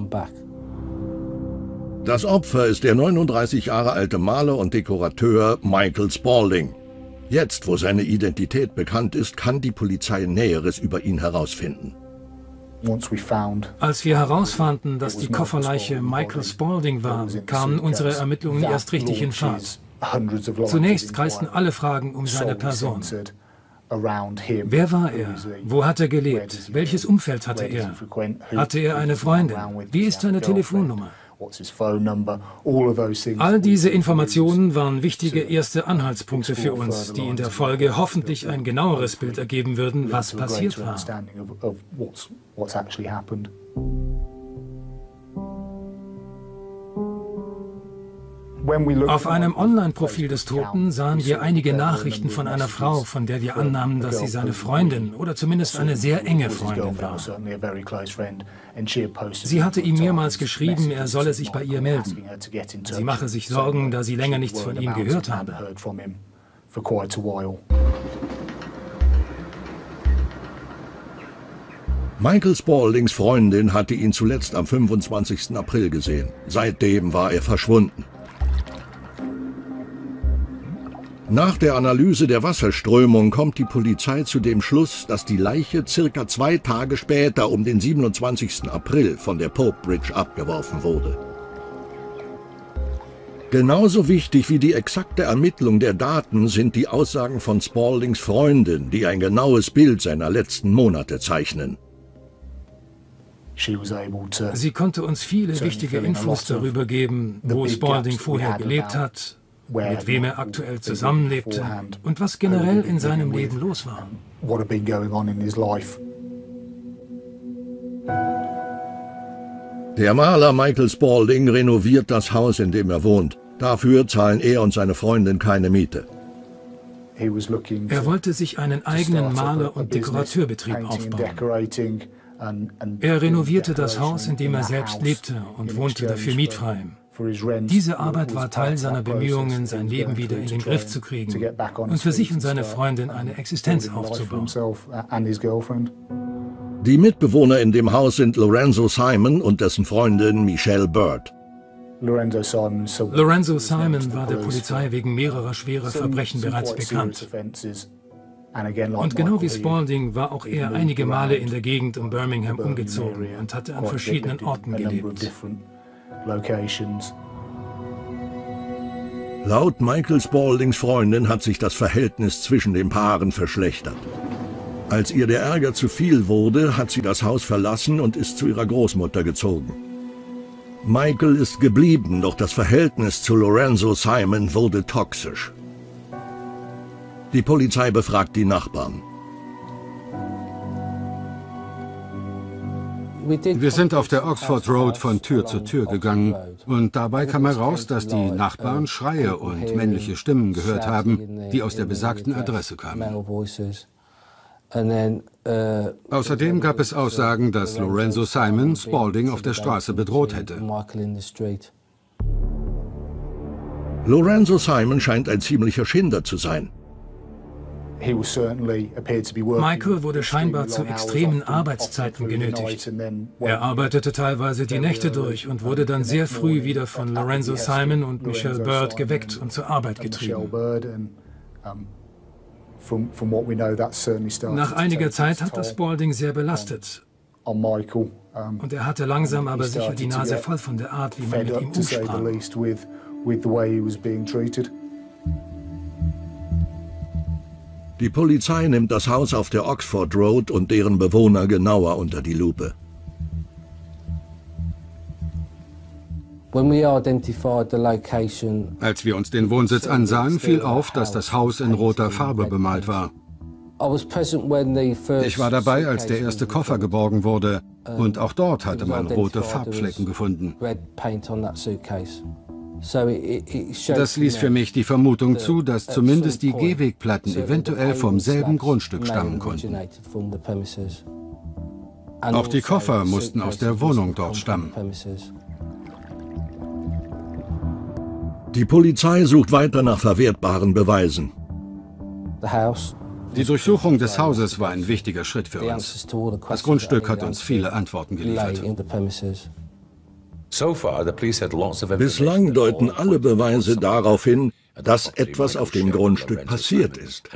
Das Opfer ist der 39 Jahre alte Maler und Dekorateur Michael Spaulding. Jetzt, wo seine Identität bekannt ist, kann die Polizei Näheres über ihn herausfinden. Als wir herausfanden, dass die Kofferleiche Michael Spaulding war, kamen unsere Ermittlungen erst richtig in Fahrt. Zunächst kreisten alle Fragen um seine Person. Wer war er? Wo hat er gelebt? Welches Umfeld hatte er? Hatte er eine Freundin? Wie ist seine Telefonnummer? All diese Informationen waren wichtige erste Anhaltspunkte für uns, die in der Folge hoffentlich ein genaueres Bild ergeben würden, was passiert war. Auf einem Online-Profil des Toten sahen wir einige Nachrichten von einer Frau, von der wir annahmen, dass sie seine Freundin oder zumindest eine sehr enge Freundin war. Sie hatte ihm mehrmals geschrieben, er solle sich bei ihr melden. Sie mache sich Sorgen, da sie länger nichts von ihm gehört habe. Michael Spauldings Freundin hatte ihn zuletzt am 25. April gesehen. Seitdem war er verschwunden. Nach der Analyse der Wasserströmung kommt die Polizei zu dem Schluss, dass die Leiche circa 2 Tage später, um den 27. April, von der Pope Bridge abgeworfen wurde. Genauso wichtig wie die exakte Ermittlung der Daten sind die Aussagen von Spauldings Freundin, die ein genaues Bild seiner letzten Monate zeichnen. Sie konnte uns viele wichtige Infos darüber geben, wo Spaulding vorher gelebt hat, mit wem er aktuell zusammenlebte und was generell in seinem Leben los war. Der Maler Michael Spaulding renoviert das Haus, in dem er wohnt. Dafür zahlen er und seine Freundin keine Miete. Er wollte sich einen eigenen Maler- und Dekorateurbetrieb aufbauen. Er renovierte das Haus, in dem er selbst lebte und wohnte dafür mietfrei. Diese Arbeit war Teil seiner Bemühungen, sein Leben wieder in den Griff zu kriegen und für sich und seine Freundin eine Existenz aufzubauen. Die Mitbewohner in dem Haus sind Lorenzo Simon und dessen Freundin Michelle Bird. Lorenzo Simon war der Polizei wegen mehrerer schwerer Verbrechen bereits bekannt. Und genau wie Spaulding war auch er einige Male in der Gegend um Birmingham umgezogen und hatte an verschiedenen Orten gelebt. Laut Michael Spauldings Freundin hat sich das Verhältnis zwischen den Paaren verschlechtert. Als ihr der Ärger zu viel wurde, hat sie das Haus verlassen und ist zu ihrer Großmutter gezogen. Michael ist geblieben, doch das Verhältnis zu Lorenzo Simon wurde toxisch. Die Polizei befragt die Nachbarn. Wir sind auf der Oxford Road von Tür zu Tür gegangen und dabei kam heraus, dass die Nachbarn Schreie und männliche Stimmen gehört haben, die aus der besagten Adresse kamen. Außerdem gab es Aussagen, dass Lorenzo Simon Spaulding auf der Straße bedroht hätte. Lorenzo Simon scheint ein ziemlicher Schinder zu sein. Michael wurde scheinbar zu extremen Arbeitszeiten genötigt. Er arbeitete teilweise die Nächte durch und wurde dann sehr früh wieder von Lorenzo Simon und Michelle Bird geweckt und zur Arbeit getrieben. Nach einiger Zeit hat das Spaulding sehr belastet. Und er hatte langsam aber sicher die Nase voll von der Art, wie man mit ihm umsprang. Die Polizei nimmt das Haus auf der Oxford Road und deren Bewohner genauer unter die Lupe. Als wir uns den Wohnsitz ansahen, fiel auf, dass das Haus in roter Farbe bemalt war. Ich war dabei, als der erste Koffer geborgen wurde, und auch dort hatte man rote Farbflecken gefunden. Das ließ für mich die Vermutung zu, dass zumindest die Gehwegplatten eventuell vom selben Grundstück stammen konnten. Auch die Koffer mussten aus der Wohnung dort stammen. Die Polizei sucht weiter nach verwertbaren Beweisen. Die Durchsuchung des Hauses war ein wichtiger Schritt für uns. Das Grundstück hat uns viele Antworten geliefert. Bislang deuten alle Beweise darauf hin, dass etwas auf dem Grundstück passiert ist.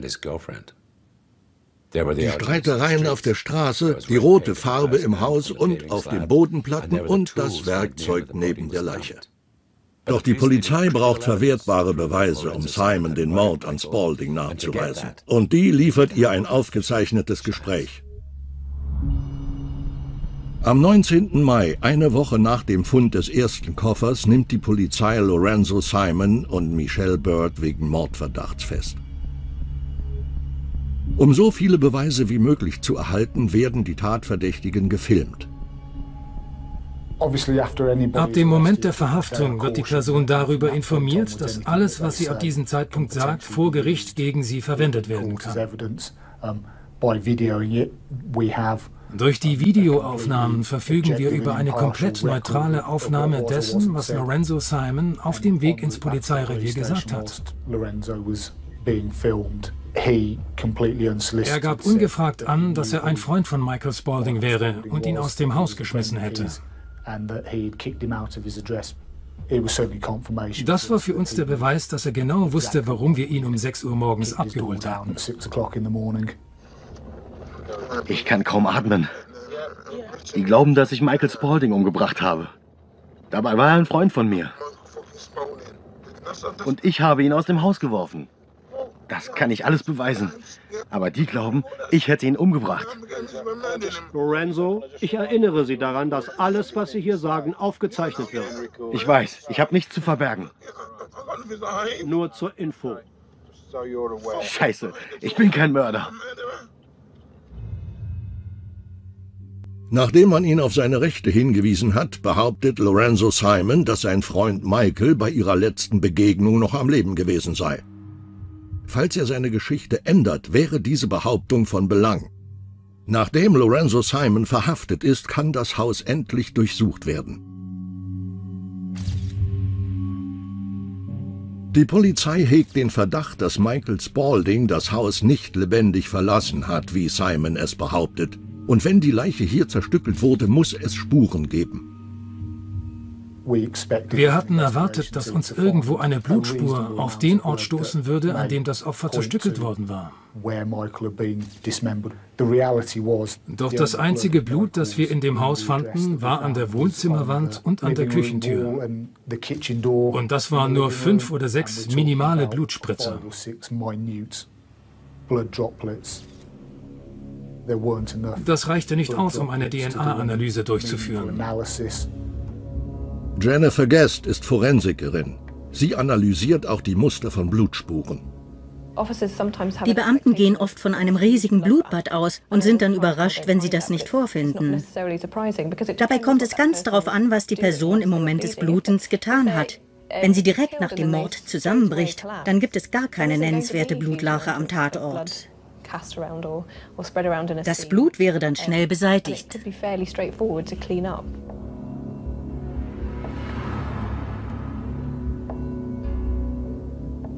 Die Streitereien auf der Straße, die rote Farbe im Haus und auf den Bodenplatten und das Werkzeug neben der Leiche. Doch die Polizei braucht verwertbare Beweise, um Simon den Mord an Spaulding nachzuweisen. Und die liefert ihr ein aufgezeichnetes Gespräch. Am 19. Mai, eine Woche nach dem Fund des ersten Koffers, nimmt die Polizei Lorenzo Simon und Michelle Bird wegen Mordverdachts fest. Um so viele Beweise wie möglich zu erhalten, werden die Tatverdächtigen gefilmt. Ab dem Moment der Verhaftung wird die Person darüber informiert, dass alles, was sie ab diesem Zeitpunkt sagt, vor Gericht gegen sie verwendet werden kann. Durch die Videoaufnahmen verfügen wir über eine komplett neutrale Aufnahme dessen, was Lorenzo Simon auf dem Weg ins Polizeirevier gesagt hat. Er gab ungefragt an, dass er ein Freund von Michael Spaulding wäre und ihn aus dem Haus geschmissen hätte. Das war für uns der Beweis, dass er genau wusste, warum wir ihn um 6 Uhr morgens abgeholt haben. Ich kann kaum atmen. Die glauben, dass ich Michael Spaulding umgebracht habe. Dabei war er ein Freund von mir. Und ich habe ihn aus dem Haus geworfen. Das kann ich alles beweisen. Aber die glauben, ich hätte ihn umgebracht. Lorenzo, ich erinnere Sie daran, dass alles, was Sie hier sagen, aufgezeichnet wird. Ich weiß, ich habe nichts zu verbergen. Nur zur Info. Scheiße, ich bin kein Mörder. Nachdem man ihn auf seine Rechte hingewiesen hat, behauptet Lorenzo Simon, dass sein Freund Michael bei ihrer letzten Begegnung noch am Leben gewesen sei. Falls er seine Geschichte ändert, wäre diese Behauptung von Belang. Nachdem Lorenzo Simon verhaftet ist, kann das Haus endlich durchsucht werden. Die Polizei hegt den Verdacht, dass Michael Spaulding das Haus nicht lebendig verlassen hat, wie Simon es behauptet. Und wenn die Leiche hier zerstückelt wurde, muss es Spuren geben. Wir hatten erwartet, dass uns irgendwo eine Blutspur auf den Ort stoßen würde, an dem das Opfer zerstückelt worden war. Doch das einzige Blut, das wir in dem Haus fanden, war an der Wohnzimmerwand und an der Küchentür. Und das waren nur 5 oder 6 minimale Blutspritzer. Das reichte nicht aus, um eine DNA-Analyse durchzuführen. Jennifer Guest ist Forensikerin. Sie analysiert auch die Muster von Blutspuren. Die Beamten gehen oft von einem riesigen Blutbad aus und sind dann überrascht, wenn sie das nicht vorfinden. Dabei kommt es ganz darauf an, was die Person im Moment des Blutens getan hat. Wenn sie direkt nach dem Mord zusammenbricht, dann gibt es gar keine nennenswerte Blutlache am Tatort. Das Blut wäre dann schnell beseitigt.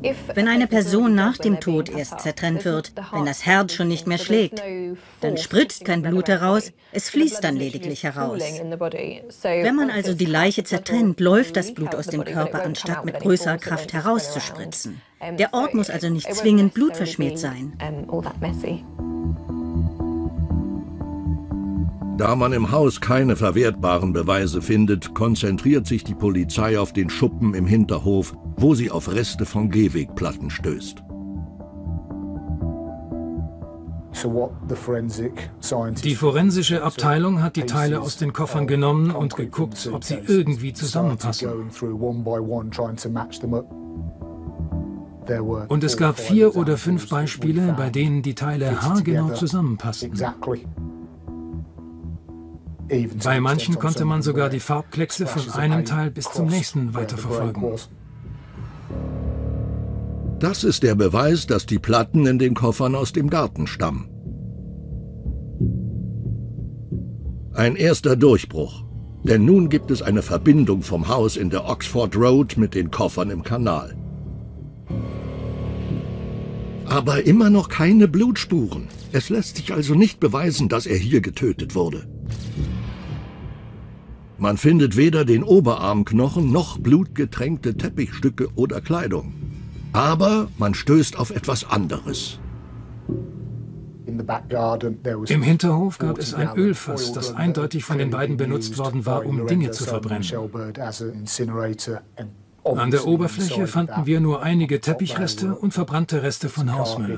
Wenn eine Person nach dem Tod erst zertrennt wird, wenn das Herz schon nicht mehr schlägt, dann spritzt kein Blut heraus, es fließt dann lediglich heraus. Wenn man also die Leiche zertrennt, läuft das Blut aus dem Körper, anstatt mit größerer Kraft herauszuspritzen. Der Ort muss also nicht zwingend blutverschmiert sein. Da man im Haus keine verwertbaren Beweise findet, konzentriert sich die Polizei auf den Schuppen im Hinterhof, wo sie auf Reste von Gehwegplatten stößt. Die forensische Abteilung hat die Teile aus den Koffern genommen und geguckt, ob sie irgendwie zusammenpassen. Und es gab 4 oder 5 Beispiele, bei denen die Teile haargenau zusammenpassen. Bei manchen konnte man sogar die Farbkleckse von einem Teil bis zum nächsten weiterverfolgen. Das ist der Beweis, dass die Platten in den Koffern aus dem Garten stammen. Ein erster Durchbruch, denn nun gibt es eine Verbindung vom Haus in der Oxford Road mit den Koffern im Kanal. Aber immer noch keine Blutspuren. Es lässt sich also nicht beweisen, dass er hier getötet wurde. Man findet weder den Oberarmknochen noch blutgetränkte Teppichstücke oder Kleidung. Aber man stößt auf etwas anderes. Im Hinterhof gab es ein Ölfass, das eindeutig von den beiden benutzt worden war, um Dinge zu verbrennen. An der Oberfläche fanden wir nur einige Teppichreste und verbrannte Reste von Hausmüll.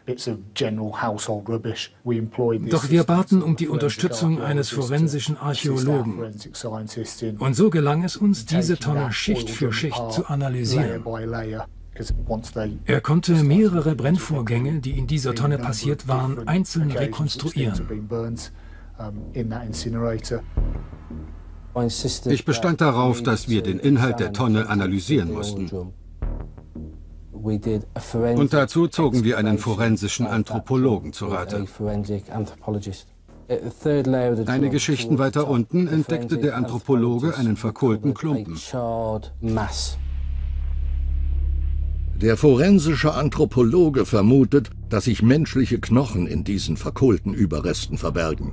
Doch wir baten um die Unterstützung eines forensischen Archäologen. Und so gelang es uns, diese Tonne Schicht für Schicht zu analysieren. Er konnte mehrere Brennvorgänge, die in dieser Tonne passiert waren, einzeln rekonstruieren. Ich bestand darauf, dass wir den Inhalt der Tonne analysieren mussten. Und dazu zogen wir einen forensischen Anthropologen zu Rate. Einige Schichten weiter unten entdeckte der Anthropologe einen verkohlten Klumpen. Der forensische Anthropologe vermutet, dass sich menschliche Knochen in diesen verkohlten Überresten verbergen.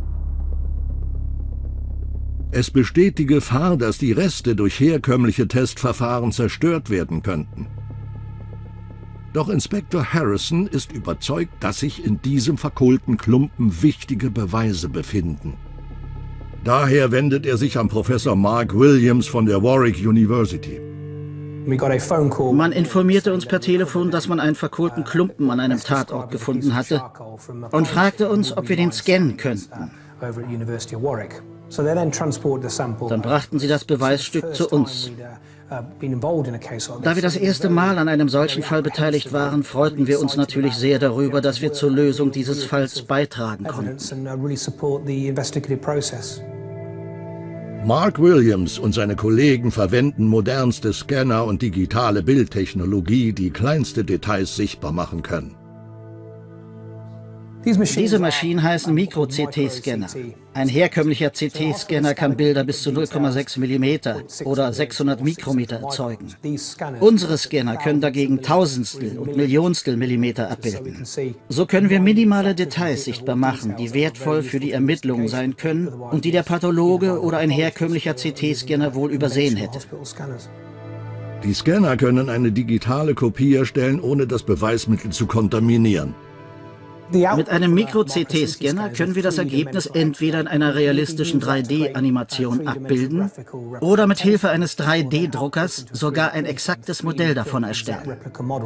Es besteht die Gefahr, dass die Reste durch herkömmliche Testverfahren zerstört werden könnten. Doch Inspektor Harrison ist überzeugt, dass sich in diesem verkohlten Klumpen wichtige Beweise befinden. Daher wendet er sich an Professor Mark Williams von der Warwick University. Man informierte uns per Telefon, dass man einen verkohlten Klumpen an einem Tatort gefunden hatte und fragte uns, ob wir den scannen könnten. Dann brachten sie das Beweisstück zu uns. Da wir das erste Mal an einem solchen Fall beteiligt waren, freuten wir uns natürlich sehr darüber, dass wir zur Lösung dieses Falls beitragen konnten. Mark Williams und seine Kollegen verwenden modernste Scanner und digitale Bildtechnologie, die kleinste Details sichtbar machen können. Diese Maschinen heißen Mikro-CT-Scanner. Ein herkömmlicher CT-Scanner kann Bilder bis zu 0,6 mm oder 600 Mikrometer erzeugen. Unsere Scanner können dagegen Tausendstel und Millionstel Millimeter abbilden. So können wir minimale Details sichtbar machen, die wertvoll für die Ermittlungen sein können und die der Pathologe oder ein herkömmlicher CT-Scanner wohl übersehen hätte. Die Scanner können eine digitale Kopie erstellen, ohne das Beweismittel zu kontaminieren. Mit einem Mikro-CT-Scanner können wir das Ergebnis entweder in einer realistischen 3D-Animation abbilden oder mit Hilfe eines 3D-Druckers sogar ein exaktes Modell davon erstellen.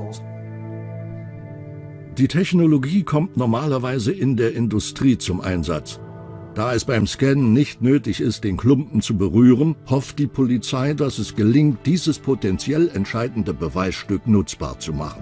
Die Technologie kommt normalerweise in der Industrie zum Einsatz. Da es beim Scannen nicht nötig ist, den Klumpen zu berühren, hofft die Polizei, dass es gelingt, dieses potenziell entscheidende Beweisstück nutzbar zu machen.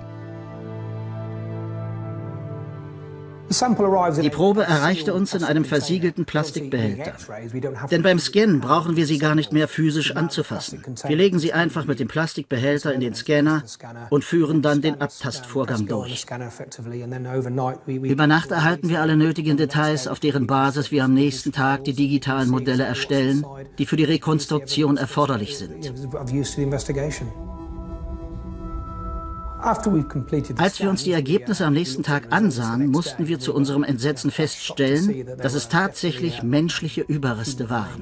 Die Probe erreichte uns in einem versiegelten Plastikbehälter. Denn beim Scannen brauchen wir sie gar nicht mehr physisch anzufassen. Wir legen sie einfach mit dem Plastikbehälter in den Scanner und führen dann den Abtastvorgang durch. Über Nacht erhalten wir alle nötigen Details, auf deren Basis wir am nächsten Tag die digitalen Modelle erstellen, die für die Rekonstruktion erforderlich sind. Als wir uns die Ergebnisse am nächsten Tag ansahen, mussten wir zu unserem Entsetzen feststellen, dass es tatsächlich menschliche Überreste waren.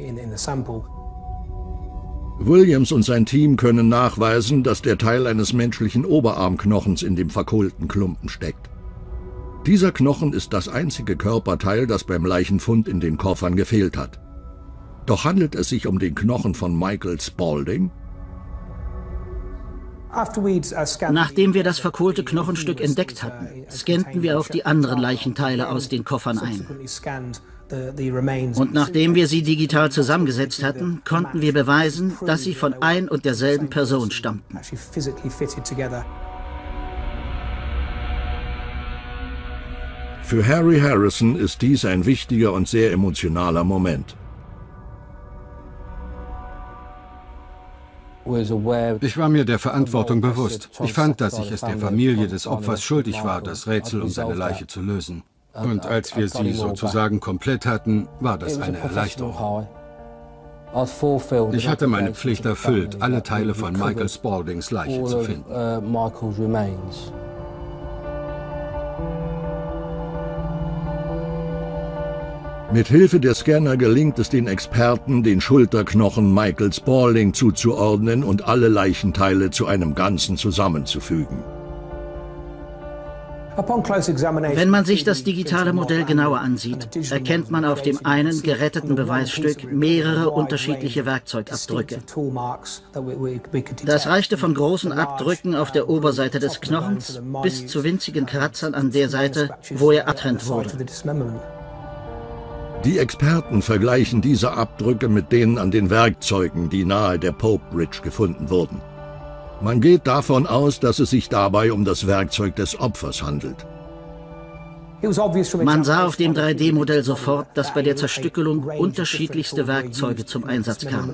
Williams und sein Team können nachweisen, dass der Teil eines menschlichen Oberarmknochens in dem verkohlten Klumpen steckt. Dieser Knochen ist das einzige Körperteil, das beim Leichenfund in den Koffern gefehlt hat. Doch handelt es sich um den Knochen von Michael Spaulding? Nachdem wir das verkohlte Knochenstück entdeckt hatten, scannten wir auch die anderen Leichenteile aus den Koffern ein. Und nachdem wir sie digital zusammengesetzt hatten, konnten wir beweisen, dass sie von ein und derselben Person stammten. Für Harry Harrison ist dies ein wichtiger und sehr emotionaler Moment. Ich war mir der Verantwortung bewusst. Ich fand, dass ich es der Familie des Opfers schuldig war, das Rätsel um seine Leiche zu lösen. Und als wir sie sozusagen komplett hatten, war das eine Erleichterung. Ich hatte meine Pflicht erfüllt, alle Teile von Michael Spauldings Leiche zu finden. Mit Hilfe der Scanner gelingt es den Experten, den Schulterknochen Michael Spaulding zuzuordnen und alle Leichenteile zu einem Ganzen zusammenzufügen. Wenn man sich das digitale Modell genauer ansieht, erkennt man auf dem einen geretteten Beweisstück mehrere unterschiedliche Werkzeugabdrücke. Das reichte von großen Abdrücken auf der Oberseite des Knochens bis zu winzigen Kratzern an der Seite, wo er abtrennt wurde. Die Experten vergleichen diese Abdrücke mit denen an den Werkzeugen, die nahe der Pope Bridge gefunden wurden. Man geht davon aus, dass es sich dabei um das Werkzeug des Opfers handelt. Man sah auf dem 3D-Modell sofort, dass bei der Zerstückelung unterschiedlichste Werkzeuge zum Einsatz kamen.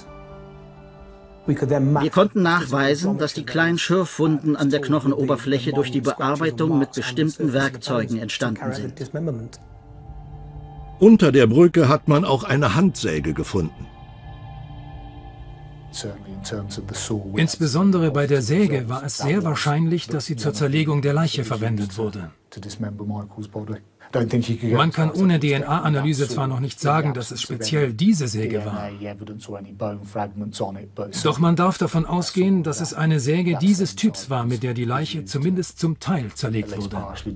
Wir konnten nachweisen, dass die kleinen Schürfwunden an der Knochenoberfläche durch die Bearbeitung mit bestimmten Werkzeugen entstanden sind. Unter der Brücke hat man auch eine Handsäge gefunden. Insbesondere bei der Säge war es sehr wahrscheinlich, dass sie zur Zerlegung der Leiche verwendet wurde. Man kann ohne DNA-Analyse zwar noch nicht sagen, dass es speziell diese Säge war. Doch man darf davon ausgehen, dass es eine Säge dieses Typs war, mit der die Leiche zumindest zum Teil zerlegt wurde.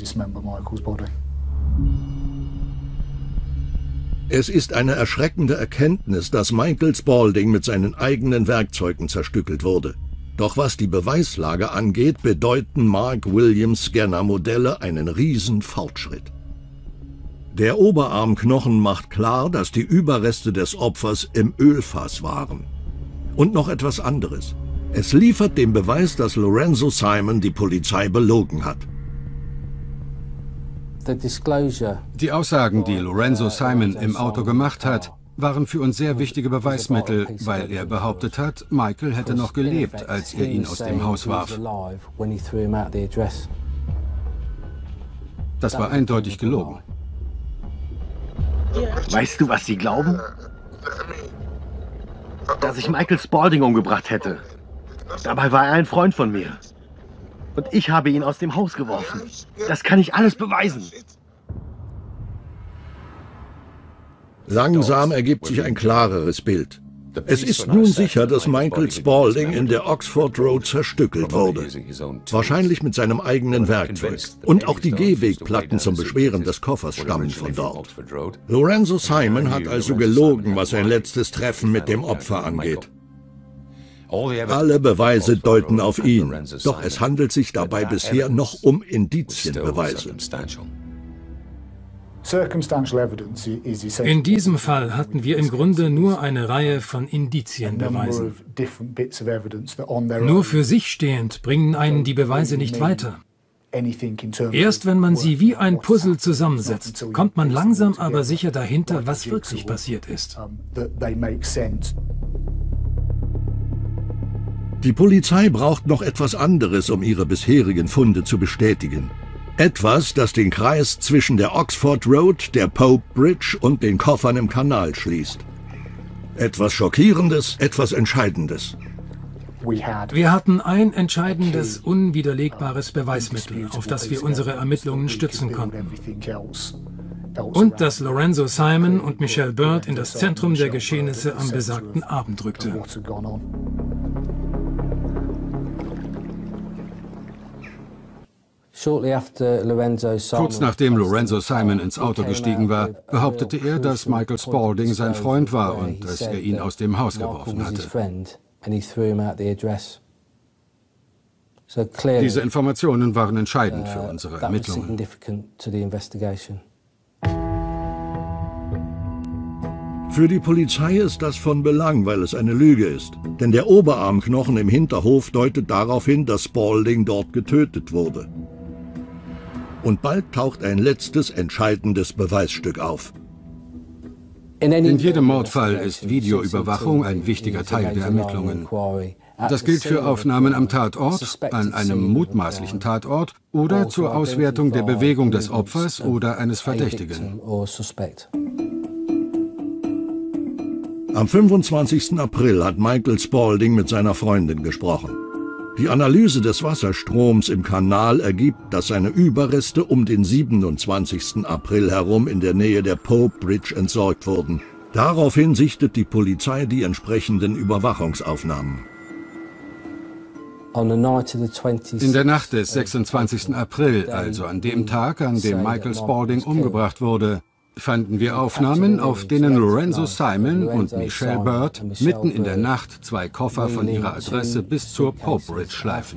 Es ist eine erschreckende Erkenntnis, dass Michael Spaulding mit seinen eigenen Werkzeugen zerstückelt wurde. Doch was die Beweislage angeht, bedeuten Mark Williams Scanner-Modelle einen riesen Fortschritt. Der Oberarmknochen macht klar, dass die Überreste des Opfers im Ölfass waren. Und noch etwas anderes. Es liefert den Beweis, dass Lorenzo Simon die Polizei belogen hat. Die Aussagen, die Lorenzo Simon im Auto gemacht hat, waren für uns sehr wichtige Beweismittel, weil er behauptet hat, Michael hätte noch gelebt, als er ihn aus dem Haus warf. Das war eindeutig gelogen. Weißt du, was sie glauben? Dass ich Michael Spaulding umgebracht hätte. Dabei war er ein Freund von mir. Und ich habe ihn aus dem Haus geworfen. Das kann ich alles beweisen. Langsam ergibt sich ein klareres Bild. Es ist nun sicher, dass Michael Spaulding in der Oxford Road zerstückelt wurde. Wahrscheinlich mit seinem eigenen Werkzeug. Und auch die Gehwegplatten zum Beschweren des Koffers stammen von dort. Lorenzo Simon hat also gelogen, was sein letztes Treffen mit dem Opfer angeht. Alle Beweise deuten auf ihn, doch es handelt sich dabei bisher noch um Indizienbeweise. In diesem Fall hatten wir im Grunde nur eine Reihe von Indizienbeweisen. Nur für sich stehend bringen einen die Beweise nicht weiter. Erst wenn man sie wie ein Puzzle zusammensetzt, kommt man langsam aber sicher dahinter, was wirklich passiert ist. Die Polizei braucht noch etwas anderes, um ihre bisherigen Funde zu bestätigen. Etwas, das den Kreis zwischen der Oxford Road, der Pope Bridge und den Koffern im Kanal schließt. Etwas Schockierendes, etwas Entscheidendes. Wir hatten ein entscheidendes, unwiderlegbares Beweismittel, auf das wir unsere Ermittlungen stützen konnten. Und dass Lorenzo Simon und Michelle Byrd in das Zentrum der Geschehnisse am besagten Abend rückte. Kurz nachdem Lorenzo Simon ins Auto gestiegen war, behauptete er, dass Michael Spaulding sein Freund war und dass er ihn aus dem Haus geworfen hatte. Diese Informationen waren entscheidend für unsere Ermittlungen. Für die Polizei ist das von Belang, weil es eine Lüge ist. Denn der Oberarmknochen im Hinterhof deutet darauf hin, dass Spaulding dort getötet wurde. Und bald taucht ein letztes, entscheidendes Beweisstück auf. In jedem Mordfall ist Videoüberwachung ein wichtiger Teil der Ermittlungen. Das gilt für Aufnahmen am Tatort, an einem mutmaßlichen Tatort oder zur Auswertung der Bewegung des Opfers oder eines Verdächtigen. Am 25. April hat Michael Spaulding mit seiner Freundin gesprochen. Die Analyse des Wasserstroms im Kanal ergibt, dass seine Überreste um den 27. April herum in der Nähe der Pope Bridge entsorgt wurden. Daraufhin sichtet die Polizei die entsprechenden Überwachungsaufnahmen. In der Nacht des 26. April, also an dem Tag, an dem Michael Spaulding umgebracht wurde, fanden wir Aufnahmen, auf denen Lorenzo Simon und Michelle Byrd mitten in der Nacht 2 Koffer von ihrer Adresse bis zur Pope Bridge schleifen.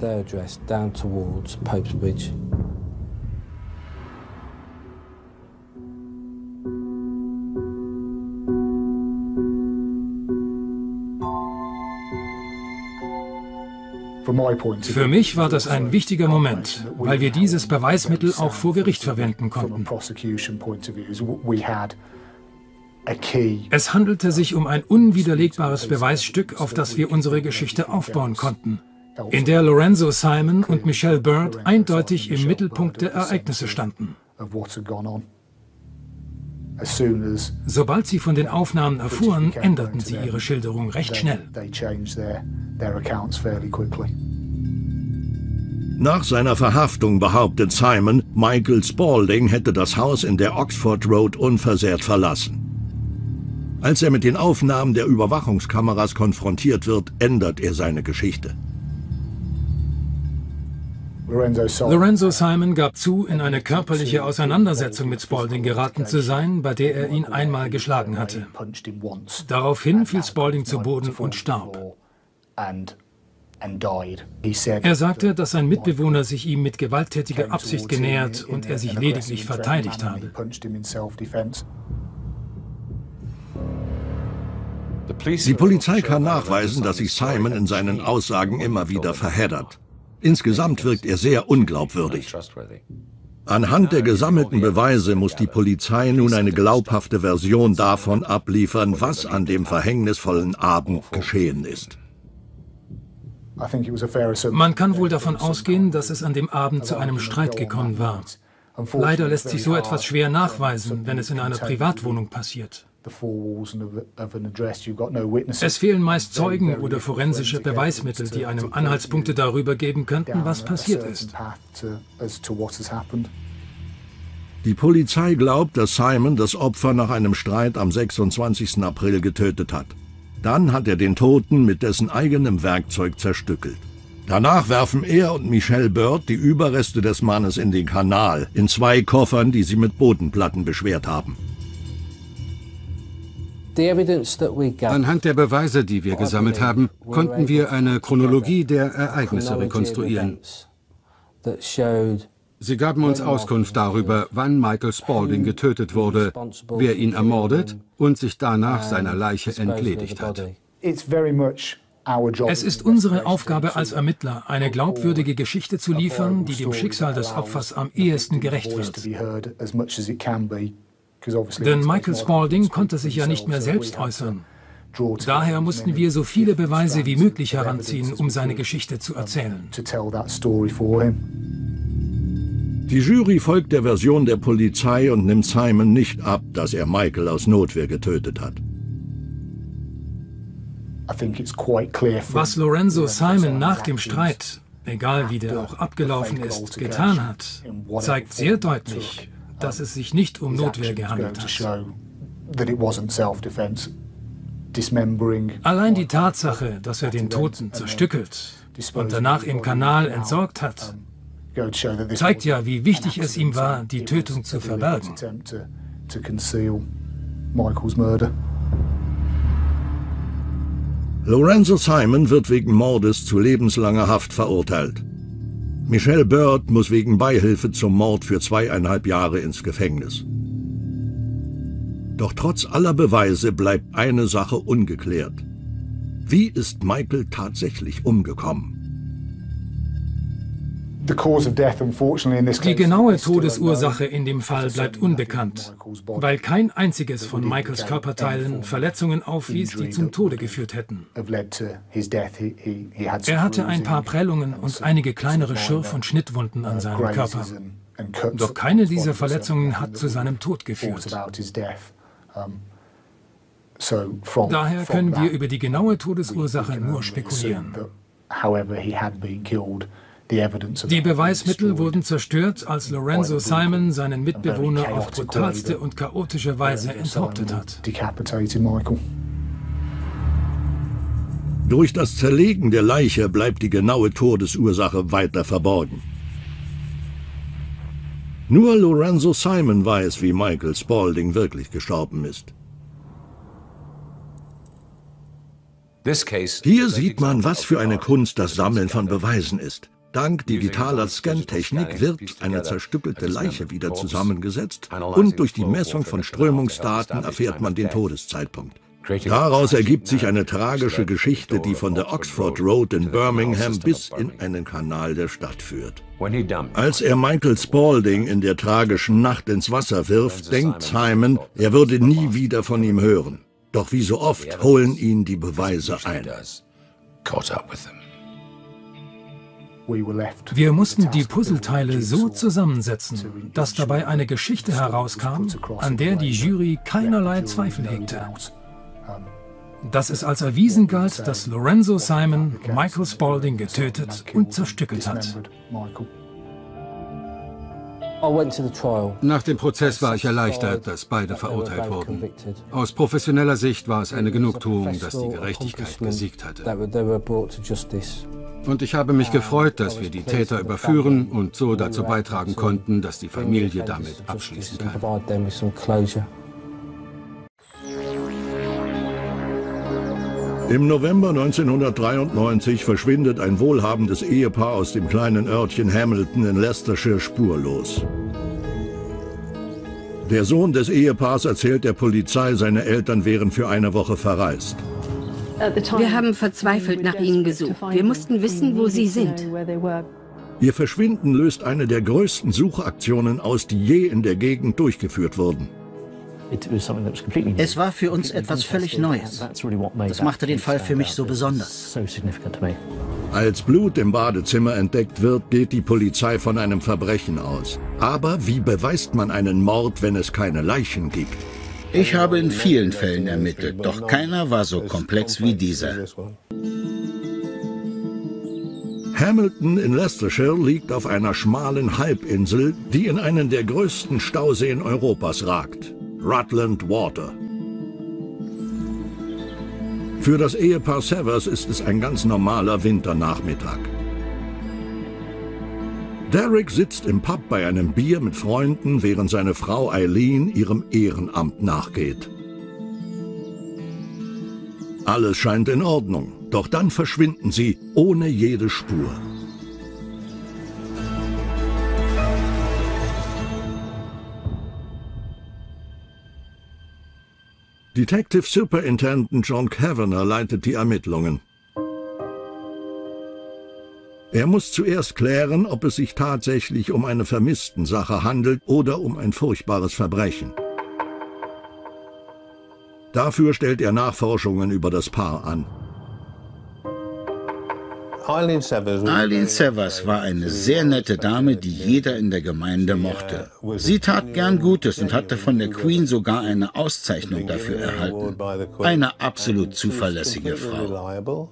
Für mich war das ein wichtiger Moment, weil wir dieses Beweismittel auch vor Gericht verwenden konnten. Es handelte sich um ein unwiderlegbares Beweisstück, auf das wir unsere Geschichte aufbauen konnten, in der Lorenzo Simon und Michelle Byrd eindeutig im Mittelpunkt der Ereignisse standen. Sobald sie von den Aufnahmen erfuhren, änderten sie ihre Schilderung recht schnell. Nach seiner Verhaftung behauptet Simon, Michael Spaulding hätte das Haus in der Oxford Road unversehrt verlassen. Als er mit den Aufnahmen der Überwachungskameras konfrontiert wird, ändert er seine Geschichte. Lorenzo Simon gab zu, in eine körperliche Auseinandersetzung mit Spaulding geraten zu sein, bei der er ihn einmal geschlagen hatte. Daraufhin fiel Spaulding zu Boden und starb. Er sagte, dass sein Mitbewohner sich ihm mit gewalttätiger Absicht genähert und er sich lediglich verteidigt habe. Die Polizei kann nachweisen, dass sich Simon in seinen Aussagen immer wieder verheddert. Insgesamt wirkt er sehr unglaubwürdig. Anhand der gesammelten Beweise muss die Polizei nun eine glaubhafte Version davon abliefern, was an dem verhängnisvollen Abend geschehen ist. Man kann wohl davon ausgehen, dass es an dem Abend zu einem Streit gekommen war. Leider lässt sich so etwas schwer nachweisen, wenn es in einer Privatwohnung passiert. Es fehlen meist Zeugen oder forensische Beweismittel, die einem Anhaltspunkte darüber geben könnten, was passiert ist. Die Polizei glaubt, dass Simon das Opfer nach einem Streit am 26. April getötet hat. Dann hat er den Toten mit dessen eigenem Werkzeug zerstückelt. Danach werfen er und Michelle Byrd die Überreste des Mannes in den Kanal, in 2 Koffern, die sie mit Bodenplatten beschwert haben. Anhand der Beweise, die wir gesammelt haben, konnten wir eine Chronologie der Ereignisse rekonstruieren. Sie gaben uns Auskunft darüber, wann Michael Spaulding getötet wurde, wer ihn ermordet und sich danach seiner Leiche entledigt hat. Es ist unsere Aufgabe als Ermittler, eine glaubwürdige Geschichte zu liefern, die dem Schicksal des Opfers am ehesten gerecht wird. Denn Michael Spaulding konnte sich ja nicht mehr selbst äußern. Daher mussten wir so viele Beweise wie möglich heranziehen, um seine Geschichte zu erzählen. Die Jury folgt der Version der Polizei und nimmt Simon nicht ab, dass er Michael aus Notwehr getötet hat. Was Lorenzo Simon nach dem Streit, egal wie der auch abgelaufen ist, getan hat, zeigt sehr deutlich, dass es sich nicht um Notwehr gehandelt hat. Allein die Tatsache, dass er den Toten zerstückelt und danach im Kanal entsorgt hat, zeigt ja, wie wichtig es ihm war, die Tötung zu verbergen. Lorenzo Simon wird wegen Mordes zu lebenslanger Haft verurteilt. Michelle Bird muss wegen Beihilfe zum Mord für 2,5 Jahre ins Gefängnis. Doch trotz aller Beweise bleibt eine Sache ungeklärt. Wie ist Michael tatsächlich umgekommen? Die genaue Todesursache in dem Fall bleibt unbekannt, weil kein einziges von Michaels Körperteilen Verletzungen aufwies, die zum Tode geführt hätten. Er hatte ein paar Prellungen und einige kleinere Schürf- und Schnittwunden an seinem Körper. Doch keine dieser Verletzungen hat zu seinem Tod geführt. Daher können wir über die genaue Todesursache nur spekulieren. Die Beweismittel wurden zerstört, als Lorenzo Simon seinen Mitbewohner auf brutalste und chaotische Weise enthauptet hat. Durch das Zerlegen der Leiche bleibt die genaue Todesursache weiter verborgen. Nur Lorenzo Simon weiß, wie Michael Spaulding wirklich gestorben ist. Hier sieht man, was für eine Kunst das Sammeln von Beweisen ist. Dank digitaler Scantechnik wird eine zerstückelte Leiche wieder zusammengesetzt und durch die Messung von Strömungsdaten erfährt man den Todeszeitpunkt. Daraus ergibt sich eine tragische Geschichte, die von der Oxford Road in Birmingham bis in einen Kanal der Stadt führt. Als er Michael Spaulding in der tragischen Nacht ins Wasser wirft, denkt Simon, er würde nie wieder von ihm hören. Doch wie so oft holen ihn die Beweise ein. Wir mussten die Puzzleteile so zusammensetzen, dass dabei eine Geschichte herauskam, an der die Jury keinerlei Zweifel hegte. Dass es als erwiesen galt, dass Lorenzo Simon Michael Spaulding getötet und zerstückelt hat. Nach dem Prozess war ich erleichtert, dass beide verurteilt wurden. Aus professioneller Sicht war es eine Genugtuung, dass die Gerechtigkeit gesiegt hatte. Und ich habe mich gefreut, dass wir die Täter überführen und so dazu beitragen konnten, dass die Familie damit abschließen kann. Im November 1993 verschwindet ein wohlhabendes Ehepaar aus dem kleinen Örtchen Hamilton in Leicestershire spurlos. Der Sohn des Ehepaars erzählt der Polizei, seine Eltern wären für eine Woche verreist. Wir haben verzweifelt nach ihnen gesucht. Wir mussten wissen, wo sie sind. Ihr Verschwinden löst eine der größten Suchaktionen aus, die je in der Gegend durchgeführt wurden. Es war für uns etwas völlig Neues. Das machte den Fall für mich so besonders. Als Blut im Badezimmer entdeckt wird, geht die Polizei von einem Verbrechen aus. Aber wie beweist man einen Mord, wenn es keine Leichen gibt? Ich habe in vielen Fällen ermittelt, doch keiner war so komplex wie dieser. Hamilton in Leicestershire liegt auf einer schmalen Halbinsel, die in einen der größten Stauseen Europas ragt. Rutland Water. Für das Ehepaar Severs ist es ein ganz normaler Winternachmittag. Derek sitzt im Pub bei einem Bier mit Freunden, während seine Frau Eileen ihrem Ehrenamt nachgeht. Alles scheint in Ordnung, doch dann verschwinden sie ohne jede Spur. Detective Superintendent John Kavanagh leitet die Ermittlungen. Er muss zuerst klären, ob es sich tatsächlich um eine Vermisstensache handelt oder um ein furchtbares Verbrechen. Dafür stellt er Nachforschungen über das Paar an. Eileen Severs war eine sehr nette Dame, die jeder in der Gemeinde mochte. Sie tat gern Gutes und hatte von der Queen sogar eine Auszeichnung dafür erhalten. Eine absolut zuverlässige Frau.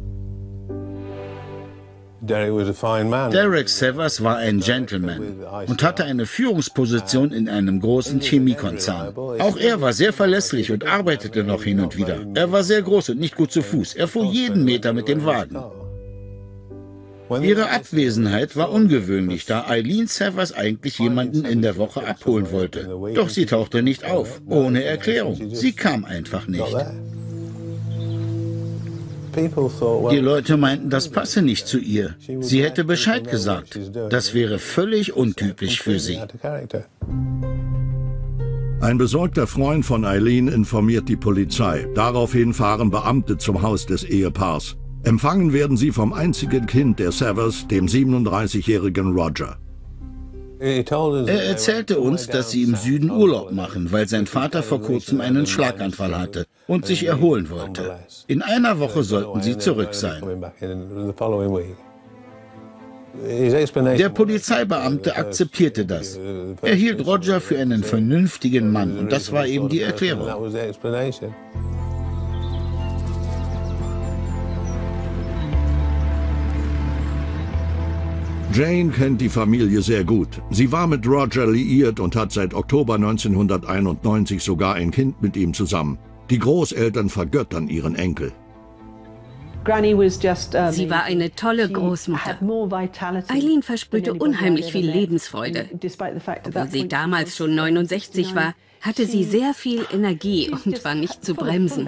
Derek Severs war ein Gentleman und hatte eine Führungsposition in einem großen Chemiekonzern. Auch er war sehr verlässlich und arbeitete noch hin und wieder. Er war sehr groß und nicht gut zu Fuß. Er fuhr jeden Meter mit dem Wagen. Ihre Abwesenheit war ungewöhnlich, da Eileen Severs eigentlich jemanden in der Woche abholen wollte. Doch sie tauchte nicht auf, ohne Erklärung. Sie kam einfach nicht. Die Leute meinten, das passe nicht zu ihr. Sie hätte Bescheid gesagt. Das wäre völlig untypisch für sie. Ein besorgter Freund von Eileen informiert die Polizei. Daraufhin fahren Beamte zum Haus des Ehepaars. Empfangen werden sie vom einzigen Kind der Severs, dem 37-jährigen Roger. Er erzählte uns, dass sie im Süden Urlaub machen, weil sein Vater vor kurzem einen Schlaganfall hatte und sich erholen wollte. In einer Woche sollten sie zurück sein. Der Polizeibeamte akzeptierte das. Er hielt Roger für einen vernünftigen Mann und das war eben die Erklärung. Jane kennt die Familie sehr gut. Sie war mit Roger liiert und hat seit Oktober 1991 sogar ein Kind mit ihm zusammen. Die Großeltern vergöttern ihren Enkel. Sie war eine tolle Großmutter. Eileen versprühte unheimlich viel Lebensfreude. Obwohl sie damals schon 69 war, hatte sie sehr viel Energie und war nicht zu bremsen.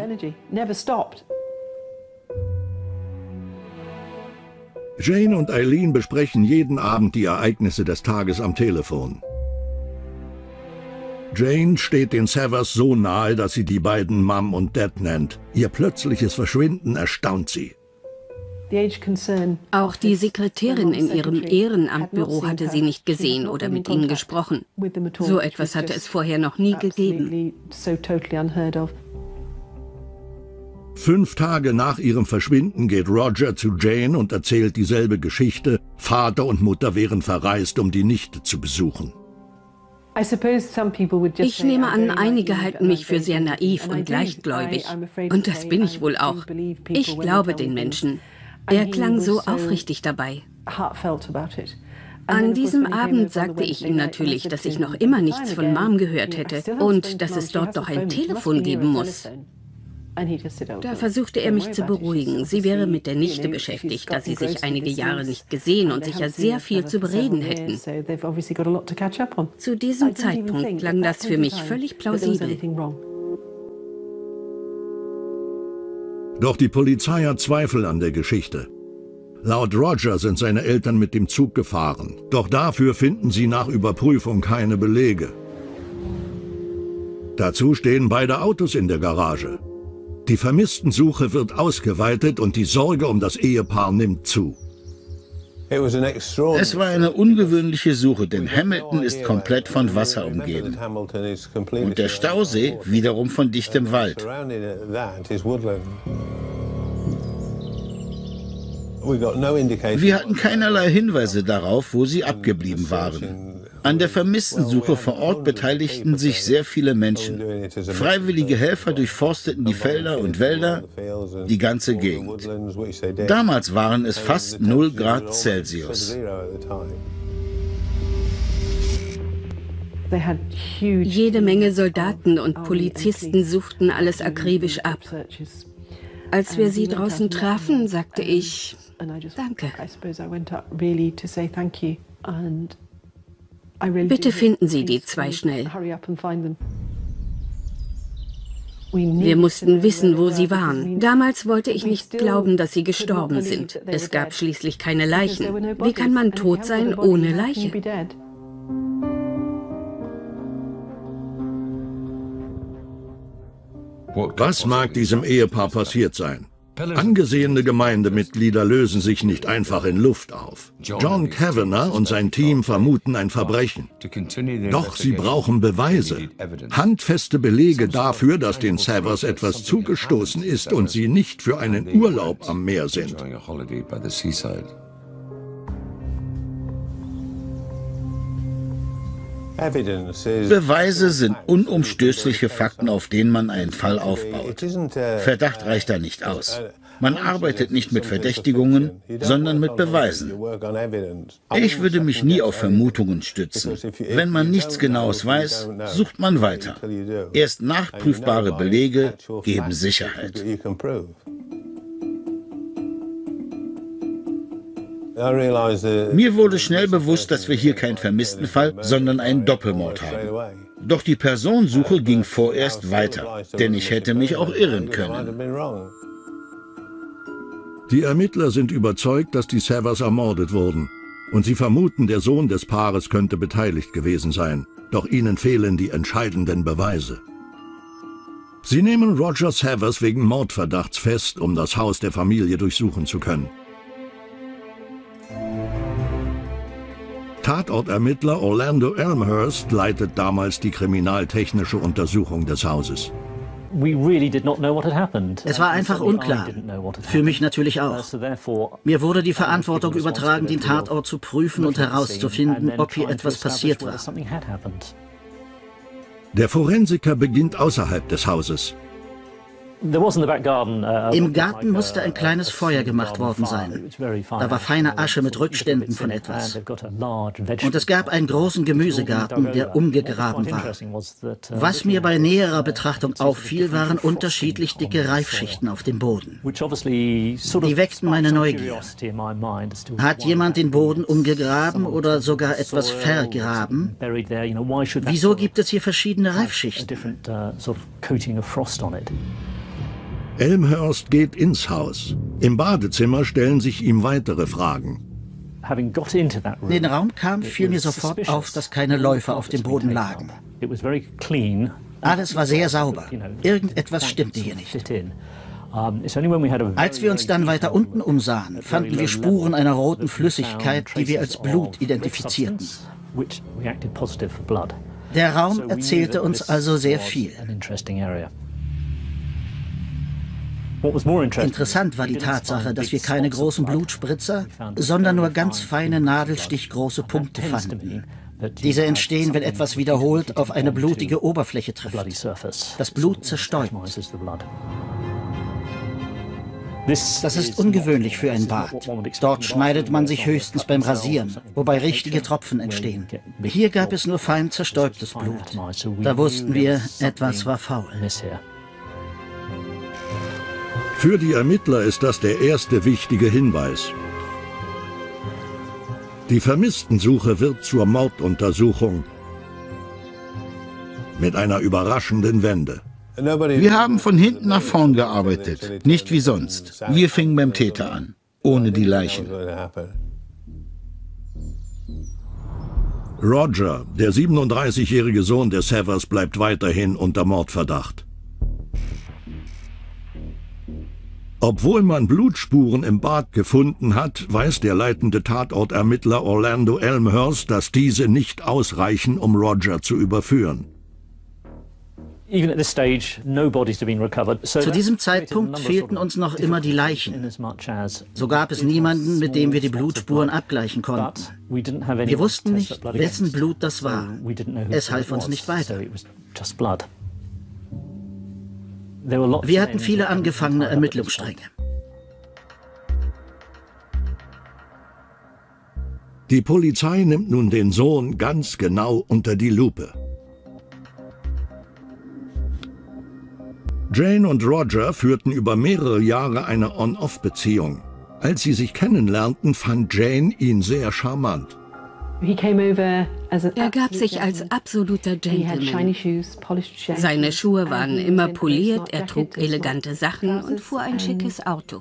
Jane und Eileen besprechen jeden Abend die Ereignisse des Tages am Telefon. Jane steht den Severs so nahe, dass sie die beiden Mom und Dad nennt. Ihr plötzliches Verschwinden erstaunt sie. Auch die Sekretärin in ihrem Ehrenamtbüro hatte sie nicht gesehen oder mit ihnen gesprochen. So etwas hatte es vorher noch nie gegeben. 5 Tage nach ihrem Verschwinden geht Roger zu Jane und erzählt dieselbe Geschichte. Vater und Mutter wären verreist, um die Nichte zu besuchen. Ich nehme an, einige halten mich für sehr naiv und leichtgläubig. Und das bin ich wohl auch. Ich glaube den Menschen. Er klang so aufrichtig dabei. An diesem Abend sagte ich ihm natürlich, dass ich noch immer nichts von Mom gehört hätte und dass es dort doch ein Telefon geben muss. Da versuchte er mich zu beruhigen. Sie wäre mit der Nichte beschäftigt, da sie sich einige Jahre nicht gesehen und sicher sehr viel zu bereden hätten. Zu diesem Zeitpunkt klang das für mich völlig plausibel. Doch die Polizei hat Zweifel an der Geschichte. Laut Roger sind seine Eltern mit dem Zug gefahren. Doch dafür finden sie nach Überprüfung keine Belege. Dazu stehen beide Autos in der Garage. Die Vermisstensuche wird ausgeweitet und die Sorge um das Ehepaar nimmt zu. Es war eine ungewöhnliche Suche, denn Hamilton ist komplett von Wasser umgeben. Und der Stausee wiederum von dichtem Wald. Wir hatten keinerlei Hinweise darauf, wo sie abgeblieben waren. An der Vermisstensuche vor Ort beteiligten sich sehr viele Menschen. Freiwillige Helfer durchforsteten die Felder und Wälder, die ganze Gegend. Damals waren es fast 0 Grad Celsius. Jede Menge Soldaten und Polizisten suchten alles akribisch ab. Als wir sie draußen trafen, sagte ich, danke. Bitte finden Sie die 2 schnell. Wir mussten wissen, wo sie waren. Damals wollte ich nicht glauben, dass sie gestorben sind. Es gab schließlich keine Leichen. Wie kann man tot sein ohne Leiche? Was mag diesem Ehepaar passiert sein? Angesehene Gemeindemitglieder lösen sich nicht einfach in Luft auf. John Kavanagh und sein Team vermuten ein Verbrechen. Doch sie brauchen Beweise. Handfeste Belege dafür, dass den Savers etwas zugestoßen ist und sie nicht für einen Urlaub am Meer sind. Beweise sind unumstößliche Fakten, auf denen man einen Fall aufbaut. Verdacht reicht da nicht aus. Man arbeitet nicht mit Verdächtigungen, sondern mit Beweisen. Ich würde mich nie auf Vermutungen stützen. Wenn man nichts Genaues weiß, sucht man weiter. Erst nachprüfbare Belege geben Sicherheit. Mir wurde schnell bewusst, dass wir hier keinen Vermisstenfall, sondern einen Doppelmord haben. Doch die Personensuche ging vorerst weiter, denn ich hätte mich auch irren können. Die Ermittler sind überzeugt, dass die Savers ermordet wurden. Und sie vermuten, der Sohn des Paares könnte beteiligt gewesen sein. Doch ihnen fehlen die entscheidenden Beweise. Sie nehmen Roger Savers wegen Mordverdachts fest, um das Haus der Familie durchsuchen zu können. Tatortermittler Orlando Elmhurst leitet damals die kriminaltechnische Untersuchung des Hauses. Es war einfach unklar. Für mich natürlich auch. Mir wurde die Verantwortung übertragen, den Tatort zu prüfen und herauszufinden, ob hier etwas passiert war. Der Forensiker beginnt außerhalb des Hauses. Im Garten musste ein kleines Feuer gemacht worden sein. Da war feine Asche mit Rückständen von etwas. Und es gab einen großen Gemüsegarten, der umgegraben war. Was mir bei näherer Betrachtung auffiel, waren unterschiedlich dicke Reifschichten auf dem Boden. Die weckten meine Neugier. Hat jemand den Boden umgegraben oder sogar etwas vergraben? Wieso gibt es hier verschiedene Reifschichten? Elmhurst geht ins Haus. Im Badezimmer stellen sich ihm weitere Fragen. In den Raum kam, fiel mir sofort auf, dass keine Läufe auf dem Boden lagen. Alles war sehr sauber. Irgendetwas stimmte hier nicht. Als wir uns dann weiter unten umsahen, fanden wir Spuren einer roten Flüssigkeit, die wir als Blut identifizierten. Der Raum erzählte uns also sehr viel. Interessant war die Tatsache, dass wir keine großen Blutspritzer, sondern nur ganz feine nadelstichgroße Punkte fanden. Diese entstehen, wenn etwas wiederholt auf eine blutige Oberfläche trifft. Das Blut zerstäubt. Das ist ungewöhnlich für ein Bad. Dort schneidet man sich höchstens beim Rasieren, wobei richtige Tropfen entstehen. Hier gab es nur fein zerstäubtes Blut. Da wussten wir, etwas war faul. Für die Ermittler ist das der erste wichtige Hinweis. Die Vermisstensuche wird zur Morduntersuchung mit einer überraschenden Wende. Wir haben von hinten nach vorn gearbeitet, nicht wie sonst. Wir fingen beim Täter an, ohne die Leichen. Roger, der 37-jährige Sohn des Savers, bleibt weiterhin unter Mordverdacht. Obwohl man Blutspuren im Bad gefunden hat, weiß der leitende Tatortermittler Orlando Elmhurst, dass diese nicht ausreichen, um Roger zu überführen. Zu diesem Zeitpunkt fehlten uns noch immer die Leichen. So gab es niemanden, mit dem wir die Blutspuren abgleichen konnten. Wir wussten nicht, wessen Blut das war. Es half uns nicht weiter. Wir hatten viele angefangene Ermittlungsstränge. Die Polizei nimmt nun den Sohn ganz genau unter die Lupe. Jane und Roger führten über mehrere Jahre eine On-Off-Beziehung. Als sie sich kennenlernten, fand Jane ihn sehr charmant. Er gab sich als absoluter Gentleman. Seine Schuhe waren immer poliert, er trug elegante Sachen und fuhr ein schickes Auto.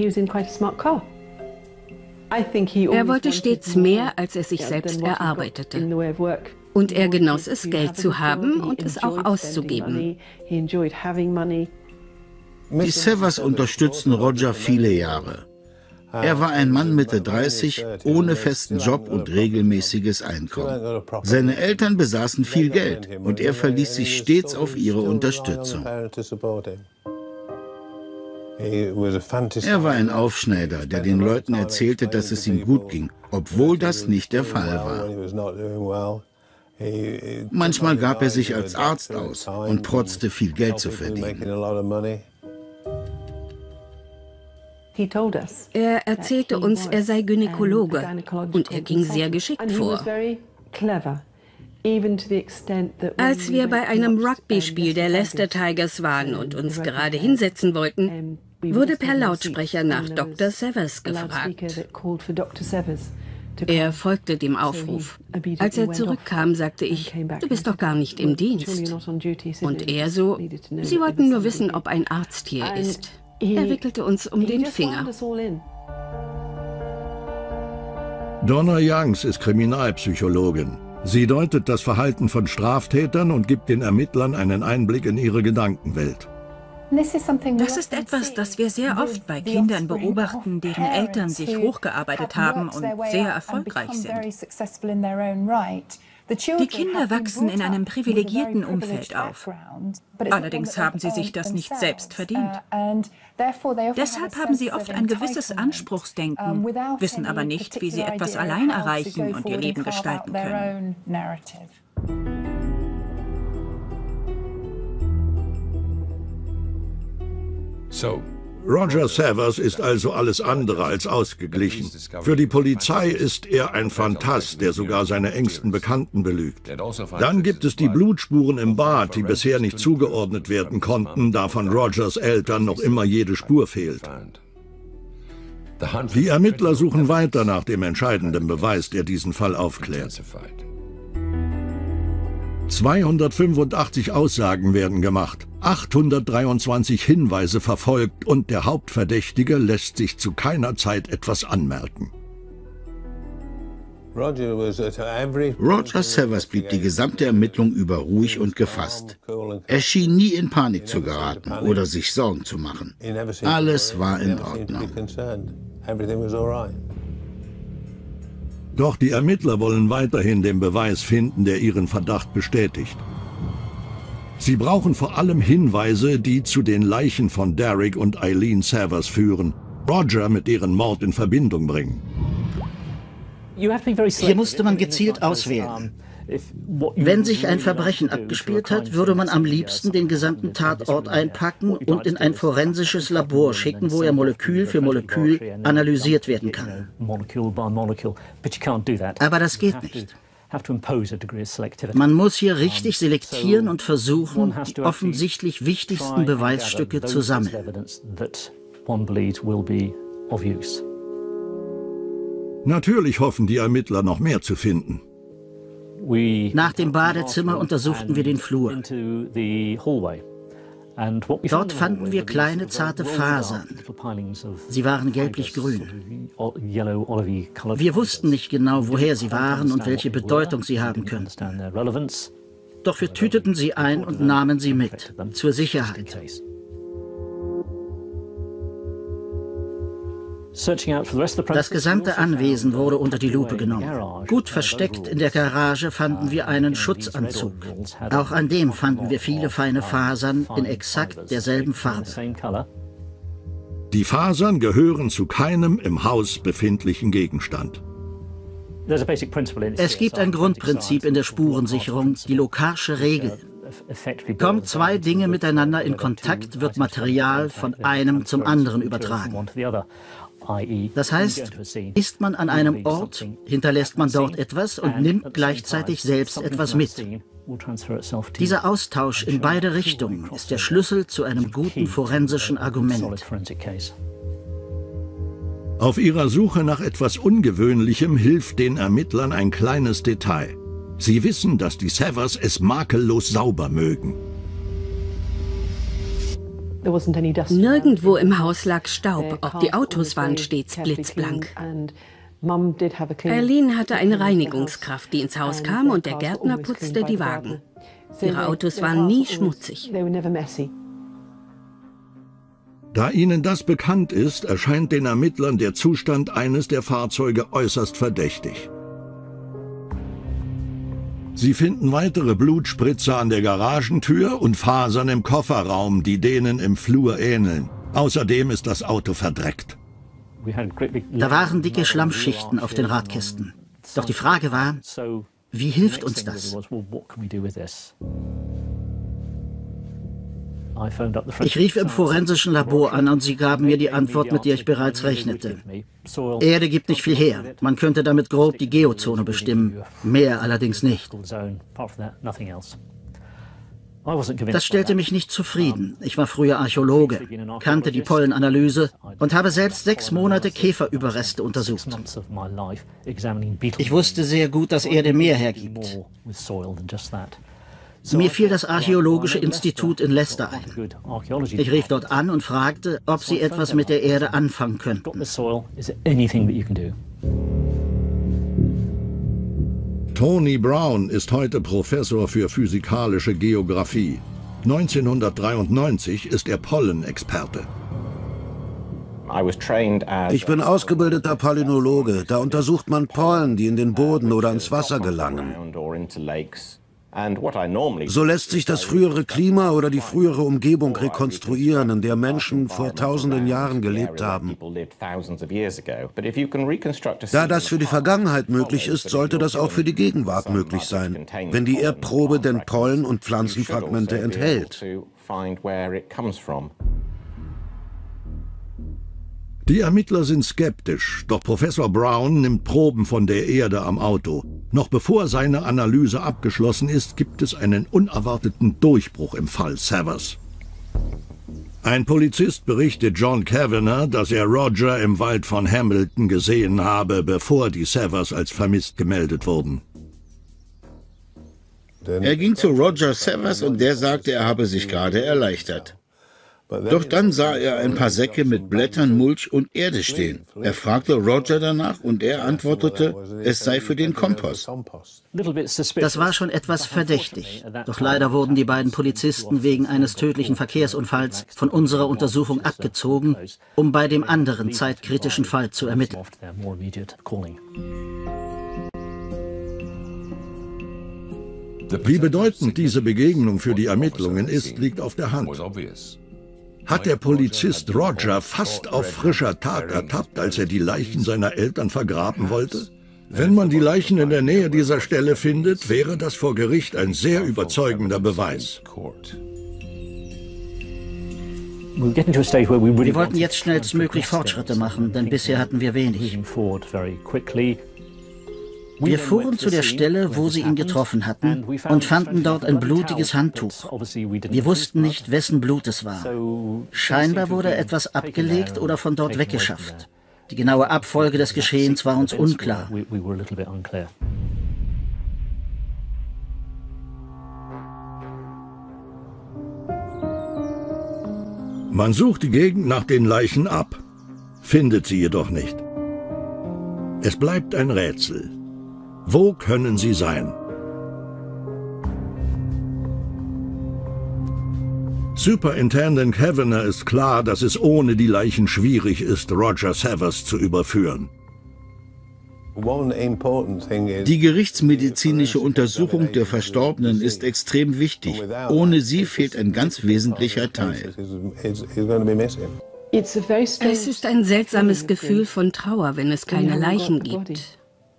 Er wollte stets mehr, als er sich selbst erarbeitete. Und er genoss es, Geld zu haben und es auch auszugeben. Die Severs unterstützten Roger viele Jahre. Er war ein Mann Mitte 30, ohne festen Job und regelmäßiges Einkommen. Seine Eltern besaßen viel Geld und er verließ sich stets auf ihre Unterstützung. Er war ein Aufschneider, der den Leuten erzählte, dass es ihm gut ging, obwohl das nicht der Fall war. Manchmal gab er sich als Arzt aus und protzte, viel Geld zu verdienen. Er erzählte uns, er sei Gynäkologe und er ging sehr geschickt vor. Als wir bei einem Rugby-Spiel der Leicester Tigers waren und uns gerade hinsetzen wollten, wurde per Lautsprecher nach Dr. Severs gefragt. Er folgte dem Aufruf. Als er zurückkam, sagte ich, du bist doch gar nicht im Dienst. Und er so, Sie wollten nur wissen, ob ein Arzt hier ist. Er wickelte uns um den Finger. Donna Youngs ist Kriminalpsychologin. Sie deutet das Verhalten von Straftätern und gibt den Ermittlern einen Einblick in ihre Gedankenwelt. Das ist etwas, das wir sehr oft bei Kindern beobachten, deren Eltern sich hochgearbeitet haben und sehr erfolgreich sind. Die Kinder wachsen in einem privilegierten Umfeld auf. Allerdings haben sie sich das nicht selbst verdient. Deshalb haben sie oft ein gewisses Anspruchsdenken, wissen aber nicht, wie sie etwas allein erreichen und ihr Leben gestalten können. Roger Severs ist also alles andere als ausgeglichen. Für die Polizei ist er ein Phantast, der sogar seine engsten Bekannten belügt. Dann gibt es die Blutspuren im Bad, die bisher nicht zugeordnet werden konnten, da von Rogers Eltern noch immer jede Spur fehlt. Die Ermittler suchen weiter nach dem entscheidenden Beweis, der diesen Fall aufklärt. 285 Aussagen werden gemacht, 823 Hinweise verfolgt und der Hauptverdächtige lässt sich zu keiner Zeit etwas anmerken. Roger Severs blieb die gesamte Ermittlung über ruhig und gefasst. Er schien nie in Panik zu geraten oder sich Sorgen zu machen. Alles war in Ordnung. Doch die Ermittler wollen weiterhin den Beweis finden, der ihren Verdacht bestätigt. Sie brauchen vor allem Hinweise, die zu den Leichen von Derek und Eileen Severs führen, Roger mit deren Mord in Verbindung bringen. Hier musste man gezielt auswählen. Wenn sich ein Verbrechen abgespielt hat, würde man am liebsten den gesamten Tatort einpacken und in ein forensisches Labor schicken, wo er Molekül für Molekül analysiert werden kann. Aber das geht nicht. Man muss hier richtig selektieren und versuchen, die offensichtlich wichtigsten Beweisstücke zu sammeln. Natürlich hoffen die Ermittler, noch mehr zu finden. Nach dem Badezimmer untersuchten wir den Flur. Dort fanden wir kleine, zarte Fasern. Sie waren gelblich-grün. Wir wussten nicht genau, woher sie waren und welche Bedeutung sie haben könnten. Doch wir tüteten sie ein und nahmen sie mit, zur Sicherheit. Das gesamte Anwesen wurde unter die Lupe genommen. Gut versteckt in der Garage fanden wir einen Schutzanzug. Auch an dem fanden wir viele feine Fasern in exakt derselben Farbe. Die Fasern gehören zu keinem im Haus befindlichen Gegenstand. Es gibt ein Grundprinzip in der Spurensicherung, die Lokarsche Regel. Kommen zwei Dinge miteinander in Kontakt, wird Material von einem zum anderen übertragen. Das heißt, ist man an einem Ort, hinterlässt man dort etwas und nimmt gleichzeitig selbst etwas mit. Dieser Austausch in beide Richtungen ist der Schlüssel zu einem guten forensischen Argument. Auf ihrer Suche nach etwas Ungewöhnlichem hilft den Ermittlern ein kleines Detail. Sie wissen, dass die Severs es makellos sauber mögen. Nirgendwo im Haus lag Staub, auch die Autos waren stets blitzblank. Eileen hatte eine Reinigungskraft, die ins Haus kam und der Gärtner putzte die Wagen. Ihre Autos waren nie schmutzig. Da ihnen das bekannt ist, erscheint den Ermittlern der Zustand eines der Fahrzeuge äußerst verdächtig. Sie finden weitere Blutspritzer an der Garagentür und Fasern im Kofferraum, die denen im Flur ähneln. Außerdem ist das Auto verdreckt. Da waren dicke Schlammschichten auf den Radkästen. Doch die Frage war, wie hilft uns das? Ich rief im forensischen Labor an und sie gaben mir die Antwort, mit der ich bereits rechnete. Erde gibt nicht viel her. Man könnte damit grob die Geozone bestimmen, mehr allerdings nicht. Das stellte mich nicht zufrieden. Ich war früher Archäologe, kannte die Pollenanalyse und habe selbst 6 Monate Käferüberreste untersucht. Ich wusste sehr gut, dass Erde mehr hergibt. Mir fiel das Archäologische Institut in Leicester ein. Ich rief dort an und fragte, ob sie etwas mit der Erde anfangen könnten. Tony Brown ist heute Professor für physikalische Geographie. 1993 ist er Pollenexperte. Ich bin ausgebildeter Palynologe. Da untersucht man Pollen, die in den Boden oder ins Wasser gelangen. So lässt sich das frühere Klima oder die frühere Umgebung rekonstruieren, in der Menschen vor tausenden Jahren gelebt haben. Da das für die Vergangenheit möglich ist, sollte das auch für die Gegenwart möglich sein, wenn die Erdprobe denn Pollen- und Pflanzenfragmente enthält. Die Ermittler sind skeptisch, doch Professor Brown nimmt Proben von der Erde am Auto. Noch bevor seine Analyse abgeschlossen ist, gibt es einen unerwarteten Durchbruch im Fall Savers. Ein Polizist berichtet John Kavanagh, dass er Roger im Wald von Hamilton gesehen habe, bevor die Savers als vermisst gemeldet wurden. Er ging zu Roger Savers und der sagte, er habe sich gerade erleichtert. Doch dann sah er ein paar Säcke mit Blättern, Mulch und Erde stehen. Er fragte Roger danach und er antwortete, es sei für den Kompost. Das war schon etwas verdächtig. Doch leider wurden die beiden Polizisten wegen eines tödlichen Verkehrsunfalls von unserer Untersuchung abgezogen, um bei dem anderen zeitkritischen Fall zu ermitteln. Wie bedeutend diese Begegnung für die Ermittlungen ist, liegt auf der Hand. Hat der Polizist Roger fast auf frischer Tat ertappt, als er die Leichen seiner Eltern vergraben wollte? Wenn man die Leichen in der Nähe dieser Stelle findet, wäre das vor Gericht ein sehr überzeugender Beweis. Wir wollten jetzt schnellstmöglich Fortschritte machen, denn bisher hatten wir wenig. Wir fuhren zu der Stelle, wo sie ihn getroffen hatten, und fanden dort ein blutiges Handtuch. Wir wussten nicht, wessen Blut es war. Scheinbar wurde etwas abgelegt oder von dort weggeschafft. Die genaue Abfolge des Geschehens war uns unklar. Man sucht die Gegend nach den Leichen ab, findet sie jedoch nicht. Es bleibt ein Rätsel. Wo können sie sein? Superintendent Kavanagh ist klar, dass es ohne die Leichen schwierig ist, Roger Savers zu überführen. Die gerichtsmedizinische Untersuchung der Verstorbenen ist extrem wichtig. Ohne sie fehlt ein ganz wesentlicher Teil. Es ist ein seltsames Gefühl von Trauer, wenn es keine Leichen gibt.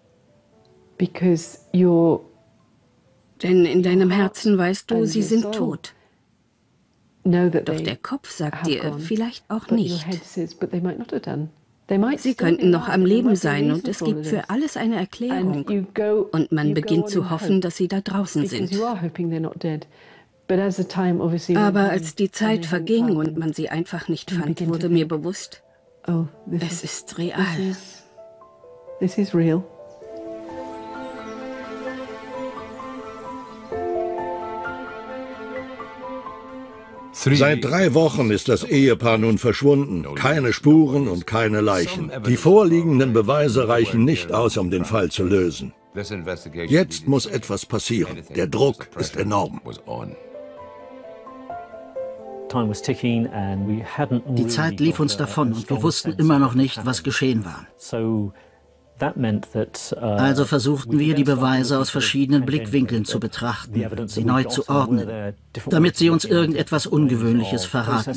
Denn in deinem Herzen weißt du, sie sind tot. Doch der Kopf sagt dir vielleicht auch nicht. Sie könnten noch am Leben sein und es gibt für alles eine Erklärung. Und man beginnt zu hoffen, dass sie da draußen sind. Aber als die Zeit verging und man sie einfach nicht fand, wurde mir bewusst, es ist real. Seit 3 Wochen ist das Ehepaar nun verschwunden. Keine Spuren und keine Leichen. Die vorliegenden Beweise reichen nicht aus, um den Fall zu lösen. Jetzt muss etwas passieren. Der Druck ist enorm. Die Zeit lief uns davon und wir wussten immer noch nicht, was geschehen war. Also versuchten wir, die Beweise aus verschiedenen Blickwinkeln zu betrachten, sie neu zu ordnen, damit sie uns irgendetwas Ungewöhnliches verraten.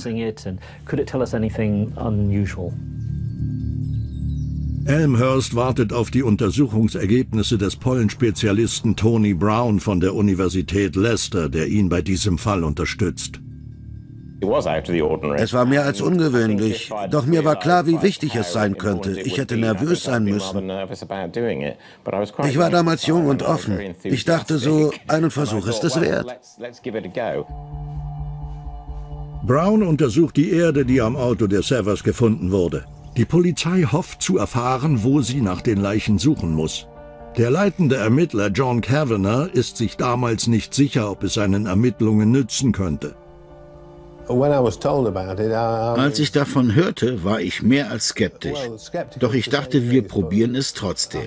Elmhurst wartet auf die Untersuchungsergebnisse des Pollenspezialisten Tony Brown von der Universität Leicester, der ihn bei diesem Fall unterstützt. Es war mehr als ungewöhnlich, doch mir war klar, wie wichtig es sein könnte. Ich hätte nervös sein müssen. Ich war damals jung und offen. Ich dachte so, einen Versuch ist es wert. Brown untersucht die Erde, die am Auto der Savers gefunden wurde. Die Polizei hofft zu erfahren, wo sie nach den Leichen suchen muss. Der leitende Ermittler John Kavanagh ist sich damals nicht sicher, ob es seinen Ermittlungen nützen könnte. Als ich davon hörte, war ich mehr als skeptisch. Doch ich dachte, wir probieren es trotzdem.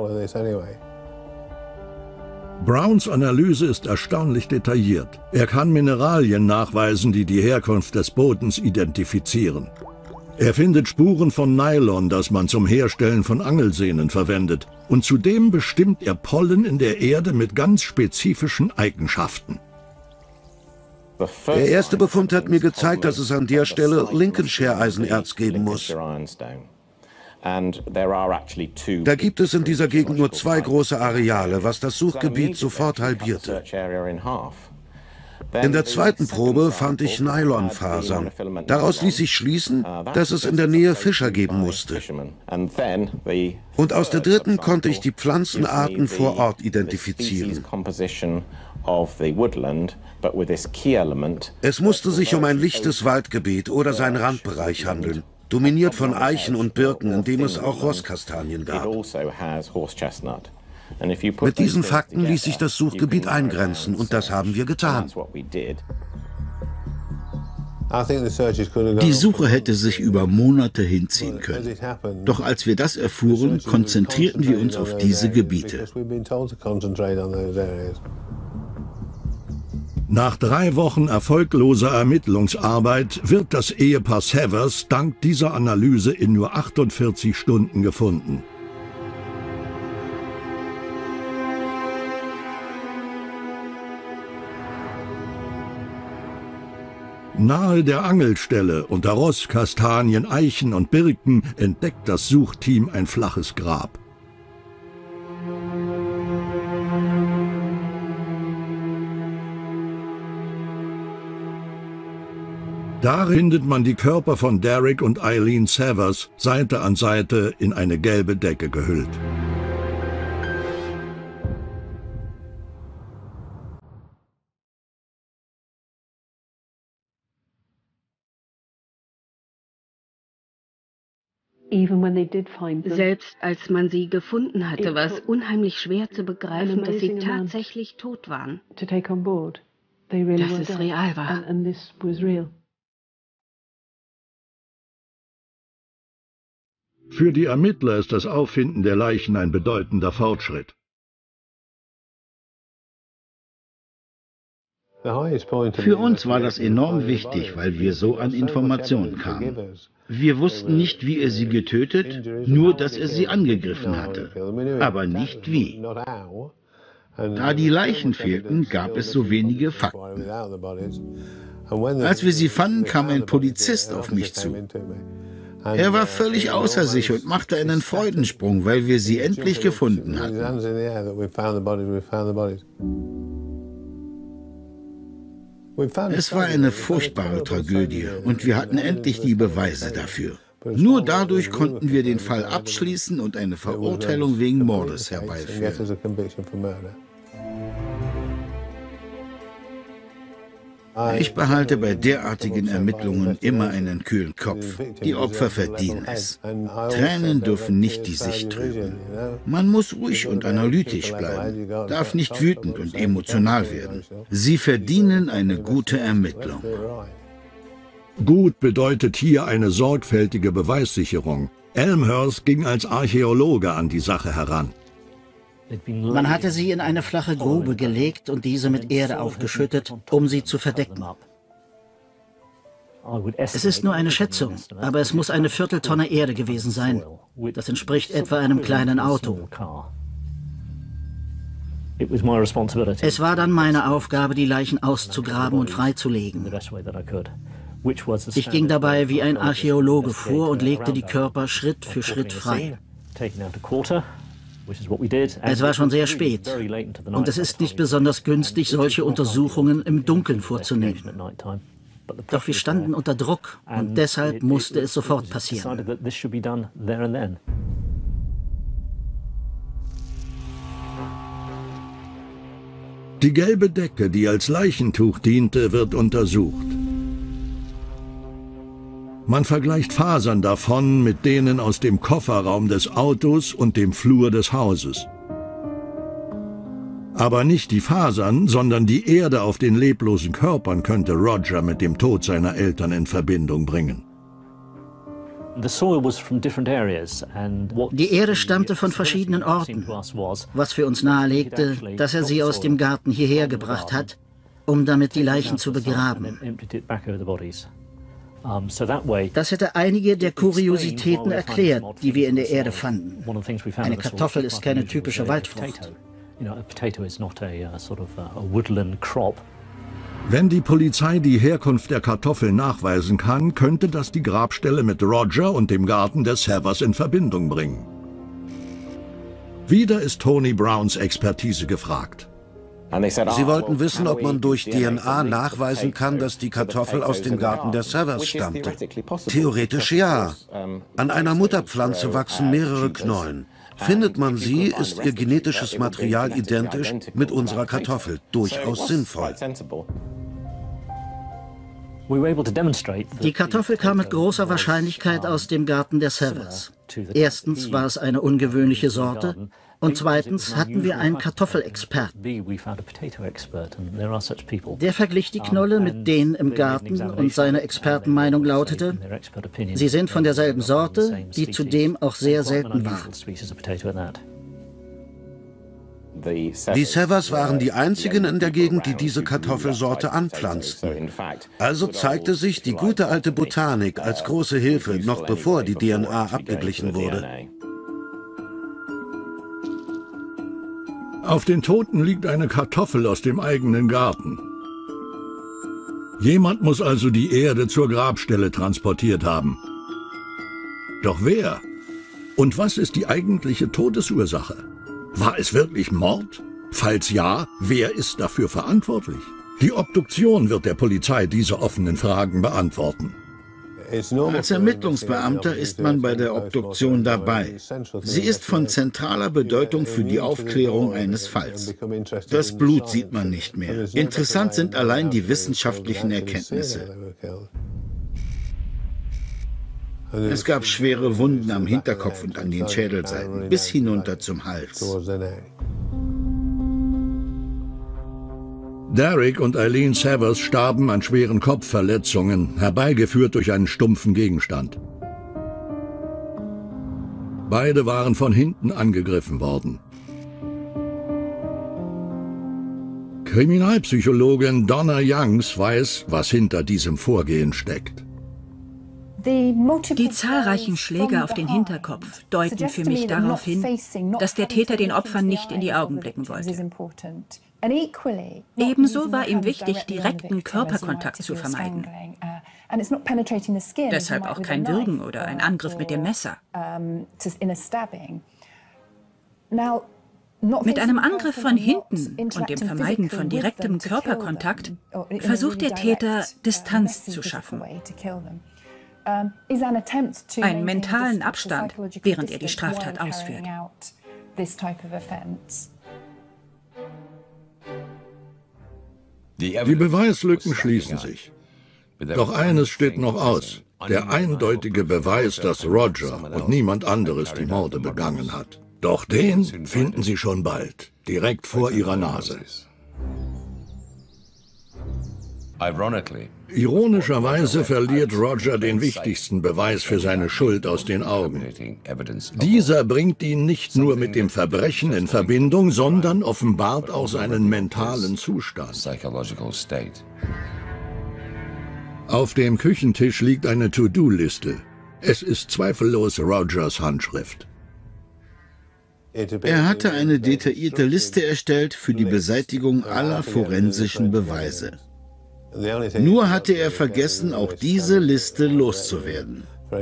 Browns Analyse ist erstaunlich detailliert. Er kann Mineralien nachweisen, die die Herkunft des Bodens identifizieren. Er findet Spuren von Nylon, das man zum Herstellen von Angelsehnen verwendet. Und zudem bestimmt er Pollen in der Erde mit ganz spezifischen Eigenschaften. Der erste Befund hat mir gezeigt, dass es an der Stelle Lincolnshire-Eisenerz geben muss. Da gibt es in dieser Gegend nur 2 große Areale, was das Suchgebiet sofort halbierte. In der zweiten Probe fand ich Nylonfasern. Daraus ließ sich schließen, dass es in der Nähe Fischer geben musste. Und aus der dritten konnte ich die Pflanzenarten vor Ort identifizieren. Es musste sich um ein lichtes Waldgebiet oder seinen Randbereich handeln, dominiert von Eichen und Birken, in dem es auch Rosskastanien gab. Mit diesen Fakten ließ sich das Suchgebiet eingrenzen, und das haben wir getan. Die Suche hätte sich über Monate hinziehen können. Doch als wir das erfuhren, konzentrierten wir uns auf diese Gebiete. Nach 3 Wochen erfolgloser Ermittlungsarbeit wird das Ehepaar Savers dank dieser Analyse in nur 48 Stunden gefunden. Nahe der Angelstelle unter Ross, Kastanien, Eichen und Birken entdeckt das Suchteam ein flaches Grab. Darin findet man die Körper von Derek und Eileen Savers Seite an Seite in eine gelbe Decke gehüllt. Selbst als man sie gefunden hatte, war es unheimlich schwer zu begreifen, dass sie tatsächlich tot waren. Dass es real war. Für die Ermittler ist das Auffinden der Leichen ein bedeutender Fortschritt. Für uns war das enorm wichtig, weil wir so an Informationen kamen. Wir wussten nicht, wie er sie getötet, nur, dass er sie angegriffen hatte, aber nicht wie. Da die Leichen fehlten, gab es so wenige Fakten. Als wir sie fanden, kam ein Polizist auf mich zu. Er war völlig außer sich und machte einen Freudensprung, weil wir sie endlich gefunden hatten. Es war eine furchtbare Tragödie und wir hatten endlich die Beweise dafür. Nur dadurch konnten wir den Fall abschließen und eine Verurteilung wegen Mordes herbeiführen. Ich behalte bei derartigen Ermittlungen immer einen kühlen Kopf. Die Opfer verdienen es. Tränen dürfen nicht die Sicht trüben. Man muss ruhig und analytisch bleiben, darf nicht wütend und emotional werden. Sie verdienen eine gute Ermittlung. Gut bedeutet hier eine sorgfältige Beweissicherung. Elmhurst ging als Archäologe an die Sache heran. Man hatte sie in eine flache Grube gelegt und diese mit Erde aufgeschüttet, um sie zu verdecken. Es ist nur eine Schätzung, aber es muss eine Vierteltonne Erde gewesen sein. Das entspricht etwa einem kleinen Auto. Es war dann meine Aufgabe, die Leichen auszugraben und freizulegen. Ich ging dabei wie ein Archäologe vor und legte die Körper Schritt für Schritt frei. Es war schon sehr spät und es ist nicht besonders günstig, solche Untersuchungen im Dunkeln vorzunehmen. Doch wir standen unter Druck und deshalb musste es sofort passieren. Die gelbe Decke, die als Leichentuch diente, wird untersucht. Man vergleicht Fasern davon mit denen aus dem Kofferraum des Autos und dem Flur des Hauses. Aber nicht die Fasern, sondern die Erde auf den leblosen Körpern könnte Roger mit dem Tod seiner Eltern in Verbindung bringen. Die Erde stammte von verschiedenen Orten, was für uns nahelegte, dass er sie aus dem Garten hierher gebracht hat, um damit die Leichen zu begraben. Das hätte einige der Kuriositäten erklärt, die wir in der Erde fanden. Eine Kartoffel ist keine typische Waldfrucht. Wenn die Polizei die Herkunft der Kartoffel nachweisen kann, könnte das die Grabstelle mit Roger und dem Garten der Savers in Verbindung bringen. Wieder ist Tony Browns Expertise gefragt. Sie wollten wissen, ob man durch DNA nachweisen kann, dass die Kartoffel aus dem Garten der Savers stammte. Theoretisch ja. An einer Mutterpflanze wachsen mehrere Knollen. Findet man sie, ist ihr genetisches Material identisch mit unserer Kartoffel. Durchaus sinnvoll. Die Kartoffel kam mit großer Wahrscheinlichkeit aus dem Garten der Savers. Erstens war es eine ungewöhnliche Sorte und zweitens hatten wir einen Kartoffelexperten. Der verglich die Knolle mit denen im Garten und seine Expertenmeinung lautete, sie sind von derselben Sorte, die zudem auch sehr selten waren. Die Savers waren die einzigen in der Gegend, die diese Kartoffelsorte anpflanzten. Also zeigte sich die gute alte Botanik als große Hilfe, noch bevor die DNA abgeglichen wurde. Auf den Toten liegt eine Kartoffel aus dem eigenen Garten. Jemand muss also die Erde zur Grabstelle transportiert haben. Doch wer? Und was ist die eigentliche Todesursache? War es wirklich Mord? Falls ja, wer ist dafür verantwortlich? Die Obduktion wird der Polizei diese offenen Fragen beantworten. Als Ermittlungsbeamter ist man bei der Obduktion dabei. Sie ist von zentraler Bedeutung für die Aufklärung eines Falls. Das Blut sieht man nicht mehr. Interessant sind allein die wissenschaftlichen Erkenntnisse. Es gab schwere Wunden am Hinterkopf und an den Schädelseiten, bis hinunter zum Hals. Derek und Eileen Savers starben an schweren Kopfverletzungen, herbeigeführt durch einen stumpfen Gegenstand. Beide waren von hinten angegriffen worden. Kriminalpsychologin Donna Youngs weiß, was hinter diesem Vorgehen steckt. Die zahlreichen Schläge auf den Hinterkopf deuten für mich darauf hin, dass der Täter den Opfern nicht in die Augen blicken wollte. Ebenso war ihm wichtig, direkten Körperkontakt zu vermeiden. Deshalb auch kein Würgen oder ein Angriff mit dem Messer. Mit einem Angriff von hinten und dem Vermeiden von direktem Körperkontakt versucht der Täter, Distanz zu schaffen. Einen mentalen Abstand, während er die Straftat ausführt. Die Beweislücken schließen sich. Doch eines steht noch aus. Der eindeutige Beweis, dass Roger und niemand anderes die Morde begangen hat. Doch den finden Sie schon bald, direkt vor Ihrer Nase. Ironischerweise verliert Roger den wichtigsten Beweis für seine Schuld aus den Augen. Dieser bringt ihn nicht nur mit dem Verbrechen in Verbindung, sondern offenbart auch seinen mentalen Zustand. Auf dem Küchentisch liegt eine To-Do-Liste. Es ist zweifellos Rogers Handschrift. Er hatte eine detaillierte Liste erstellt für die Beseitigung aller forensischen Beweise. Nur hatte er vergessen, auch diese Liste loszuwerden.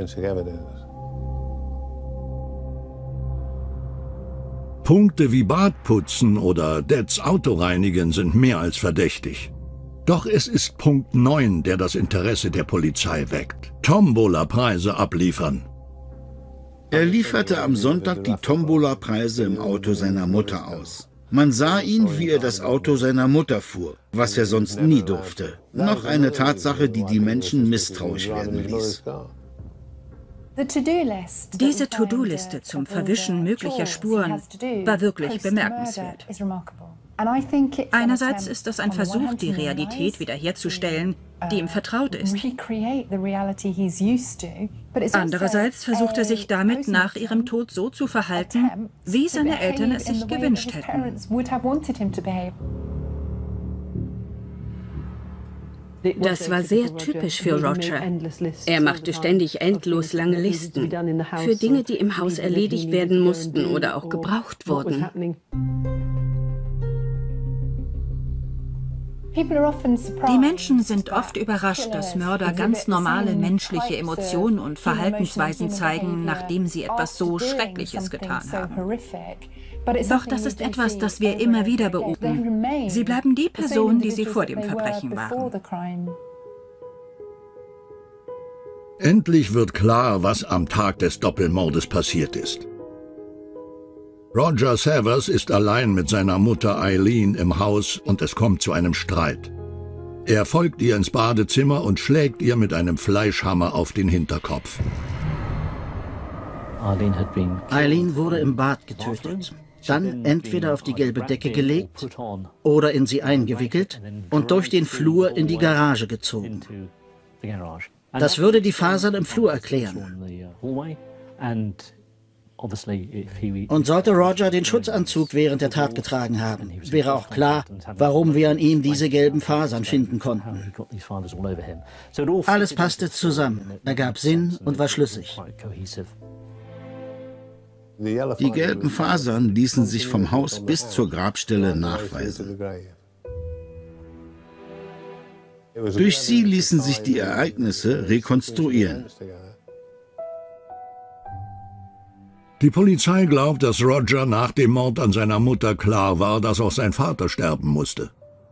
Punkte wie Badputzen oder Dads Auto reinigen sind mehr als verdächtig. Doch es ist Punkt 9, der das Interesse der Polizei weckt. Tombola-Preise abliefern. Er lieferte am Sonntag die Tombola-Preise im Auto seiner Mutter aus. Man sah ihn, wie er das Auto seiner Mutter fuhr, was er sonst nie durfte. Noch eine Tatsache, die die Menschen misstrauisch werden ließ. Diese To-Do-Liste zum Verwischen möglicher Spuren war wirklich bemerkenswert. Einerseits ist das ein Versuch, die Realität wiederherzustellen, die ihm vertraut ist. Andererseits versucht er sich damit nach ihrem Tod so zu verhalten, wie seine Eltern es sich gewünscht hätten. Das war sehr typisch für Roger. Er machte ständig endlos lange Listen für Dinge, die im Haus erledigt werden mussten oder auch gebraucht wurden. Die Menschen sind oft überrascht, dass Mörder ganz normale menschliche Emotionen und Verhaltensweisen zeigen, nachdem sie etwas so Schreckliches getan haben. Doch das ist etwas, das wir immer wieder beobachten. Sie bleiben die Person, die sie vor dem Verbrechen waren. Endlich wird klar, was am Tag des Doppelmordes passiert ist. Roger Savers ist allein mit seiner Mutter Eileen im Haus und es kommt zu einem Streit. Er folgt ihr ins Badezimmer und schlägt ihr mit einem Fleischhammer auf den Hinterkopf. Eileen wurde im Bad getötet, dann entweder auf die gelbe Decke gelegt oder in sie eingewickelt und durch den Flur in die Garage gezogen. Das würde die Fasern im Flur erklären. Und sollte Roger den Schutzanzug während der Tat getragen haben, wäre auch klar, warum wir an ihm diese gelben Fasern finden konnten. Alles passte zusammen, ergab Sinn und war schlüssig. Die gelben Fasern ließen sich vom Haus bis zur Grabstelle nachweisen. Durch sie ließen sich die Ereignisse rekonstruieren. Die Polizei glaubt, dass Roger nach dem Mord an seiner Mutter klar war, dass auch sein Vater sterben musste.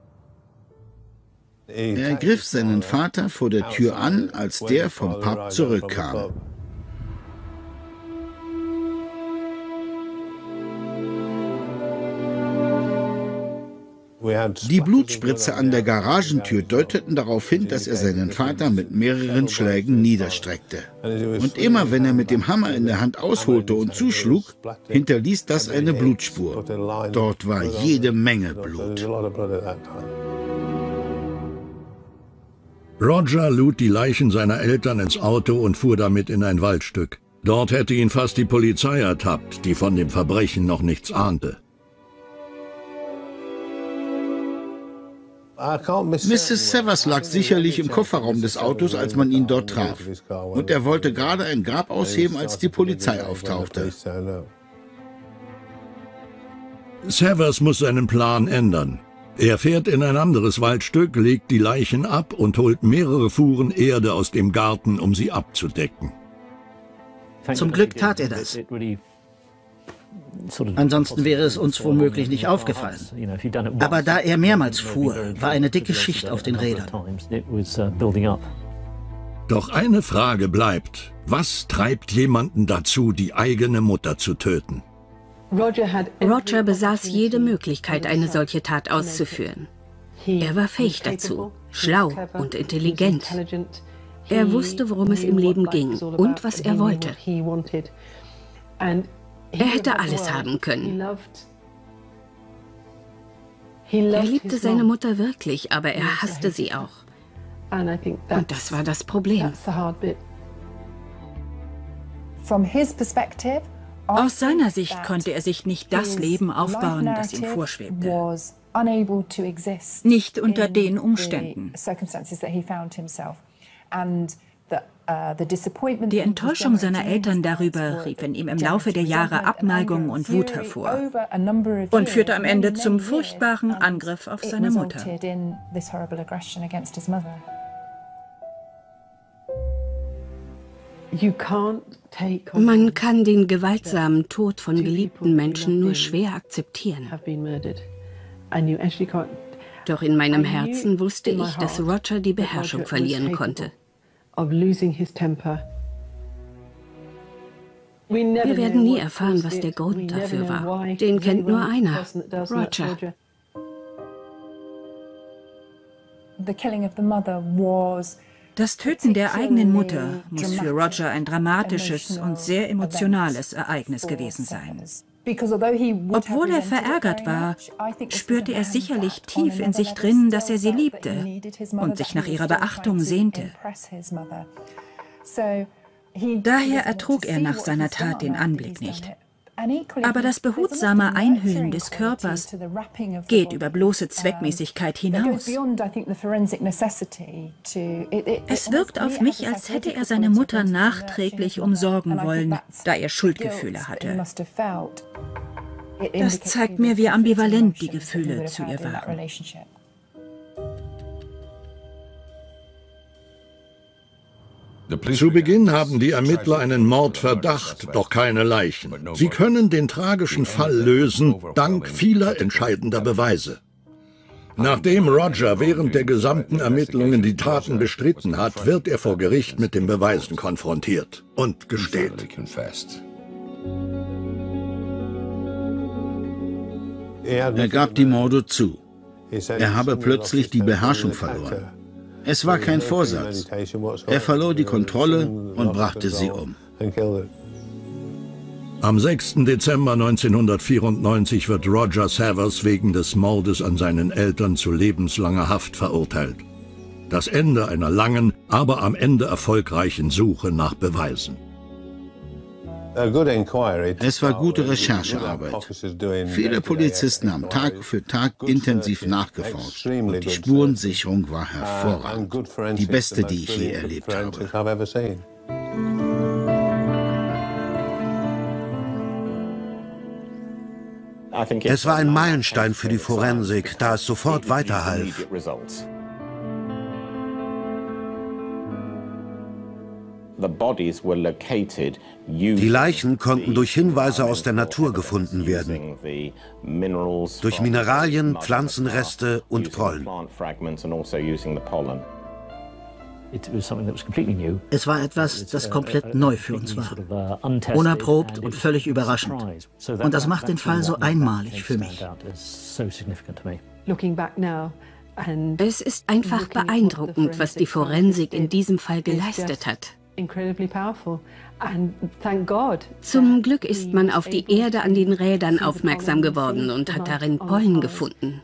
Er griff seinen Vater vor der Tür an, als der vom Pub zurückkam. Die Blutspritze an der Garagentür deuteten darauf hin, dass er seinen Vater mit mehreren Schlägen niederstreckte. Und immer wenn er mit dem Hammer in der Hand ausholte und zuschlug, hinterließ das eine Blutspur. Dort war jede Menge Blut. Roger lud die Leichen seiner Eltern ins Auto und fuhr damit in ein Waldstück. Dort hätte ihn fast die Polizei ertappt, die von dem Verbrechen noch nichts ahnte. Mrs. Savers lag sicherlich im Kofferraum des Autos, als man ihn dort traf. Und er wollte gerade ein Grab ausheben, als die Polizei auftauchte. Savers muss seinen Plan ändern. Er fährt in ein anderes Waldstück, legt die Leichen ab und holt mehrere Fuhren Erde aus dem Garten, um sie abzudecken. Zum Glück tat er das. Ansonsten wäre es uns womöglich nicht aufgefallen. Aber da er mehrmals fuhr, war eine dicke Schicht auf den Rädern. Doch eine Frage bleibt: Was treibt jemanden dazu, die eigene Mutter zu töten? Roger besaß jede Möglichkeit, eine solche Tat auszuführen. Er war fähig dazu, schlau und intelligent. Er wusste, worum es im Leben ging und was er wollte. Er hätte alles haben können. Er liebte seine Mutter wirklich, aber er hasste sie auch. Und das war das Problem. Aus seiner Sicht konnte er sich nicht das Leben aufbauen, das ihm vorschwebte. Nicht unter den Umständen. Die Enttäuschung seiner Eltern darüber rief in ihm im Laufe der Jahre Abneigung und Wut hervor und führte am Ende zum furchtbaren Angriff auf seine Mutter. Man kann den gewaltsamen Tod von geliebten Menschen nur schwer akzeptieren. Doch in meinem Herzen wusste ich, dass Roger die Beherrschung verlieren konnte. Wir werden nie erfahren, was der Grund dafür war. Den kennt nur einer, Roger. Das Töten der eigenen Mutter muss für Roger ein dramatisches und sehr emotionales Ereignis gewesen sein. Obwohl er verärgert war, spürte er sicherlich tief in sich drin, dass er sie liebte und sich nach ihrer Beachtung sehnte. Daher ertrug er nach seiner Tat den Anblick nicht. Aber das behutsame Einhüllen des Körpers geht über bloße Zweckmäßigkeit hinaus. Es wirkt auf mich, als hätte er seine Mutter nachträglich umsorgen wollen, da er Schuldgefühle hatte. Das zeigt mir, wie ambivalent die Gefühle zu ihr waren. Zu Beginn haben die Ermittler einen Mordverdacht, doch keine Leichen. Sie können den tragischen Fall lösen, dank vieler entscheidender Beweise. Nachdem Roger während der gesamten Ermittlungen die Taten bestritten hat, wird er vor Gericht mit den Beweisen konfrontiert und gesteht. Er gab die Morde zu. Er habe plötzlich die Beherrschung verloren. Es war kein Vorsatz. Er verlor die Kontrolle und brachte sie um. Am 6. Dezember 1994 wird Roger Savers wegen des Mordes an seinen Eltern zu lebenslanger Haft verurteilt. Das Ende einer langen, aber am Ende erfolgreichen Suche nach Beweisen. Es war gute Recherchearbeit. Viele Polizisten haben Tag für Tag intensiv nachgeforscht und die Spurensicherung war hervorragend. Die beste, die ich je erlebt habe. Es war ein Meilenstein für die Forensik, da es sofort weiterhalf. Die Leichen konnten durch Hinweise aus der Natur gefunden werden, durch Mineralien, Pflanzenreste und Pollen. Es war etwas, das komplett neu für uns war, unerprobt und völlig überraschend. Und das macht den Fall so einmalig für mich. Es ist einfach beeindruckend, was die Forensik in diesem Fall geleistet hat. Zum Glück ist man auf die Erde an den Rädern aufmerksam geworden und hat darin Pollen gefunden.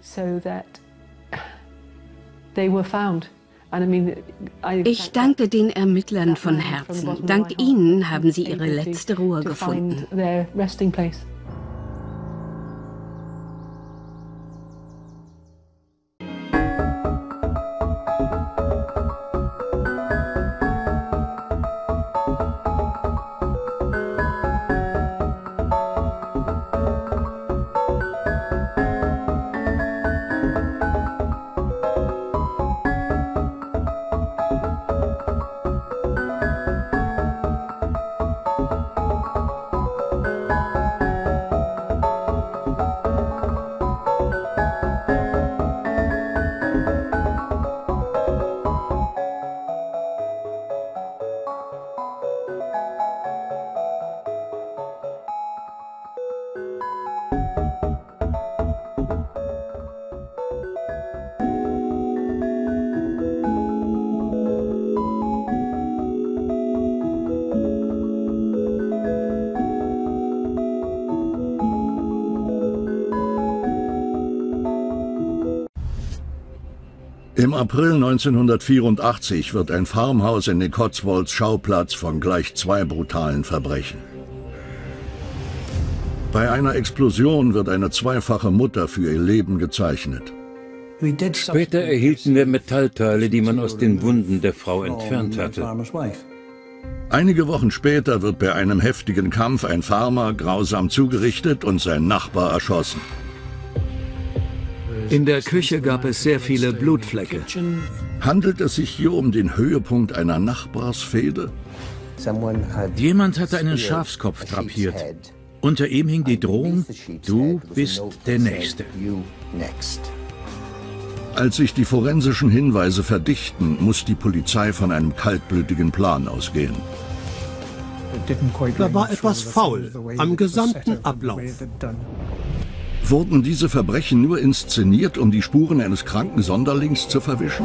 Ich danke den Ermittlern von Herzen. Dank ihnen haben sie ihre letzte Ruhe gefunden. Im April 1984 wird ein Farmhaus in den Cotswolds Schauplatz von gleich zwei brutalen Verbrechen. Bei einer Explosion wird eine zweifache Mutter für ihr Leben gezeichnet. Später erhielten wir Metallteile, die man aus den Wunden der Frau entfernt hatte. Einige Wochen später wird bei einem heftigen Kampf ein Farmer grausam zugerichtet und sein Nachbar erschossen. In der Küche gab es sehr viele Blutflecke. Handelt es sich hier um den Höhepunkt einer Nachbarsfehde? Jemand hatte einen Schafskopf drapiert. Unter ihm hing die Drohung: Du bist der Nächste. Als sich die forensischen Hinweise verdichten, muss die Polizei von einem kaltblütigen Plan ausgehen. Da war etwas faul am gesamten Ablauf. Wurden diese Verbrechen nur inszeniert, um die Spuren eines kranken Sonderlings zu verwischen?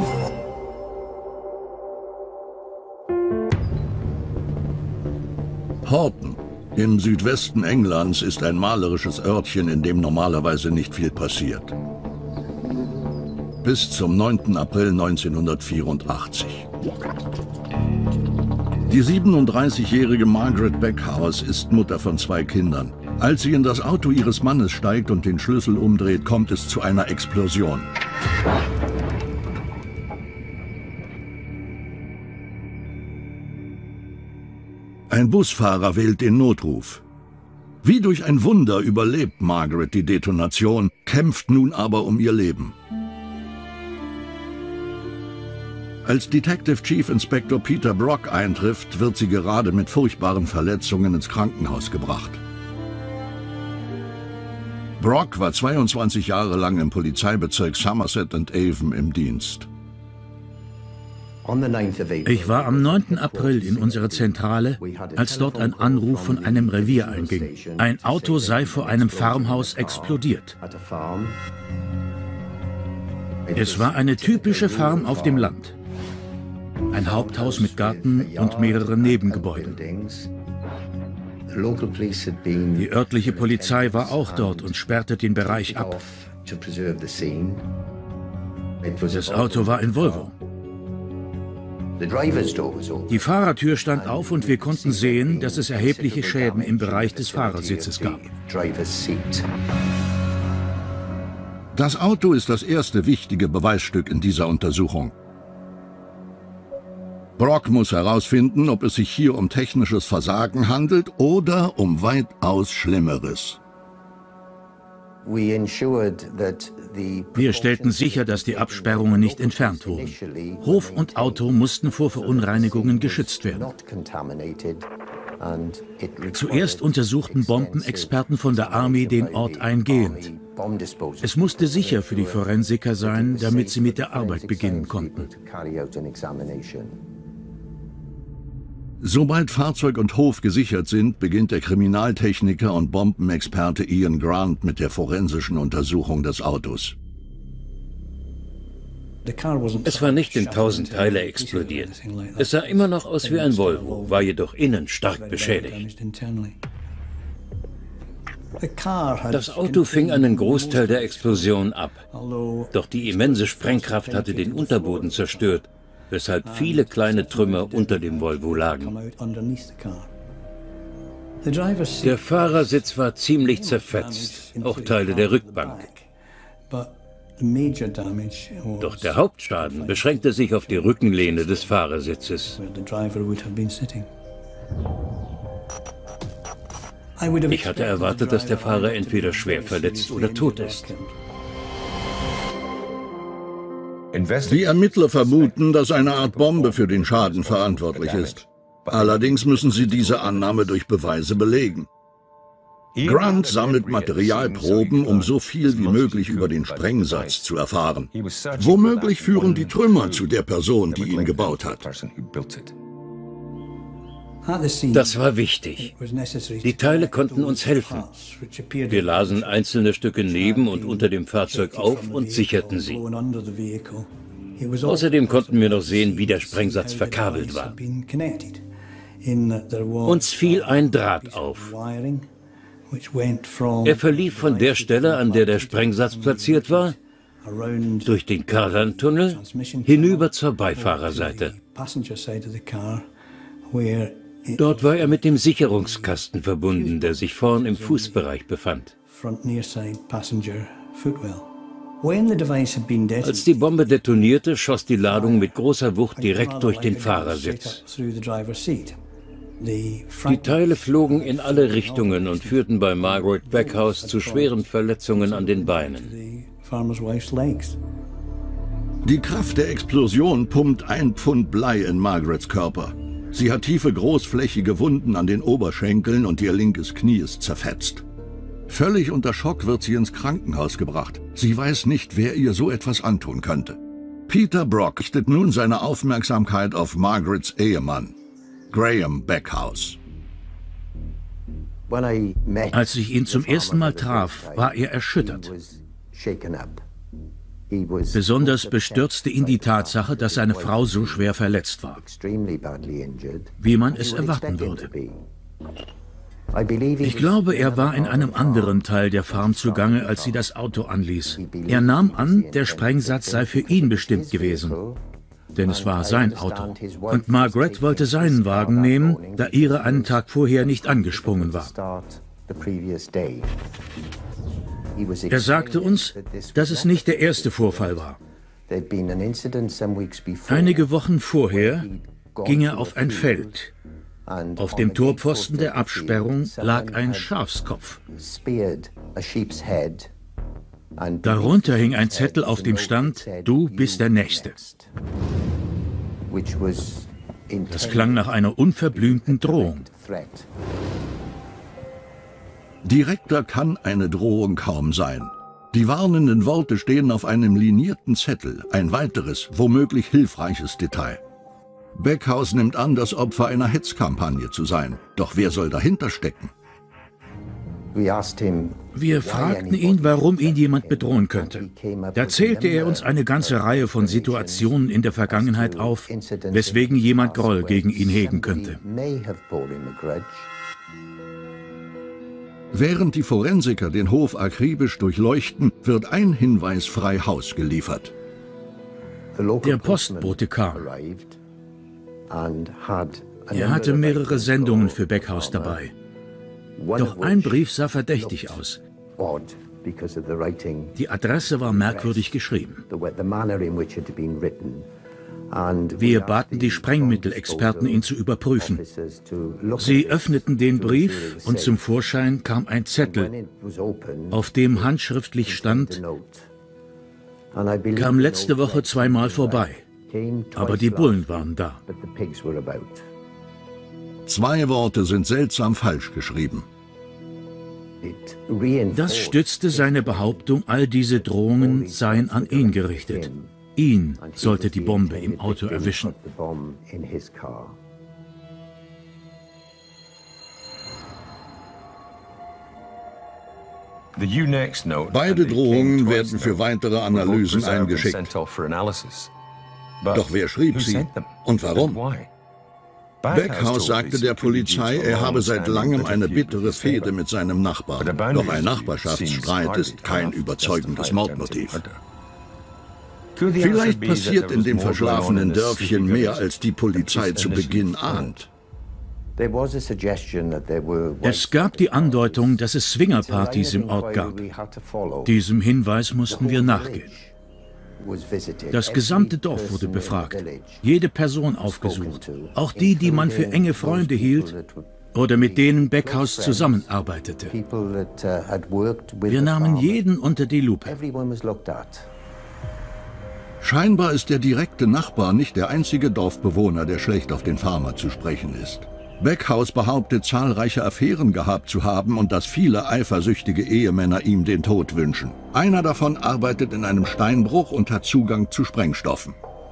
Horton im Südwesten Englands ist ein malerisches Örtchen, in dem normalerweise nicht viel passiert. Bis zum 9. April 1984. Die 37-jährige Margaret Beckhouse ist Mutter von 2 Kindern. Als sie in das Auto ihres Mannes steigt und den Schlüssel umdreht, kommt es zu einer Explosion. Ein Busfahrer wählt den Notruf. Wie durch ein Wunder überlebt Margaret die Detonation, kämpft nun aber um ihr Leben. Als Detective Chief Inspector Peter Brock eintrifft, wird sie gerade mit furchtbaren Verletzungen ins Krankenhaus gebracht. Brock war 22 Jahre lang im Polizeibezirk Somerset and Avon im Dienst. Ich war am 9. April in unserer Zentrale, als dort ein Anruf von einem Revier einging. Ein Auto sei vor einem Farmhaus explodiert. Es war eine typische Farm auf dem Land. Ein Haupthaus mit Garten und mehreren Nebengebäuden. Die örtliche Polizei war auch dort und sperrte den Bereich ab. Das Auto war ein Volvo. Die Fahrertür stand auf und wir konnten sehen, dass es erhebliche Schäden im Bereich des Fahrersitzes gab. Das Auto ist das erste wichtige Beweisstück in dieser Untersuchung. Brock muss herausfinden, ob es sich hier um technisches Versagen handelt oder um weitaus Schlimmeres. Wir stellten sicher, dass die Absperrungen nicht entfernt wurden. Hof und Auto mussten vor Verunreinigungen geschützt werden. Zuerst untersuchten Bombenexperten von der Army den Ort eingehend. Es musste sicher für die Forensiker sein, damit sie mit der Arbeit beginnen konnten. Sobald Fahrzeug und Hof gesichert sind, beginnt der Kriminaltechniker und Bombenexperte Ian Grant mit der forensischen Untersuchung des Autos. Es war nicht in 1000 Teile explodiert. Es sah immer noch aus wie ein Volvo, war jedoch innen stark beschädigt. Das Auto fing einen Großteil der Explosion ab. Doch die immense Sprengkraft hatte den Unterboden zerstört, weshalb viele kleine Trümmer unter dem Volvo lagen. Der Fahrersitz war ziemlich zerfetzt, auch Teile der Rückbank. Doch der Hauptschaden beschränkte sich auf die Rückenlehne des Fahrersitzes. Ich hatte erwartet, dass der Fahrer entweder schwer verletzt oder tot ist. Die Ermittler vermuten, dass eine Art Bombe für den Schaden verantwortlich ist. Allerdings müssen sie diese Annahme durch Beweise belegen. Grant sammelt Materialproben, um so viel wie möglich über den Sprengsatz zu erfahren. Womöglich führen die Trümmer zu der Person, die ihn gebaut hat. Das war wichtig. Die Teile konnten uns helfen. Wir lasen einzelne Stücke neben und unter dem Fahrzeug auf und sicherten sie. Außerdem konnten wir noch sehen, wie der Sprengsatz verkabelt war. Uns fiel ein Draht auf. Er verlief von der Stelle, an der der Sprengsatz platziert war, durch den Cardan-Tunnel hinüber zur Beifahrerseite. Dort war er mit dem Sicherungskasten verbunden, der sich vorn im Fußbereich befand. Als die Bombe detonierte, schoss die Ladung mit großer Wucht direkt durch den Fahrersitz. Die Teile flogen in alle Richtungen und führten bei Margaret Backhouse zu schweren Verletzungen an den Beinen. Die Kraft der Explosion pumpt 1 Pfund Blei in Margarets Körper. Sie hat tiefe, großflächige Wunden an den Oberschenkeln und ihr linkes Knie ist zerfetzt. Völlig unter Schock wird sie ins Krankenhaus gebracht. Sie weiß nicht, wer ihr so etwas antun könnte. Peter Brock richtet nun seine Aufmerksamkeit auf Margarets Ehemann, Graham Backhouse. Als ich ihn zum ersten Mal traf, war er erschüttert. Besonders bestürzte ihn die Tatsache, dass seine Frau so schwer verletzt war, wie man es erwarten würde. Ich glaube, er war in einem anderen Teil der Farm zugange, als sie das Auto anließ. Er nahm an, der Sprengsatz sei für ihn bestimmt gewesen, denn es war sein Auto. Und Margaret wollte seinen Wagen nehmen, da ihre einen Tag vorher nicht angesprungen war. Er sagte uns, dass es nicht der erste Vorfall war. Einige Wochen vorher ging er auf ein Feld. Auf dem Torpfosten der Absperrung lag ein Schafskopf. Darunter hing ein Zettel, auf dem stand: Du bist der Nächste. Das klang nach einer unverblümten Drohung. Direkter kann eine Drohung kaum sein. Die warnenden Worte stehen auf einem linierten Zettel, ein weiteres, womöglich hilfreiches Detail. Backhouse nimmt an, das Opfer einer Hetzkampagne zu sein. Doch wer soll dahinter stecken? Wir fragten ihn, warum ihn jemand bedrohen könnte. Da zählte er uns eine ganze Reihe von Situationen in der Vergangenheit auf, weswegen jemand Groll gegen ihn hegen könnte. Während die Forensiker den Hof akribisch durchleuchten, wird ein Hinweis frei Haus geliefert. Der Postbote kam. Er hatte mehrere Sendungen für Backhouse dabei. Doch ein Brief sah verdächtig aus. Die Adresse war merkwürdig geschrieben. Wir baten die Sprengmittelexperten, ihn zu überprüfen. Sie öffneten den Brief und zum Vorschein kam ein Zettel, auf dem handschriftlich stand: Kam letzte Woche zweimal vorbei, aber die Bullen waren da. 2 Worte sind seltsam falsch geschrieben. Das stützte seine Behauptung, all diese Drohungen seien an ihn gerichtet. Ihn sollte die Bombe im Auto erwischen. Beide Drohungen werden für weitere Analysen eingeschickt. Doch wer schrieb sie und warum? Backhouse sagte der Polizei, er habe seit langem eine bittere Fehde mit seinem Nachbarn. Doch ein Nachbarschaftsstreit ist kein überzeugendes Mordmotiv. Vielleicht passiert in dem verschlafenen Dörfchen mehr, als die Polizei zu Beginn ahnt. Es gab die Andeutung, dass es Swingerpartys im Ort gab. Diesem Hinweis mussten wir nachgehen. Das gesamte Dorf wurde befragt, jede Person aufgesucht, auch die, die man für enge Freunde hielt oder mit denen Backhouse zusammenarbeitete. Wir nahmen jeden unter die Lupe. Scheinbar ist der direkte Nachbar nicht der einzige Dorfbewohner, der schlecht auf den Farmer zu sprechen ist. Backhouse behauptet, zahlreiche Affären gehabt zu haben und dass viele eifersüchtige Ehemänner ihm den Tod wünschen. Einer davon arbeitet in einem Steinbruch und hat Zugang zu Sprengstoffen.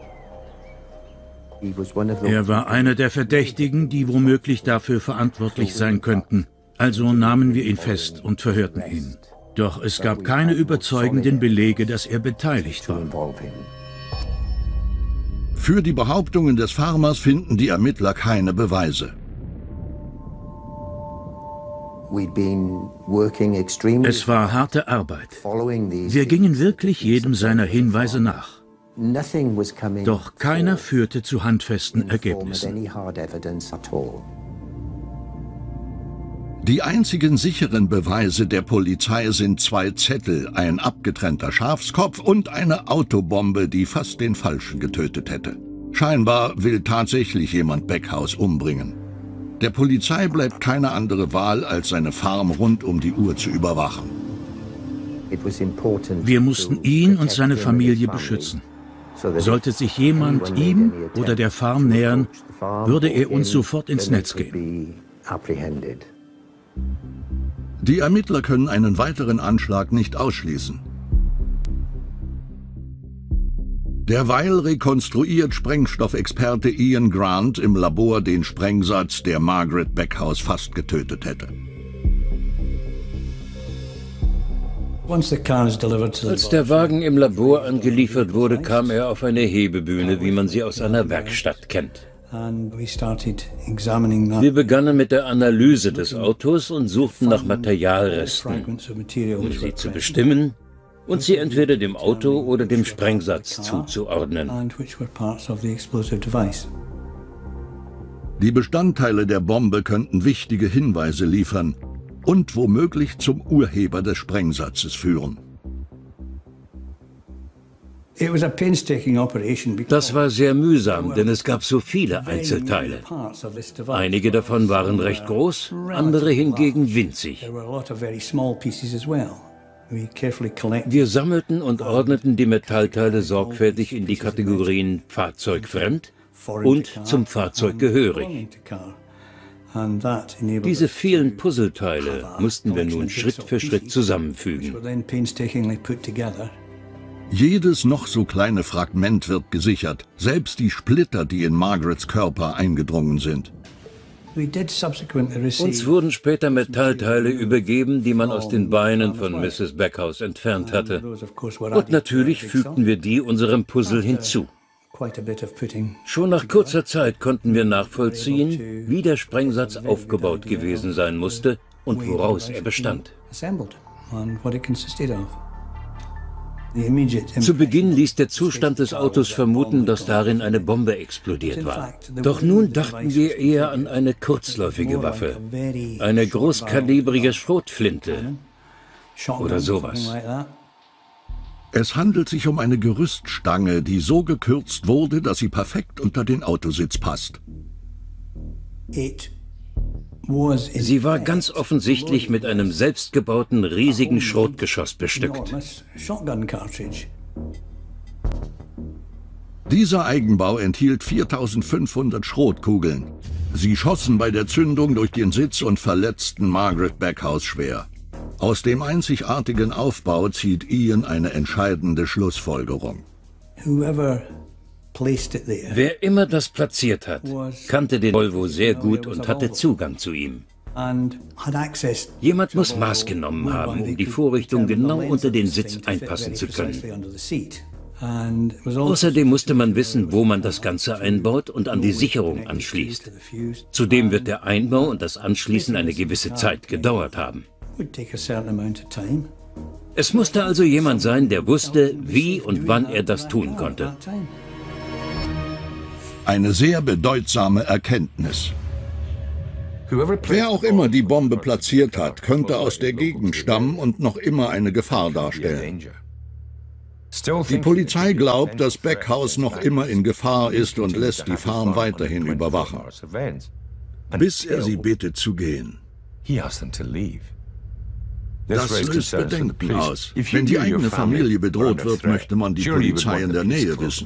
Er war einer der Verdächtigen, die womöglich dafür verantwortlich sein könnten. Also nahmen wir ihn fest und verhörten ihn. Doch es gab keine überzeugenden Belege, dass er beteiligt war. Für die Behauptungen des Farmers finden die Ermittler keine Beweise. Es war harte Arbeit. Wir gingen wirklich jedem seiner Hinweise nach. Doch keiner führte zu handfesten Ergebnissen. Die einzigen sicheren Beweise der Polizei sind 2 Zettel, ein abgetrennter Schafskopf und eine Autobombe, die fast den Falschen getötet hätte. Scheinbar will tatsächlich jemand Backhouse umbringen. Der Polizei bleibt keine andere Wahl, als seine Farm rund um die Uhr zu überwachen. Wir mussten ihn und seine Familie beschützen. Sollte sich jemand ihm oder der Farm nähern, würde er uns sofort ins Netz gehen. Die Ermittler können einen weiteren Anschlag nicht ausschließen. Derweil rekonstruiert Sprengstoffexperte Ian Grant im Labor den Sprengsatz, der Margaret Backhouse fast getötet hätte. Als der Wagen im Labor angeliefert wurde, kam er auf eine Hebebühne, wie man sie aus einer Werkstatt kennt. Wir begannen mit der Analyse des Autos und suchten nach Materialresten, um sie zu bestimmen und sie entweder dem Auto oder dem Sprengsatz zuzuordnen. Die Bestandteile der Bombe könnten wichtige Hinweise liefern und womöglich zum Urheber des Sprengsatzes führen. Das war sehr mühsam, denn es gab so viele Einzelteile. Einige davon waren recht groß, andere hingegen winzig. Wir sammelten und ordneten die Metallteile sorgfältig in die Kategorien fahrzeugfremd und zum Fahrzeug gehörig. Diese vielen Puzzleteile mussten wir nun Schritt für Schritt zusammenfügen. Jedes noch so kleine Fragment wird gesichert, selbst die Splitter, die in Margarets Körper eingedrungen sind. Uns wurden später Metallteile übergeben, die man aus den Beinen von Mrs. Backhouse entfernt hatte. Und natürlich fügten wir die unserem Puzzle hinzu. Schon nach kurzer Zeit konnten wir nachvollziehen, wie der Sprengsatz aufgebaut gewesen sein musste und woraus er bestand. Zu Beginn ließ der Zustand des Autos vermuten, dass darin eine Bombe explodiert war. Doch nun dachten wir eher an eine kurzläufige Waffe, eine großkalibrige Schrotflinte oder sowas. Es handelt sich um eine Gerüststange, die so gekürzt wurde, dass sie perfekt unter den Autositz passt. Sie war ganz offensichtlich mit einem selbstgebauten riesigen Schrotgeschoss bestückt. Dieser Eigenbau enthielt 4500 Schrotkugeln. Sie schossen bei der Zündung durch den Sitz und verletzten Margaret Backhouse schwer. Aus dem einzigartigen Aufbau zieht Ian eine entscheidende Schlussfolgerung. Wer immer das platziert hat, kannte den Volvo sehr gut und hatte Zugang zu ihm. Jemand muss Maß genommen haben, um die Vorrichtung genau unter den Sitz einpassen zu können. Außerdem musste man wissen, wo man das Ganze einbaut und an die Sicherung anschließt. Zudem wird der Einbau und das Anschließen eine gewisse Zeit gedauert haben. Es musste also jemand sein, der wusste, wie und wann er das tun konnte. Eine sehr bedeutsame Erkenntnis. Wer auch immer die Bombe platziert hat, könnte aus der Gegend stammen und noch immer eine Gefahr darstellen. Die Polizei glaubt, dass Backhouse noch immer in Gefahr ist und lässt die Farm weiterhin überwachen, bis er sie bittet zu gehen. Das löst Bedenken aus. Wenn die eigene Familie bedroht wird, möchte man die Polizei in der Nähe wissen.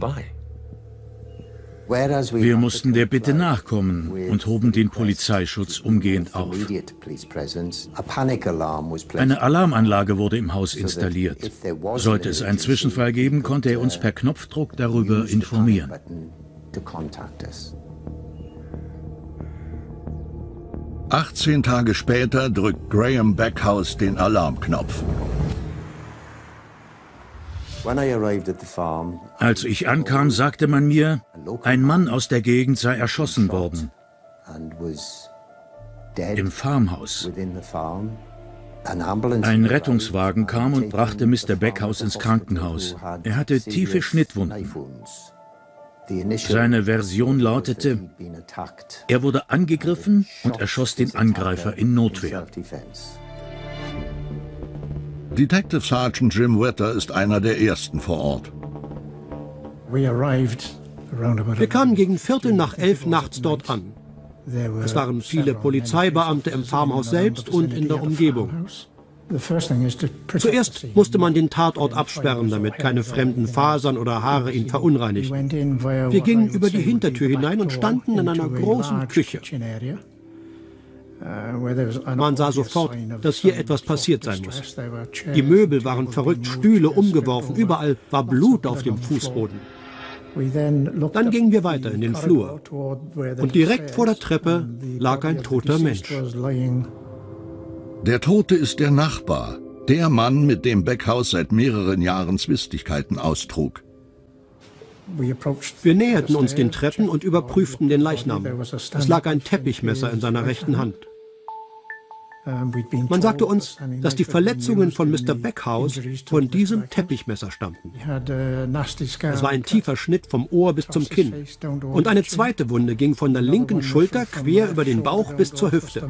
Wir mussten der Bitte nachkommen und hoben den Polizeischutz umgehend auf. Eine Alarmanlage wurde im Haus installiert. Sollte es einen Zwischenfall geben, konnte er uns per Knopfdruck darüber informieren. 18 Tage später drückt Graham Backhouse den Alarmknopf. Als ich ankam, sagte man mir, ein Mann aus der Gegend sei erschossen worden. Im Farmhaus. Ein Rettungswagen kam und brachte Mr. Backhouse ins Krankenhaus. Er hatte tiefe Schnittwunden. Seine Version lautete, er wurde angegriffen und erschoss den Angreifer in Notwehr. Detective Sergeant Jim Wetter ist einer der ersten vor Ort. Wir kamen gegen 11:15 nachts dort an. Es waren viele Polizeibeamte im Farmhaus selbst und in der Umgebung. Zuerst musste man den Tatort absperren, damit keine fremden Fasern oder Haare ihn verunreinigten. Wir gingen über die Hintertür hinein und standen in einer großen Küche. Man sah sofort, dass hier etwas passiert sein muss. Die Möbel waren verrückt, Stühle umgeworfen, überall war Blut auf dem Fußboden. Dann gingen wir weiter in den Flur und direkt vor der Treppe lag ein toter Mensch. Der Tote ist der Nachbar, der Mann, mit dem Beckhaus seit mehreren Jahren Zwistigkeiten austrug. Wir näherten uns den Treppen und überprüften den Leichnam. Es lag ein Teppichmesser in seiner rechten Hand. Man sagte uns, dass die Verletzungen von Mr. Beckhaus von diesem Teppichmesser stammten. Es war ein tiefer Schnitt vom Ohr bis zum Kinn. Und eine zweite Wunde ging von der linken Schulter quer über den Bauch bis zur Hüfte.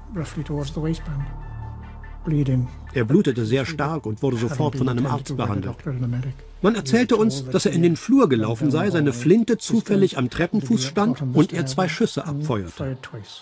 Er blutete sehr stark und wurde sofort von einem Arzt behandelt. Man erzählte uns, dass er in den Flur gelaufen sei, seine Flinte zufällig am Treppenfuß stand und er 2 Schüsse abfeuerte.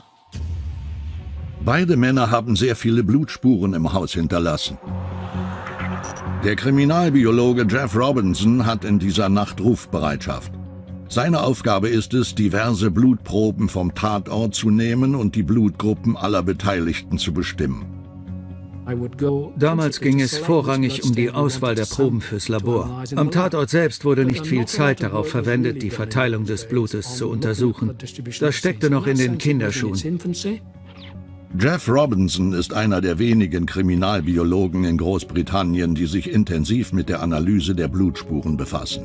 Beide Männer haben sehr viele Blutspuren im Haus hinterlassen. Der Kriminalbiologe Jeff Robinson hat in dieser Nacht Rufbereitschaft. Seine Aufgabe ist es, diverse Blutproben vom Tatort zu nehmen und die Blutgruppen aller Beteiligten zu bestimmen. Damals ging es vorrangig um die Auswahl der Proben fürs Labor. Am Tatort selbst wurde nicht viel Zeit darauf verwendet, die Verteilung des Blutes zu untersuchen. Das steckte noch in den Kinderschuhen. Jeff Robinson ist einer der wenigen Kriminalbiologen in Großbritannien, die sich intensiv mit der Analyse der Blutspuren befassen.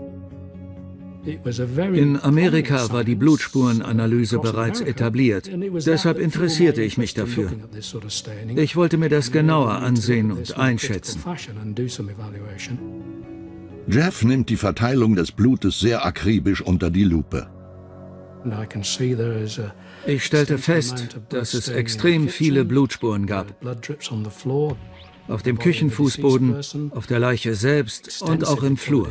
In Amerika war die Blutspurenanalyse bereits etabliert. Deshalb interessierte ich mich dafür. Ich wollte mir das genauer ansehen und einschätzen. Jeff nimmt die Verteilung des Blutes sehr akribisch unter die Lupe. Ich stellte fest, dass es extrem viele Blutspuren gab. Auf dem Küchenfußboden, auf der Leiche selbst und auch im Flur.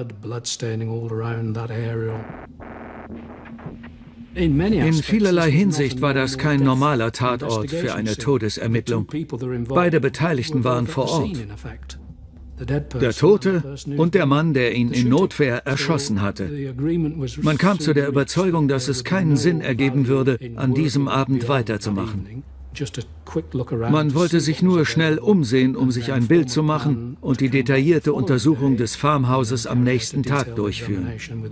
In vielerlei Hinsicht war das kein normaler Tatort für eine Todesermittlung. Beide Beteiligten waren vor Ort. Der Tote und der Mann, der ihn in Notwehr erschossen hatte. Man kam zu der Überzeugung, dass es keinen Sinn ergeben würde, an diesem Abend weiterzumachen. Man wollte sich nur schnell umsehen, um sich ein Bild zu machen und die detaillierte Untersuchung des Farmhauses am nächsten Tag durchführen.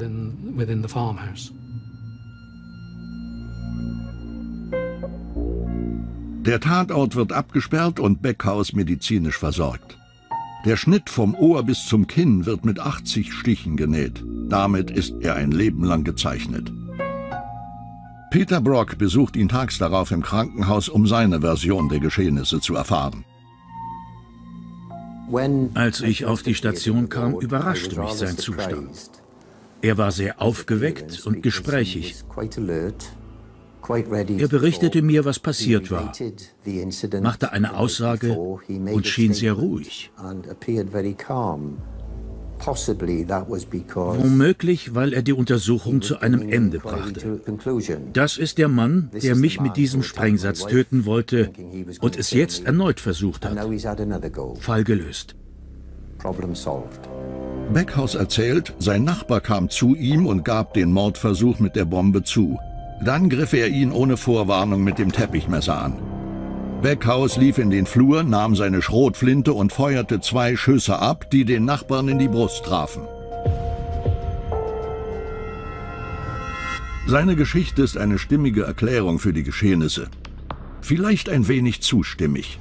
Der Tatort wird abgesperrt und Beckhaus medizinisch versorgt. Der Schnitt vom Ohr bis zum Kinn wird mit 80 Stichen genäht. Damit ist er ein Leben lang gezeichnet. Peter Brock besucht ihn tags darauf im Krankenhaus, um seine Version der Geschehnisse zu erfahren. Als ich auf die Station kam, überraschte mich sein Zustand. Er war sehr aufgeweckt und gesprächig. Er berichtete mir, was passiert war, machte eine Aussage und schien sehr ruhig. Womöglich, weil er die Untersuchung zu einem Ende brachte. Das ist der Mann, der mich mit diesem Sprengsatz töten wollte und es jetzt erneut versucht hat. Fall gelöst. Beckhaus erzählt, sein Nachbar kam zu ihm und gab den Mordversuch mit der Bombe zu. Dann griff er ihn ohne Vorwarnung mit dem Teppichmesser an. Beckhaus lief in den Flur, nahm seine Schrotflinte und feuerte 2 Schüsse ab, die den Nachbarn in die Brust trafen. Seine Geschichte ist eine stimmige Erklärung für die Geschehnisse. Vielleicht ein wenig zu stimmig.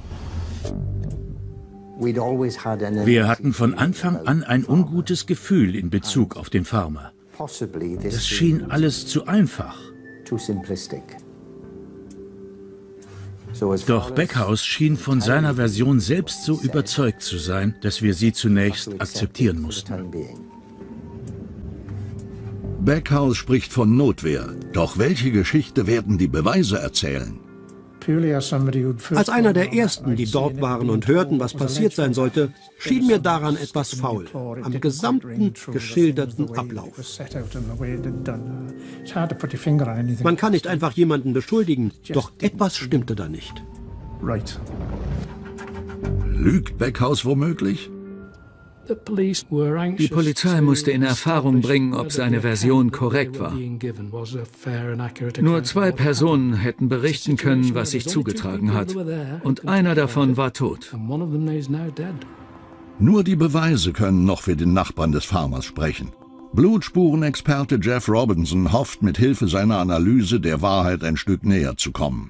Wir hatten von Anfang an ein ungutes Gefühl in Bezug auf den Farmer. Das schien alles zu einfach. Doch Beckhaus schien von seiner Version selbst so überzeugt zu sein, dass wir sie zunächst akzeptieren mussten. Backhouse spricht von Notwehr. Doch welche Geschichte werden die Beweise erzählen? Als einer der Ersten, die dort waren und hörten, was passiert sein sollte, schien mir daran etwas faul, am gesamten geschilderten Ablauf. Man kann nicht einfach jemanden beschuldigen, doch etwas stimmte da nicht. Lügt Backhouse womöglich? Die Polizei musste in Erfahrung bringen, ob seine Version korrekt war. Nur 2 Personen hätten berichten können, was sich zugetragen hat. Und einer davon war tot. Nur die Beweise können noch für den Nachbarn des Farmers sprechen. Blutspurenexperte Jeff Robinson hofft, mit Hilfe seiner Analyse der Wahrheit ein Stück näher zu kommen.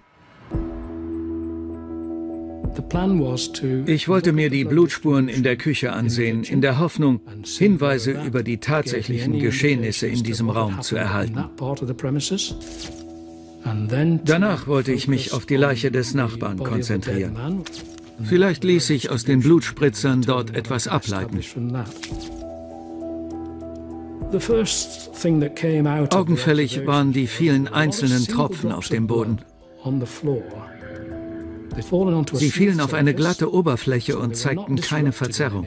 Ich wollte mir die Blutspuren in der Küche ansehen, in der Hoffnung, Hinweise über die tatsächlichen Geschehnisse in diesem Raum zu erhalten. Danach wollte ich mich auf die Leiche des Nachbarn konzentrieren. Vielleicht ließ sich aus den Blutspritzern dort etwas ableiten. Augenfällig waren die vielen einzelnen Tropfen auf dem Boden. Sie fielen auf eine glatte Oberfläche und zeigten keine Verzerrung.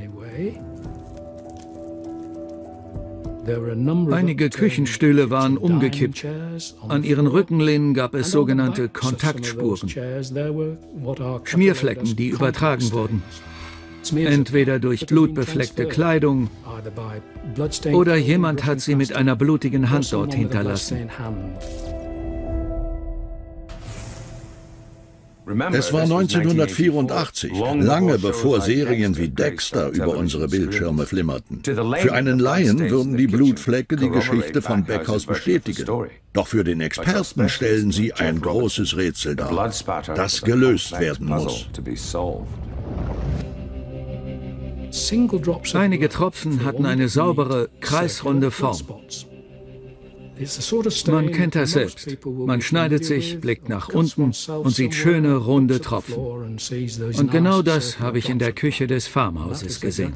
Einige Küchenstühle waren umgekippt. An ihren Rückenlehnen gab es sogenannte Kontaktspuren. Schmierflecken, die übertragen wurden. Entweder durch blutbefleckte Kleidung oder jemand hat sie mit einer blutigen Hand dort hinterlassen. Es war 1984, lange bevor Serien wie Dexter über unsere Bildschirme flimmerten. Für einen Laien würden die Blutflecke die Geschichte von Backhouse bestätigen. Doch für den Experten stellen sie ein großes Rätsel dar, das gelöst werden muss. Einige Tropfen hatten eine saubere, kreisrunde Form. Man kennt das selbst. Man schneidet sich, blickt nach unten und sieht schöne, runde Tropfen. Und genau das habe ich in der Küche des Farmhauses gesehen.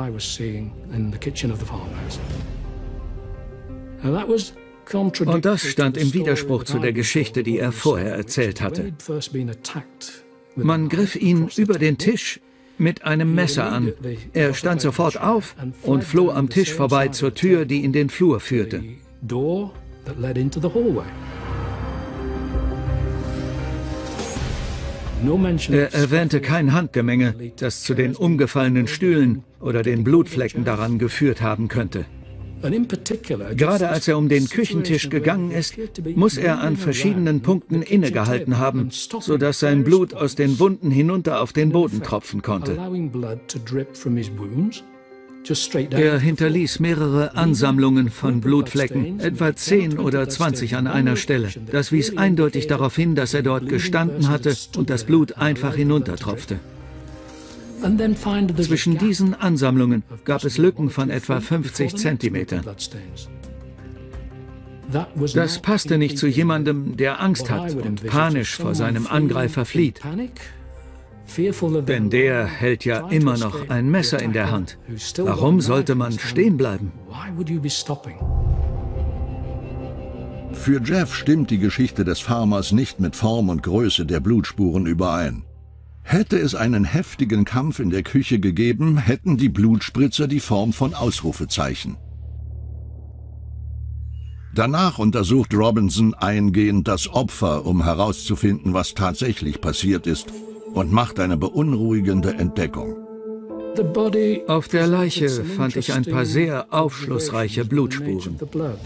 Und das stand im Widerspruch zu der Geschichte, die er vorher erzählt hatte. Man griff ihn über den Tisch mit einem Messer an. Er stand sofort auf und floh am Tisch vorbei zur Tür, die in den Flur führte. Er erwähnte kein Handgemenge, das zu den umgefallenen Stühlen oder den Blutflecken daran geführt haben könnte. Gerade als er um den Küchentisch gegangen ist, muss er an verschiedenen Punkten innegehalten haben, sodass sein Blut aus den Wunden hinunter auf den Boden tropfen konnte. Er hinterließ mehrere Ansammlungen von Blutflecken, etwa 10 oder 20 an einer Stelle. Das wies eindeutig darauf hin, dass er dort gestanden hatte und das Blut einfach hinuntertropfte. Zwischen diesen Ansammlungen gab es Lücken von etwa 50 Zentimetern. Das passte nicht zu jemandem, der Angst hat und panisch vor seinem Angreifer flieht. Denn der hält ja immer noch ein Messer in der Hand. Warum sollte man stehen bleiben? Für Jeff stimmt die Geschichte des Farmers nicht mit Form und Größe der Blutspuren überein. Hätte es einen heftigen Kampf in der Küche gegeben, hätten die Blutspritzer die Form von Ausrufezeichen. Danach untersucht Robinson eingehend das Opfer, um herauszufinden, was tatsächlich passiert ist, und macht eine beunruhigende Entdeckung. Auf der Leiche fand ich ein paar sehr aufschlussreiche Blutspuren.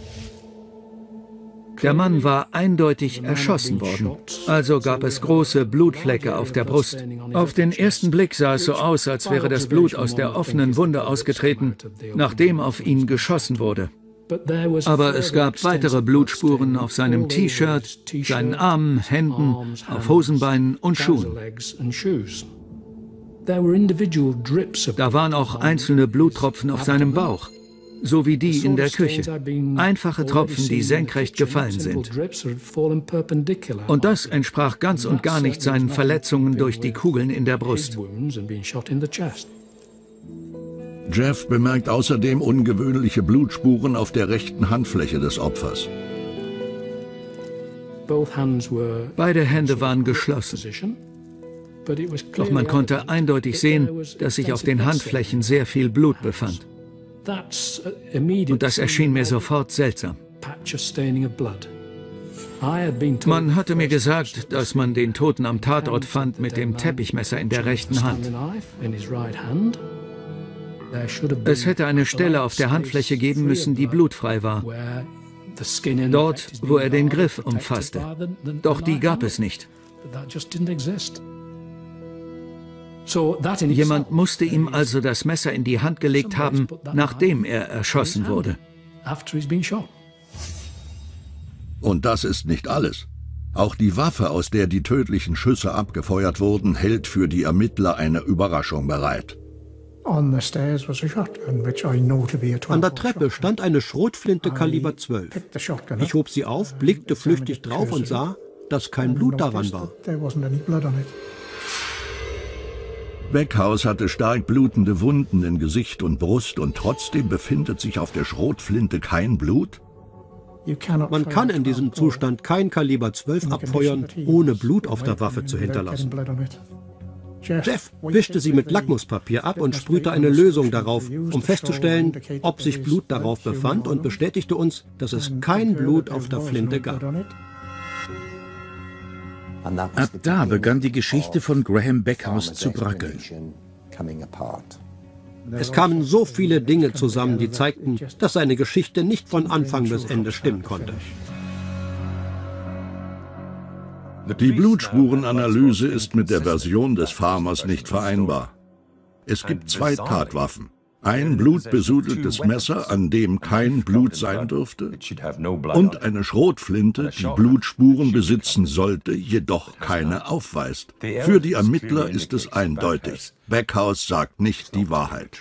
Der Mann war eindeutig erschossen worden, also gab es große Blutflecke auf der Brust. Auf den ersten Blick sah es so aus, als wäre das Blut aus der offenen Wunde ausgetreten, nachdem auf ihn geschossen wurde. Aber es gab weitere Blutspuren auf seinem T-Shirt, seinen Armen, Händen, auf Hosenbeinen und Schuhen. Da waren auch einzelne Bluttropfen auf seinem Bauch, so wie die in der Küche. Einfache Tropfen, die senkrecht gefallen sind. Und das entsprach ganz und gar nicht seinen Verletzungen durch die Kugeln in der Brust. Jeff bemerkt außerdem ungewöhnliche Blutspuren auf der rechten Handfläche des Opfers. Beide Hände waren geschlossen. Doch man konnte eindeutig sehen, dass sich auf den Handflächen sehr viel Blut befand. Und das erschien mir sofort seltsam. Man hatte mir gesagt, dass man den Toten am Tatort fand mit dem Teppichmesser in der rechten Hand. Es hätte eine Stelle auf der Handfläche geben müssen, die blutfrei war. Dort, wo er den Griff umfasste. Doch die gab es nicht. Jemand musste ihm also das Messer in die Hand gelegt haben, nachdem er erschossen wurde. Und das ist nicht alles. Auch die Waffe, aus der die tödlichen Schüsse abgefeuert wurden, hält für die Ermittler eine Überraschung bereit. An der Treppe stand eine Schrotflinte Kaliber 12. Ich hob sie auf, blickte flüchtig drauf und sah, dass kein Blut daran war. Backhouse hatte stark blutende Wunden in Gesicht und Brust und trotzdem befindet sich auf der Schrotflinte kein Blut? Man kann in diesem Zustand kein Kaliber 12 abfeuern, ohne Blut auf der Waffe zu hinterlassen. Jeff wischte sie mit Lackmuspapier ab und sprühte eine Lösung darauf, um festzustellen, ob sich Blut darauf befand, und bestätigte uns, dass es kein Blut auf der Flinte gab. Ab da begann die Geschichte von Graham Backhouse zu bröckeln. Es kamen so viele Dinge zusammen, die zeigten, dass seine Geschichte nicht von Anfang bis Ende stimmen konnte. Die Blutspurenanalyse ist mit der Version des Farmers nicht vereinbar. Es gibt zwei Tatwaffen. Ein blutbesudeltes Messer, an dem kein Blut sein dürfte, und eine Schrotflinte, die Blutspuren besitzen sollte, jedoch keine aufweist. Für die Ermittler ist es eindeutig. Backhouse sagt nicht die Wahrheit.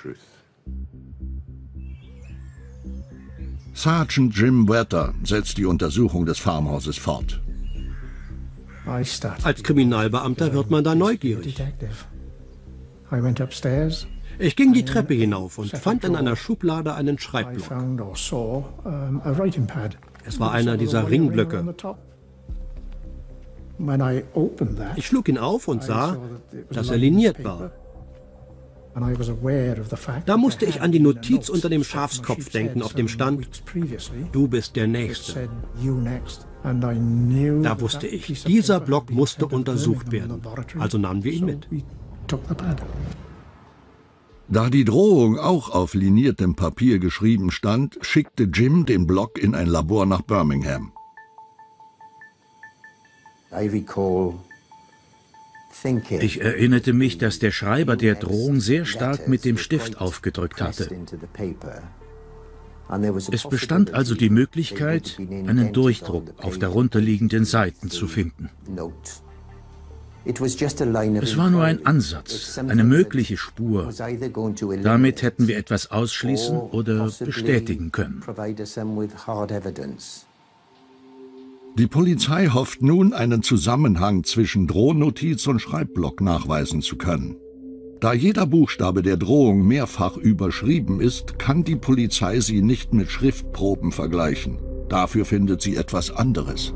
Sergeant Jim Wetter setzt die Untersuchung des Farmhauses fort. Als Kriminalbeamter wird man da neugierig. Ich ging die Treppe hinauf und fand in einer Schublade einen Schreibblock. Es war einer dieser Ringblöcke. Ich schlug ihn auf und sah, dass er liniert war. Da musste ich an die Notiz unter dem Schafskopf denken, auf dem stand: Du bist der Nächste. Da wusste ich, dieser Block musste untersucht werden. Also nahmen wir ihn mit. Da die Drohung auch auf liniertem Papier geschrieben stand, schickte Jim den Block in ein Labor nach Birmingham. Ich erinnerte mich, dass der Schreiber der Drohung sehr stark mit dem Stift aufgedrückt hatte. Es bestand also die Möglichkeit, einen Durchdruck auf darunterliegenden Seiten zu finden. Es war nur ein Ansatz, eine mögliche Spur. Damit hätten wir etwas ausschließen oder bestätigen können. Die Polizei hofft nun, einen Zusammenhang zwischen Drohnotiz und Schreibblock nachweisen zu können. Da jeder Buchstabe der Drohung mehrfach überschrieben ist, kann die Polizei sie nicht mit Schriftproben vergleichen. Dafür findet sie etwas anderes.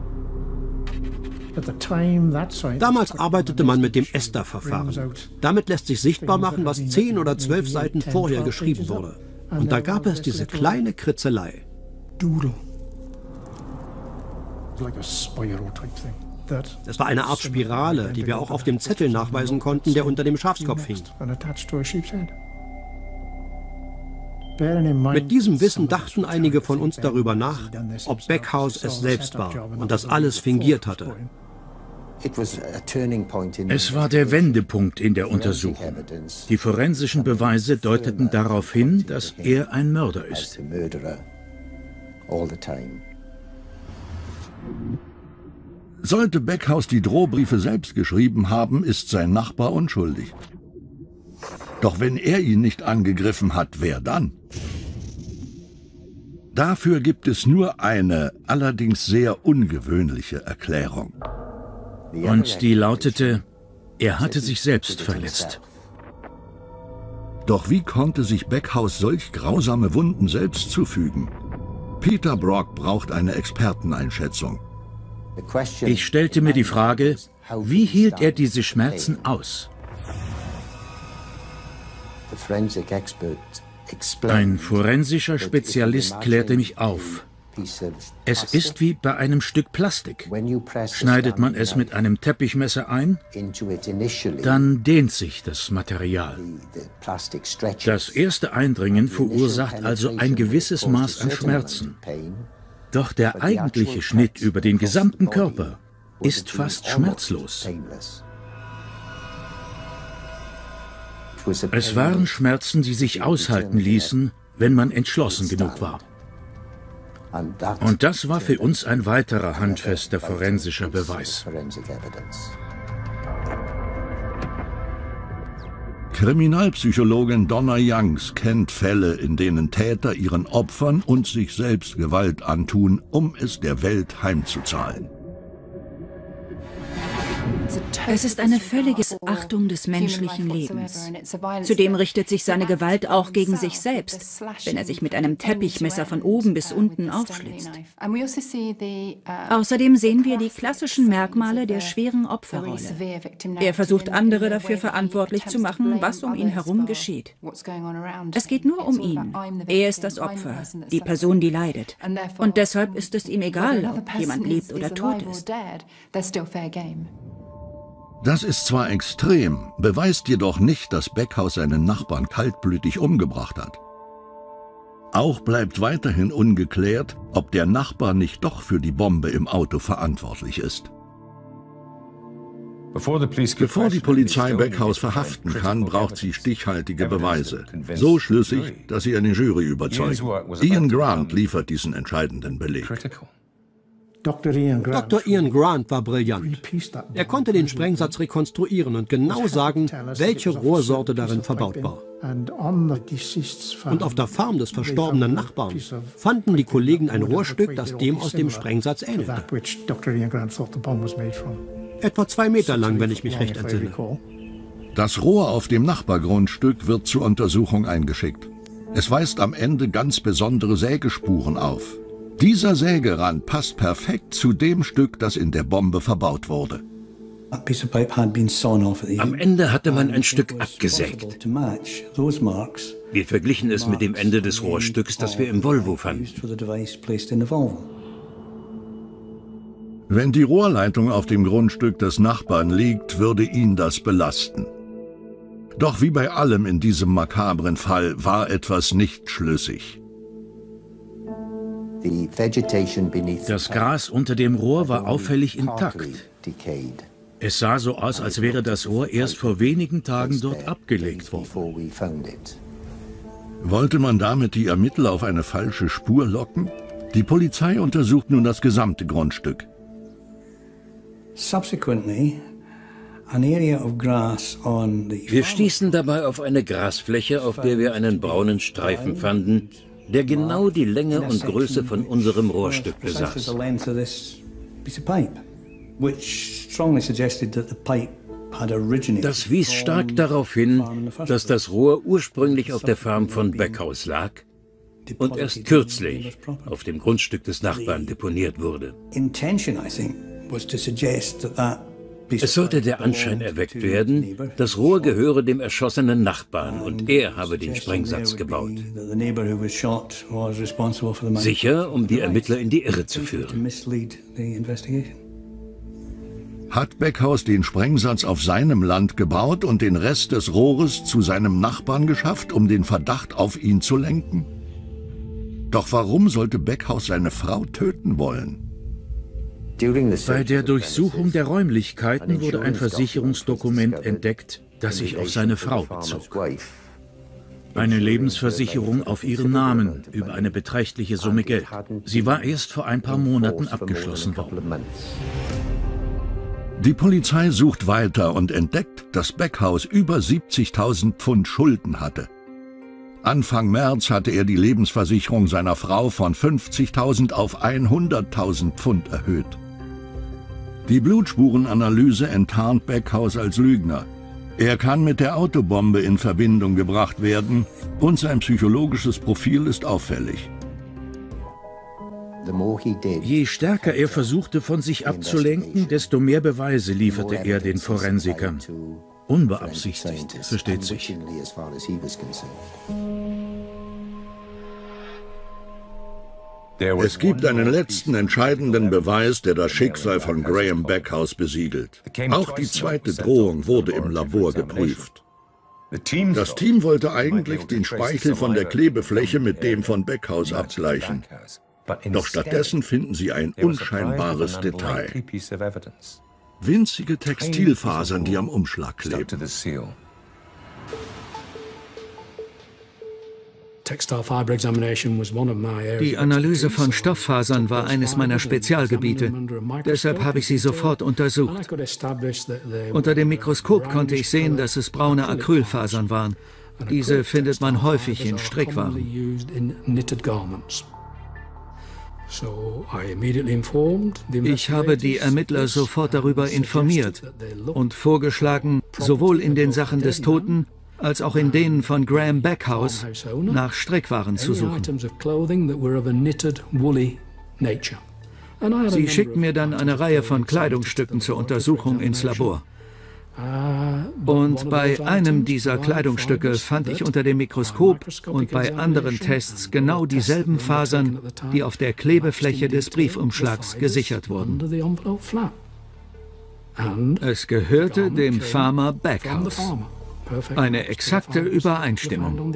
Damals arbeitete man mit dem ESTA-Verfahren. Damit lässt sich sichtbar machen, was 10 oder 12 Seiten vorher geschrieben wurde. Und da gab es diese kleine Kritzelei. Es war eine Art Spirale, die wir auch auf dem Zettel nachweisen konnten, der unter dem Schafskopf hing. Mit diesem Wissen dachten einige von uns darüber nach, ob Backhouse es selbst war und das alles fingiert hatte. Es war der Wendepunkt in der Untersuchung. Die forensischen Beweise deuteten darauf hin, dass er ein Mörder ist. Sollte Backhouse die Drohbriefe selbst geschrieben haben, ist sein Nachbar unschuldig. Doch wenn er ihn nicht angegriffen hat, wer dann? Dafür gibt es nur eine, allerdings sehr ungewöhnliche Erklärung. Und die lautete, er hatte sich selbst verletzt. Doch wie konnte sich Backhouse solch grausame Wunden selbst zufügen? Peter Brock braucht eine Experteneinschätzung. Ich stellte mir die Frage, wie hielt er diese Schmerzen aus? Ein forensischer Spezialist klärte mich auf. Es ist wie bei einem Stück Plastik. Schneidet man es mit einem Teppichmesser ein, dann dehnt sich das Material. Das erste Eindringen verursacht also ein gewisses Maß an Schmerzen. Doch der eigentliche Schnitt über den gesamten Körper ist fast schmerzlos. Es waren Schmerzen, die sich aushalten ließen, wenn man entschlossen genug war. Und das war für uns ein weiterer handfester forensischer Beweis. Kriminalpsychologin Donna Youngs kennt Fälle, in denen Täter ihren Opfern und sich selbst Gewalt antun, um es der Welt heimzuzahlen. Es ist eine völlige Missachtung des menschlichen Lebens. Zudem richtet sich seine Gewalt auch gegen sich selbst, wenn er sich mit einem Teppichmesser von oben bis unten aufschlitzt. Außerdem sehen wir die klassischen Merkmale der schweren Opferrolle. Er versucht, andere dafür verantwortlich zu machen, was um ihn herum geschieht. Es geht nur um ihn. Er ist das Opfer, die Person, die leidet. Und deshalb ist es ihm egal, ob jemand lebt oder tot ist. Das ist zwar extrem, beweist jedoch nicht, dass Backhouse seinen Nachbarn kaltblütig umgebracht hat. Auch bleibt weiterhin ungeklärt, ob der Nachbar nicht doch für die Bombe im Auto verantwortlich ist. Bevor die Polizei Backhouse verhaften kann, braucht sie stichhaltige Beweise. So schlüssig, dass sie eine Jury überzeugt. Ian Grant liefert diesen entscheidenden Beleg. Dr. Ian Grant war brillant. Er konnte den Sprengsatz rekonstruieren und genau sagen, welche Rohrsorte darin verbaut war. Und auf der Farm des verstorbenen Nachbarn fanden die Kollegen ein Rohrstück, das dem aus dem Sprengsatz ähnelte. Etwa 2 Meter lang, wenn ich mich recht entsinne. Das Rohr auf dem Nachbargrundstück wird zur Untersuchung eingeschickt. Es weist am Ende ganz besondere Sägespuren auf. Dieser Sägerand passt perfekt zu dem Stück, das in der Bombe verbaut wurde. Am Ende hatte man ein Stück abgesägt. Wir verglichen es mit dem Ende des Rohrstücks, das wir im Volvo fanden. Wenn die Rohrleitung auf dem Grundstück des Nachbarn liegt, würde ihn das belasten. Doch wie bei allem in diesem makabren Fall war etwas nicht schlüssig. Das Gras unter dem Rohr war auffällig intakt. Es sah so aus, als wäre das Rohr erst vor wenigen Tagen dort abgelegt worden. Wollte man damit die Ermittler auf eine falsche Spur locken? Die Polizei untersucht nun das gesamte Grundstück. Wir stießen dabei auf eine Grasfläche, auf der wir einen braunen Streifen fanden, der genau die Länge und Größe von unserem Rohrstück besaß. Das wies stark darauf hin, dass das Rohr ursprünglich auf der Farm von Backhouse lag und erst kürzlich auf dem Grundstück des Nachbarn deponiert wurde. Es sollte der Anschein erweckt werden, das Rohr gehöre dem erschossenen Nachbarn und er habe den Sprengsatz gebaut. Sicher, um die Ermittler in die Irre zu führen. Hat Backhouse den Sprengsatz auf seinem Land gebaut und den Rest des Rohres zu seinem Nachbarn geschafft, um den Verdacht auf ihn zu lenken? Doch warum sollte Backhouse seine Frau töten wollen? Bei der Durchsuchung der Räumlichkeiten wurde ein Versicherungsdokument entdeckt, das sich auf seine Frau bezog. Eine Lebensversicherung auf ihren Namen über eine beträchtliche Summe Geld. Sie war erst vor ein paar Monaten abgeschlossen worden. Die Polizei sucht weiter und entdeckt, dass Backhouse über 70.000 Pfund Schulden hatte. Anfang März hatte er die Lebensversicherung seiner Frau von 50.000 auf 100.000 Pfund erhöht. Die Blutspurenanalyse enttarnt Backhouse als Lügner. Er kann mit der Autobombe in Verbindung gebracht werden und sein psychologisches Profil ist auffällig. Je stärker er versuchte, von sich abzulenken, desto mehr Beweise lieferte er den Forensikern. Unbeabsichtigt, versteht sich. Es gibt einen letzten entscheidenden Beweis, der das Schicksal von Graham Backhouse besiegelt. Auch die zweite Drohung wurde im Labor geprüft. Das Team wollte eigentlich den Speichel von der Klebefläche mit dem von Backhouse abgleichen. Doch stattdessen finden sie ein unscheinbares Detail. Winzige Textilfasern, die am Umschlag kleben. Die Analyse von Stofffasern war eines meiner Spezialgebiete. Deshalb habe ich sie sofort untersucht. Unter dem Mikroskop konnte ich sehen, dass es braune Acrylfasern waren. Diese findet man häufig in Strickwaren. Ich habe die Ermittler sofort darüber informiert und vorgeschlagen, sowohl in den Sachen des Toten als auch in denen von Graham Backhouse nach Strickwaren zu suchen. Sie schickten mir dann eine Reihe von Kleidungsstücken zur Untersuchung ins Labor. Und bei einem dieser Kleidungsstücke fand ich unter dem Mikroskop und bei anderen Tests genau dieselben Fasern, die auf der Klebefläche des Briefumschlags gesichert wurden. Es gehörte dem Farmer Backhouse. Eine exakte Übereinstimmung.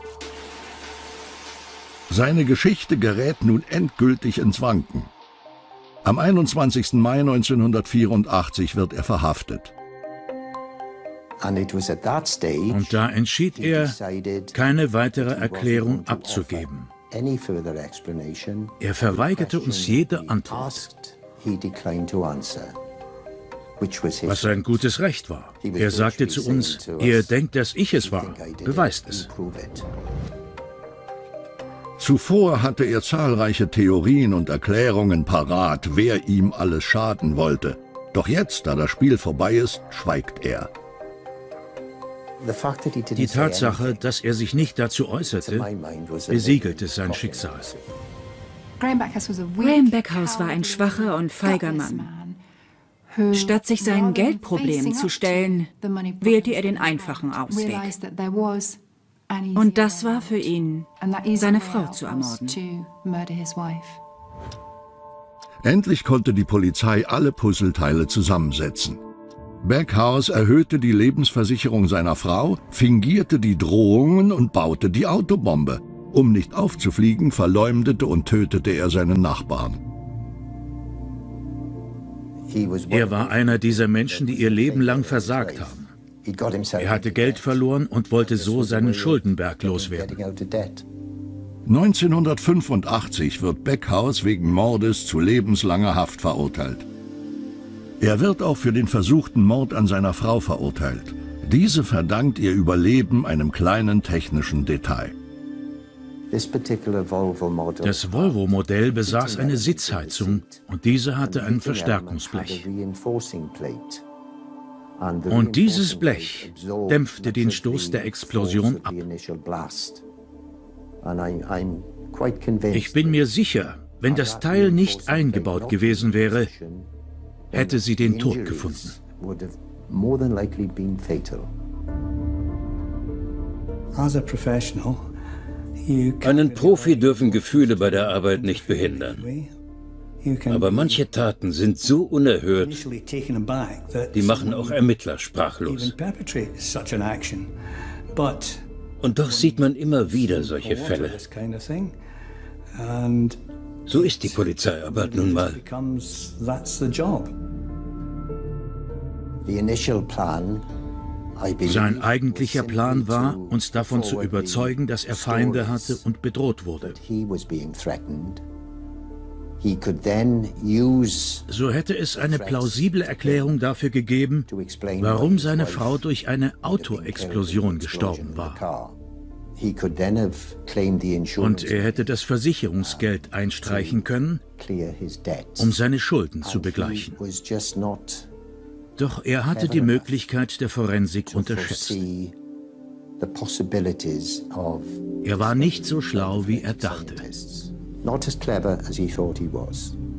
Seine Geschichte gerät nun endgültig ins Wanken. Am 21. Mai 1984 wird er verhaftet. Und da entschied er, keine weitere Erklärung abzugeben. Er verweigerte uns jede Antwort. Was sein gutes Recht war. Er sagte zu uns, ihr denkt, dass ich es war. Beweist es. Zuvor hatte er zahlreiche Theorien und Erklärungen parat, wer ihm alles schaden wollte. Doch jetzt, da das Spiel vorbei ist, schweigt er. Die Tatsache, dass er sich nicht dazu äußerte, besiegelte sein Schicksal. Graham Backhouse war ein schwacher und feiger Mann. Statt sich seinen Geldproblemen zu stellen, wählte er den einfachen Ausweg. Und das war für ihn, seine Frau zu ermorden. Endlich konnte die Polizei alle Puzzleteile zusammensetzen. Backhouse erhöhte die Lebensversicherung seiner Frau, fingierte die Drohungen und baute die Autobombe. Um nicht aufzufliegen, verleumdete und tötete er seinen Nachbarn. Er war einer dieser Menschen, die ihr Leben lang versagt haben. Er hatte Geld verloren und wollte so seinen Schuldenberg loswerden. 1985 wird Backhouse wegen Mordes zu lebenslanger Haft verurteilt. Er wird auch für den versuchten Mord an seiner Frau verurteilt. Diese verdankt ihr Überleben einem kleinen technischen Detail. Das Volvo-Modell besaß eine Sitzheizung und diese hatte ein Verstärkungsblech. Und dieses Blech dämpfte den Stoß der Explosion ab. Ich bin mir sicher, wenn das Teil nicht eingebaut gewesen wäre, hätte sie den Tod gefunden. Einen Profi dürfen Gefühle bei der Arbeit nicht behindern. Aber manche Taten sind so unerhört, die machen auch Ermittler sprachlos. Und doch sieht man immer wieder solche Fälle. So ist die Polizeiarbeit nun mal. Sein eigentlicher Plan war, uns davon zu überzeugen, dass er Feinde hatte und bedroht wurde. So hätte es eine plausible Erklärung dafür gegeben, warum seine Frau durch eine Autoexplosion gestorben war. Und er hätte das Versicherungsgeld einstreichen können, um seine Schulden zu begleichen. Doch er hatte die Möglichkeit der Forensik unterschätzt. Er war nicht so schlau, wie er dachte.